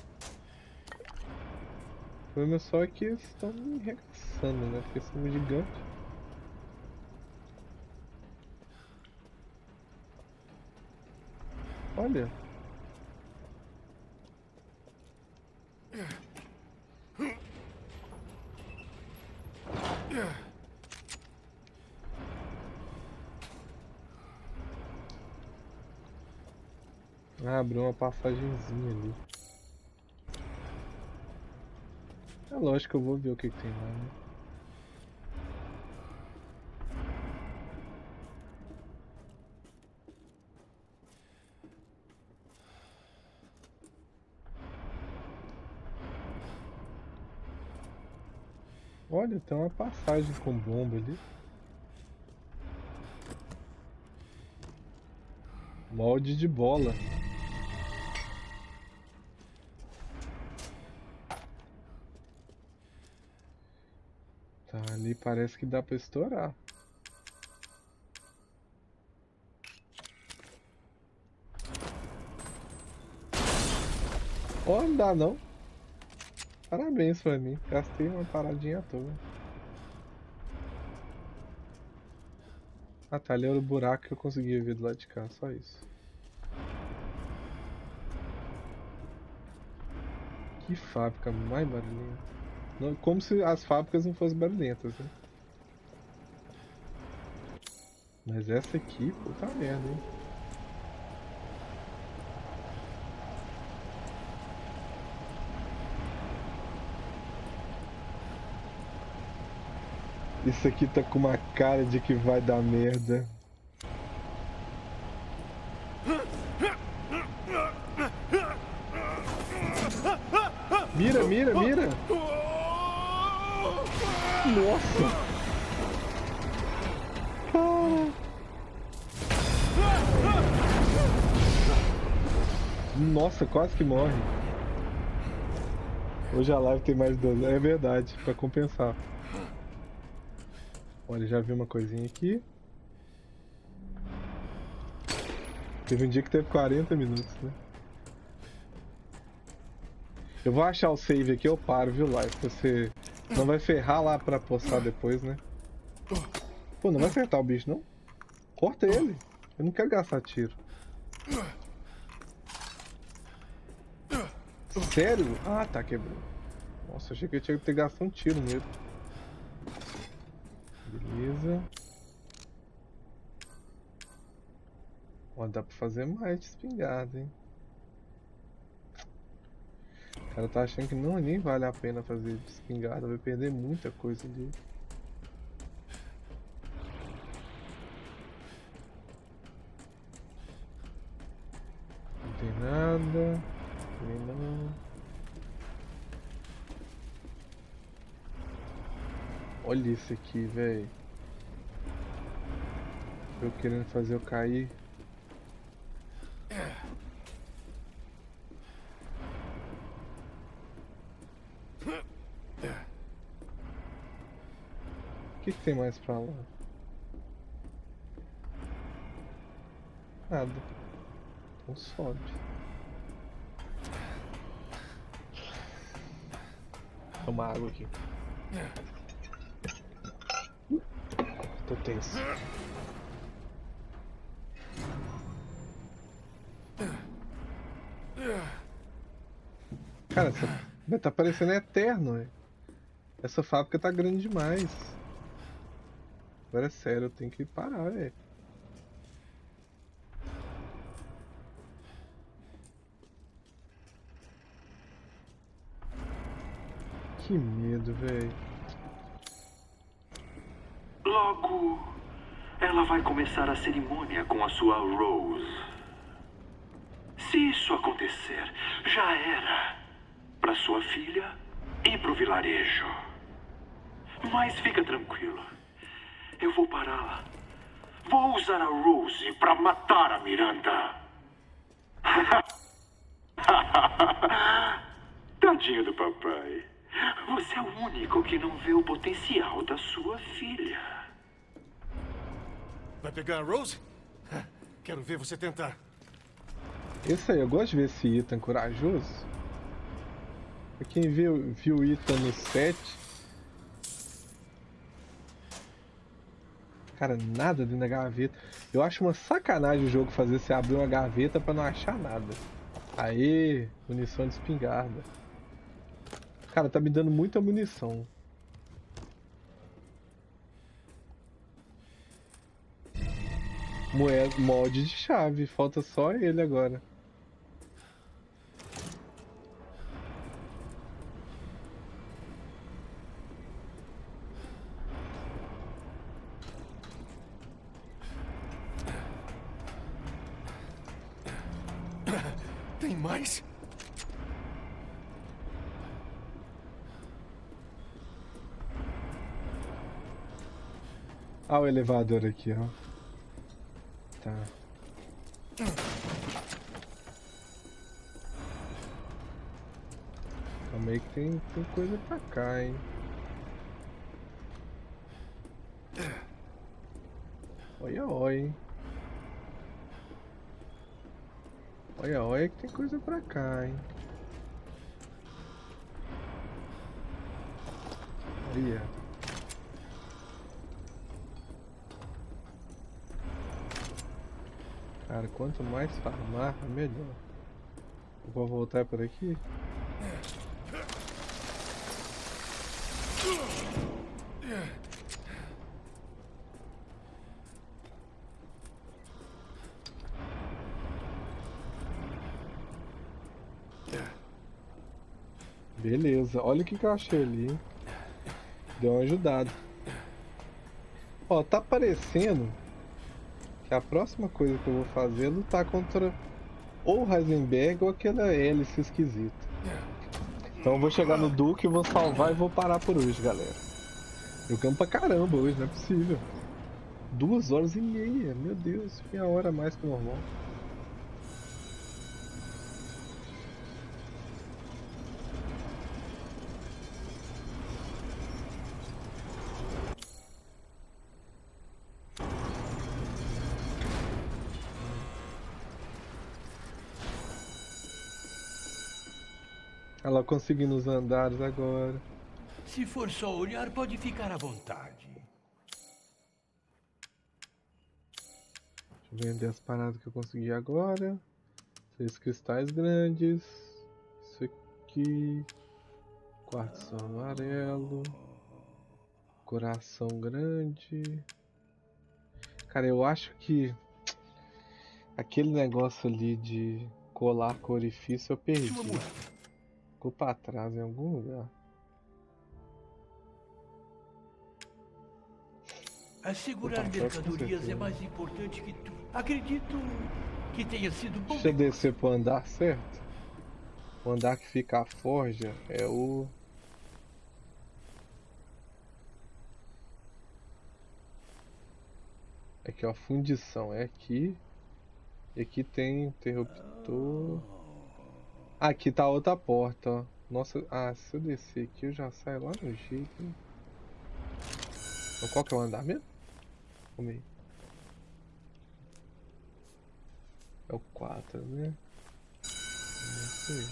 O problema só é que eles estão me regaçando, né? Porque são um gigante. Olha. Ah, abriu uma passagenzinha ali. É lógico que eu vou ver o que tem lá, né? Olha, tem uma passagem com bomba ali. Molde de bola. Tá, ali parece que dá pra estourar. Ó, não dá não. Parabéns pra mim, gastei uma paradinha à toa. Ah tá, ali era o buraco que eu conseguia ver do lado de cá, só isso. Que fábrica mais barulhenta. Não, como se as fábricas não fossem barulhentas, né? Mas essa aqui, puta merda, hein? Isso aqui tá com uma cara de que vai dar merda. Mira, mira, mira! Nossa! Cara! Nossa, quase que morre. Hoje a live tem mais 12. É verdade, pra compensar. Olha, já vi uma coisinha aqui. Teve um dia que teve 40 minutos, né? Eu vou achar o save aqui, eu paro, viu, live? Você não vai ferrar lá pra postar depois, né? Pô, não vai acertar o bicho, não? Corta ele. Eu não quero gastar tiro. Sério? Ah, tá, quebrou. Nossa, achei que eu tinha que ter gastado um tiro nele. Beleza. Ó, dá pra fazer mais de espingarda, hein? O cara tá achando que não, nem vale a pena fazer de espingarda, vai perder muita coisa ali. Não tem nada, também não. Olha isso aqui, velho. Eu querendo fazer eu cair. O que tem mais pra lá? Nada. Então sobe. Toma água aqui. Tô tenso. Cara, tá parecendo eterno, velho. Essa fábrica tá grande demais. Agora é sério, eu tenho que parar, velho. Que medo, velho. Logo, ela vai começar a cerimônia com a sua Rose. Se isso acontecer, já era. Para sua filha e pro vilarejo. Mas fica tranquilo. Eu vou pará-la. Vou usar a Rose para matar a Miranda. Tadinho do papai. Você é o único que não vê o potencial da sua filha. Vai pegar a Rose? Quero ver você tentar. Esse aí, eu gosto de ver esse Ethan corajoso. Pra quem viu o Ethan no 7. Cara, nada dentro da gaveta. Eu acho uma sacanagem o jogo fazer você abrir uma gaveta pra não achar nada. Aê, munição de espingarda. Cara, tá me dando muita munição. Mod de chave, falta só ele agora. Tem mais? Ah, o elevador aqui, ó. Tá. Calma aí que tem coisa pra cá, hein. Olha, olha, hein. Olha, olha que tem coisa pra cá, hein. Olha. Cara, quanto mais farmar, melhor. Eu vou voltar por aqui? Beleza, olha o que eu achei ali, hein? Deu uma ajudada. Ó, tá parecendo que a próxima coisa que eu vou fazer é lutar contra ou o Heisenberg ou aquela hélice esquisita. Então eu vou chegar no Duke, vou salvar e vou parar por hoje, galera. Jogamos pra caramba hoje, não é possível. 2h30, meu Deus, meia hora a mais que o normal. Ela conseguindo os andares agora. Se for só olhar, pode ficar à vontade. Deixa eu vender as paradas que eu consegui agora. 6 cristais grandes. Isso aqui. Quartzo amarelo. Coração grande. Cara, eu acho que Aquele negócio ali de colar com orifício eu perdi. Ficou pra trás em algum lugar. Assegurar mercadorias é mais importante que tudo. Acredito que tenha sido bom. Deixa eu descer pro andar certo. O andar que fica a forja é o... Aqui ó, fundição, é aqui. E aqui tem interruptor. Ah, aqui tá outra porta, ó. Nossa, se eu descer aqui eu já saio lá no jeito, hein? Então, qual que é o andar mesmo? Calma aí. É o 4, né? Não sei.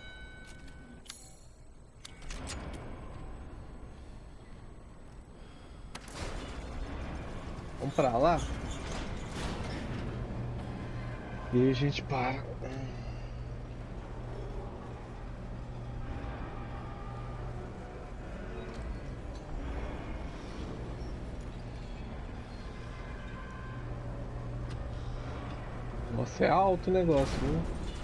Vamos pra lá? E aí a gente para. Nossa, é alto o negócio, viu?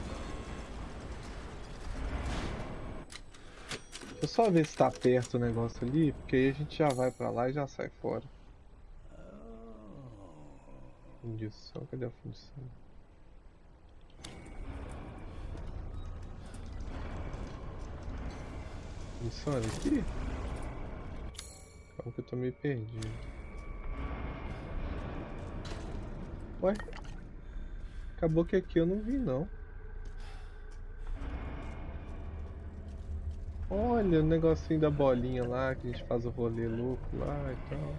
Deixa eu só ver se tá perto o negócio ali, porque aí a gente já vai pra lá e já sai fora. Fundição, cadê a fundição? Fundição era aqui? Calma que eu tô meio perdido. Ué? Acabou que aqui eu não vi não. Olha o negocinho da bolinha lá, que a gente faz o rolê louco lá e tal.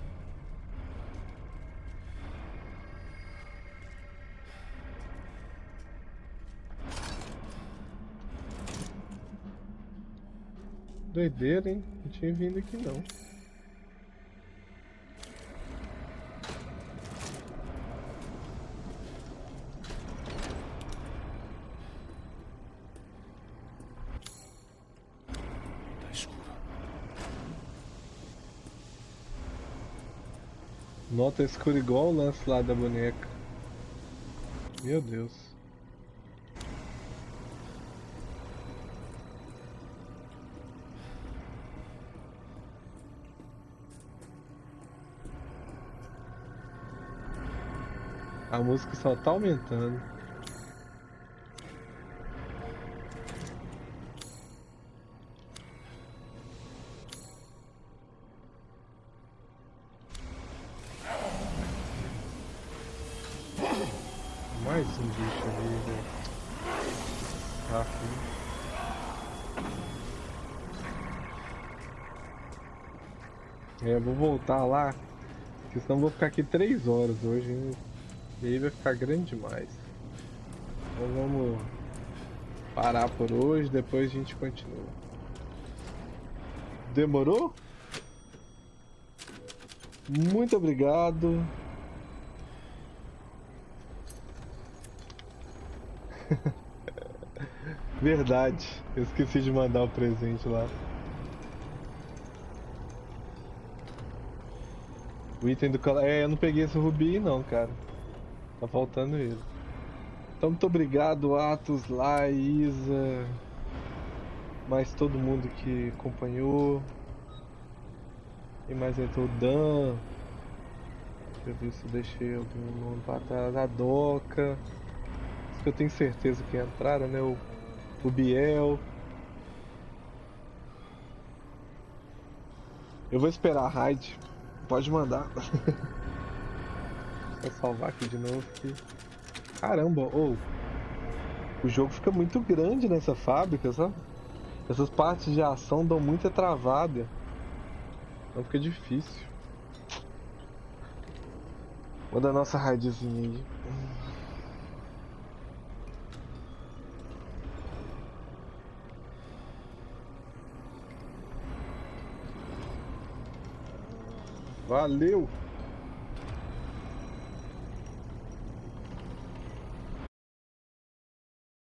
Doideira, hein? Não tinha vindo aqui não. Nota escura igual o lance lá da boneca. Meu Deus. A música só tá aumentando. Mais um bicho ali, velho. Rápido. Eu vou voltar lá, porque senão eu vou ficar aqui 3 horas hoje, hein? E aí vai ficar grande demais. Então vamos parar por hoje, depois a gente continua. Demorou? Muito obrigado. Verdade, eu esqueci de mandar o presente lá. O item do colar. Eu não peguei esse rubi não, cara. Tá faltando ele. Então muito obrigado, Atos, lá, Isa, mais todo mundo que acompanhou. E mais entrou o Dan. Deixa eu ver se eu deixei algum nome pra trás. A Doca. Que eu tenho certeza que entraram, né? O Biel. Eu vou esperar a raid. Pode mandar. Vou salvar aqui de novo. Aqui. Caramba, o jogo fica muito grande nessa fábrica, sabe? Essas partes de ação dão muita travada. Então fica difícil. Vou dar nossa raidzinha aí. Valeu!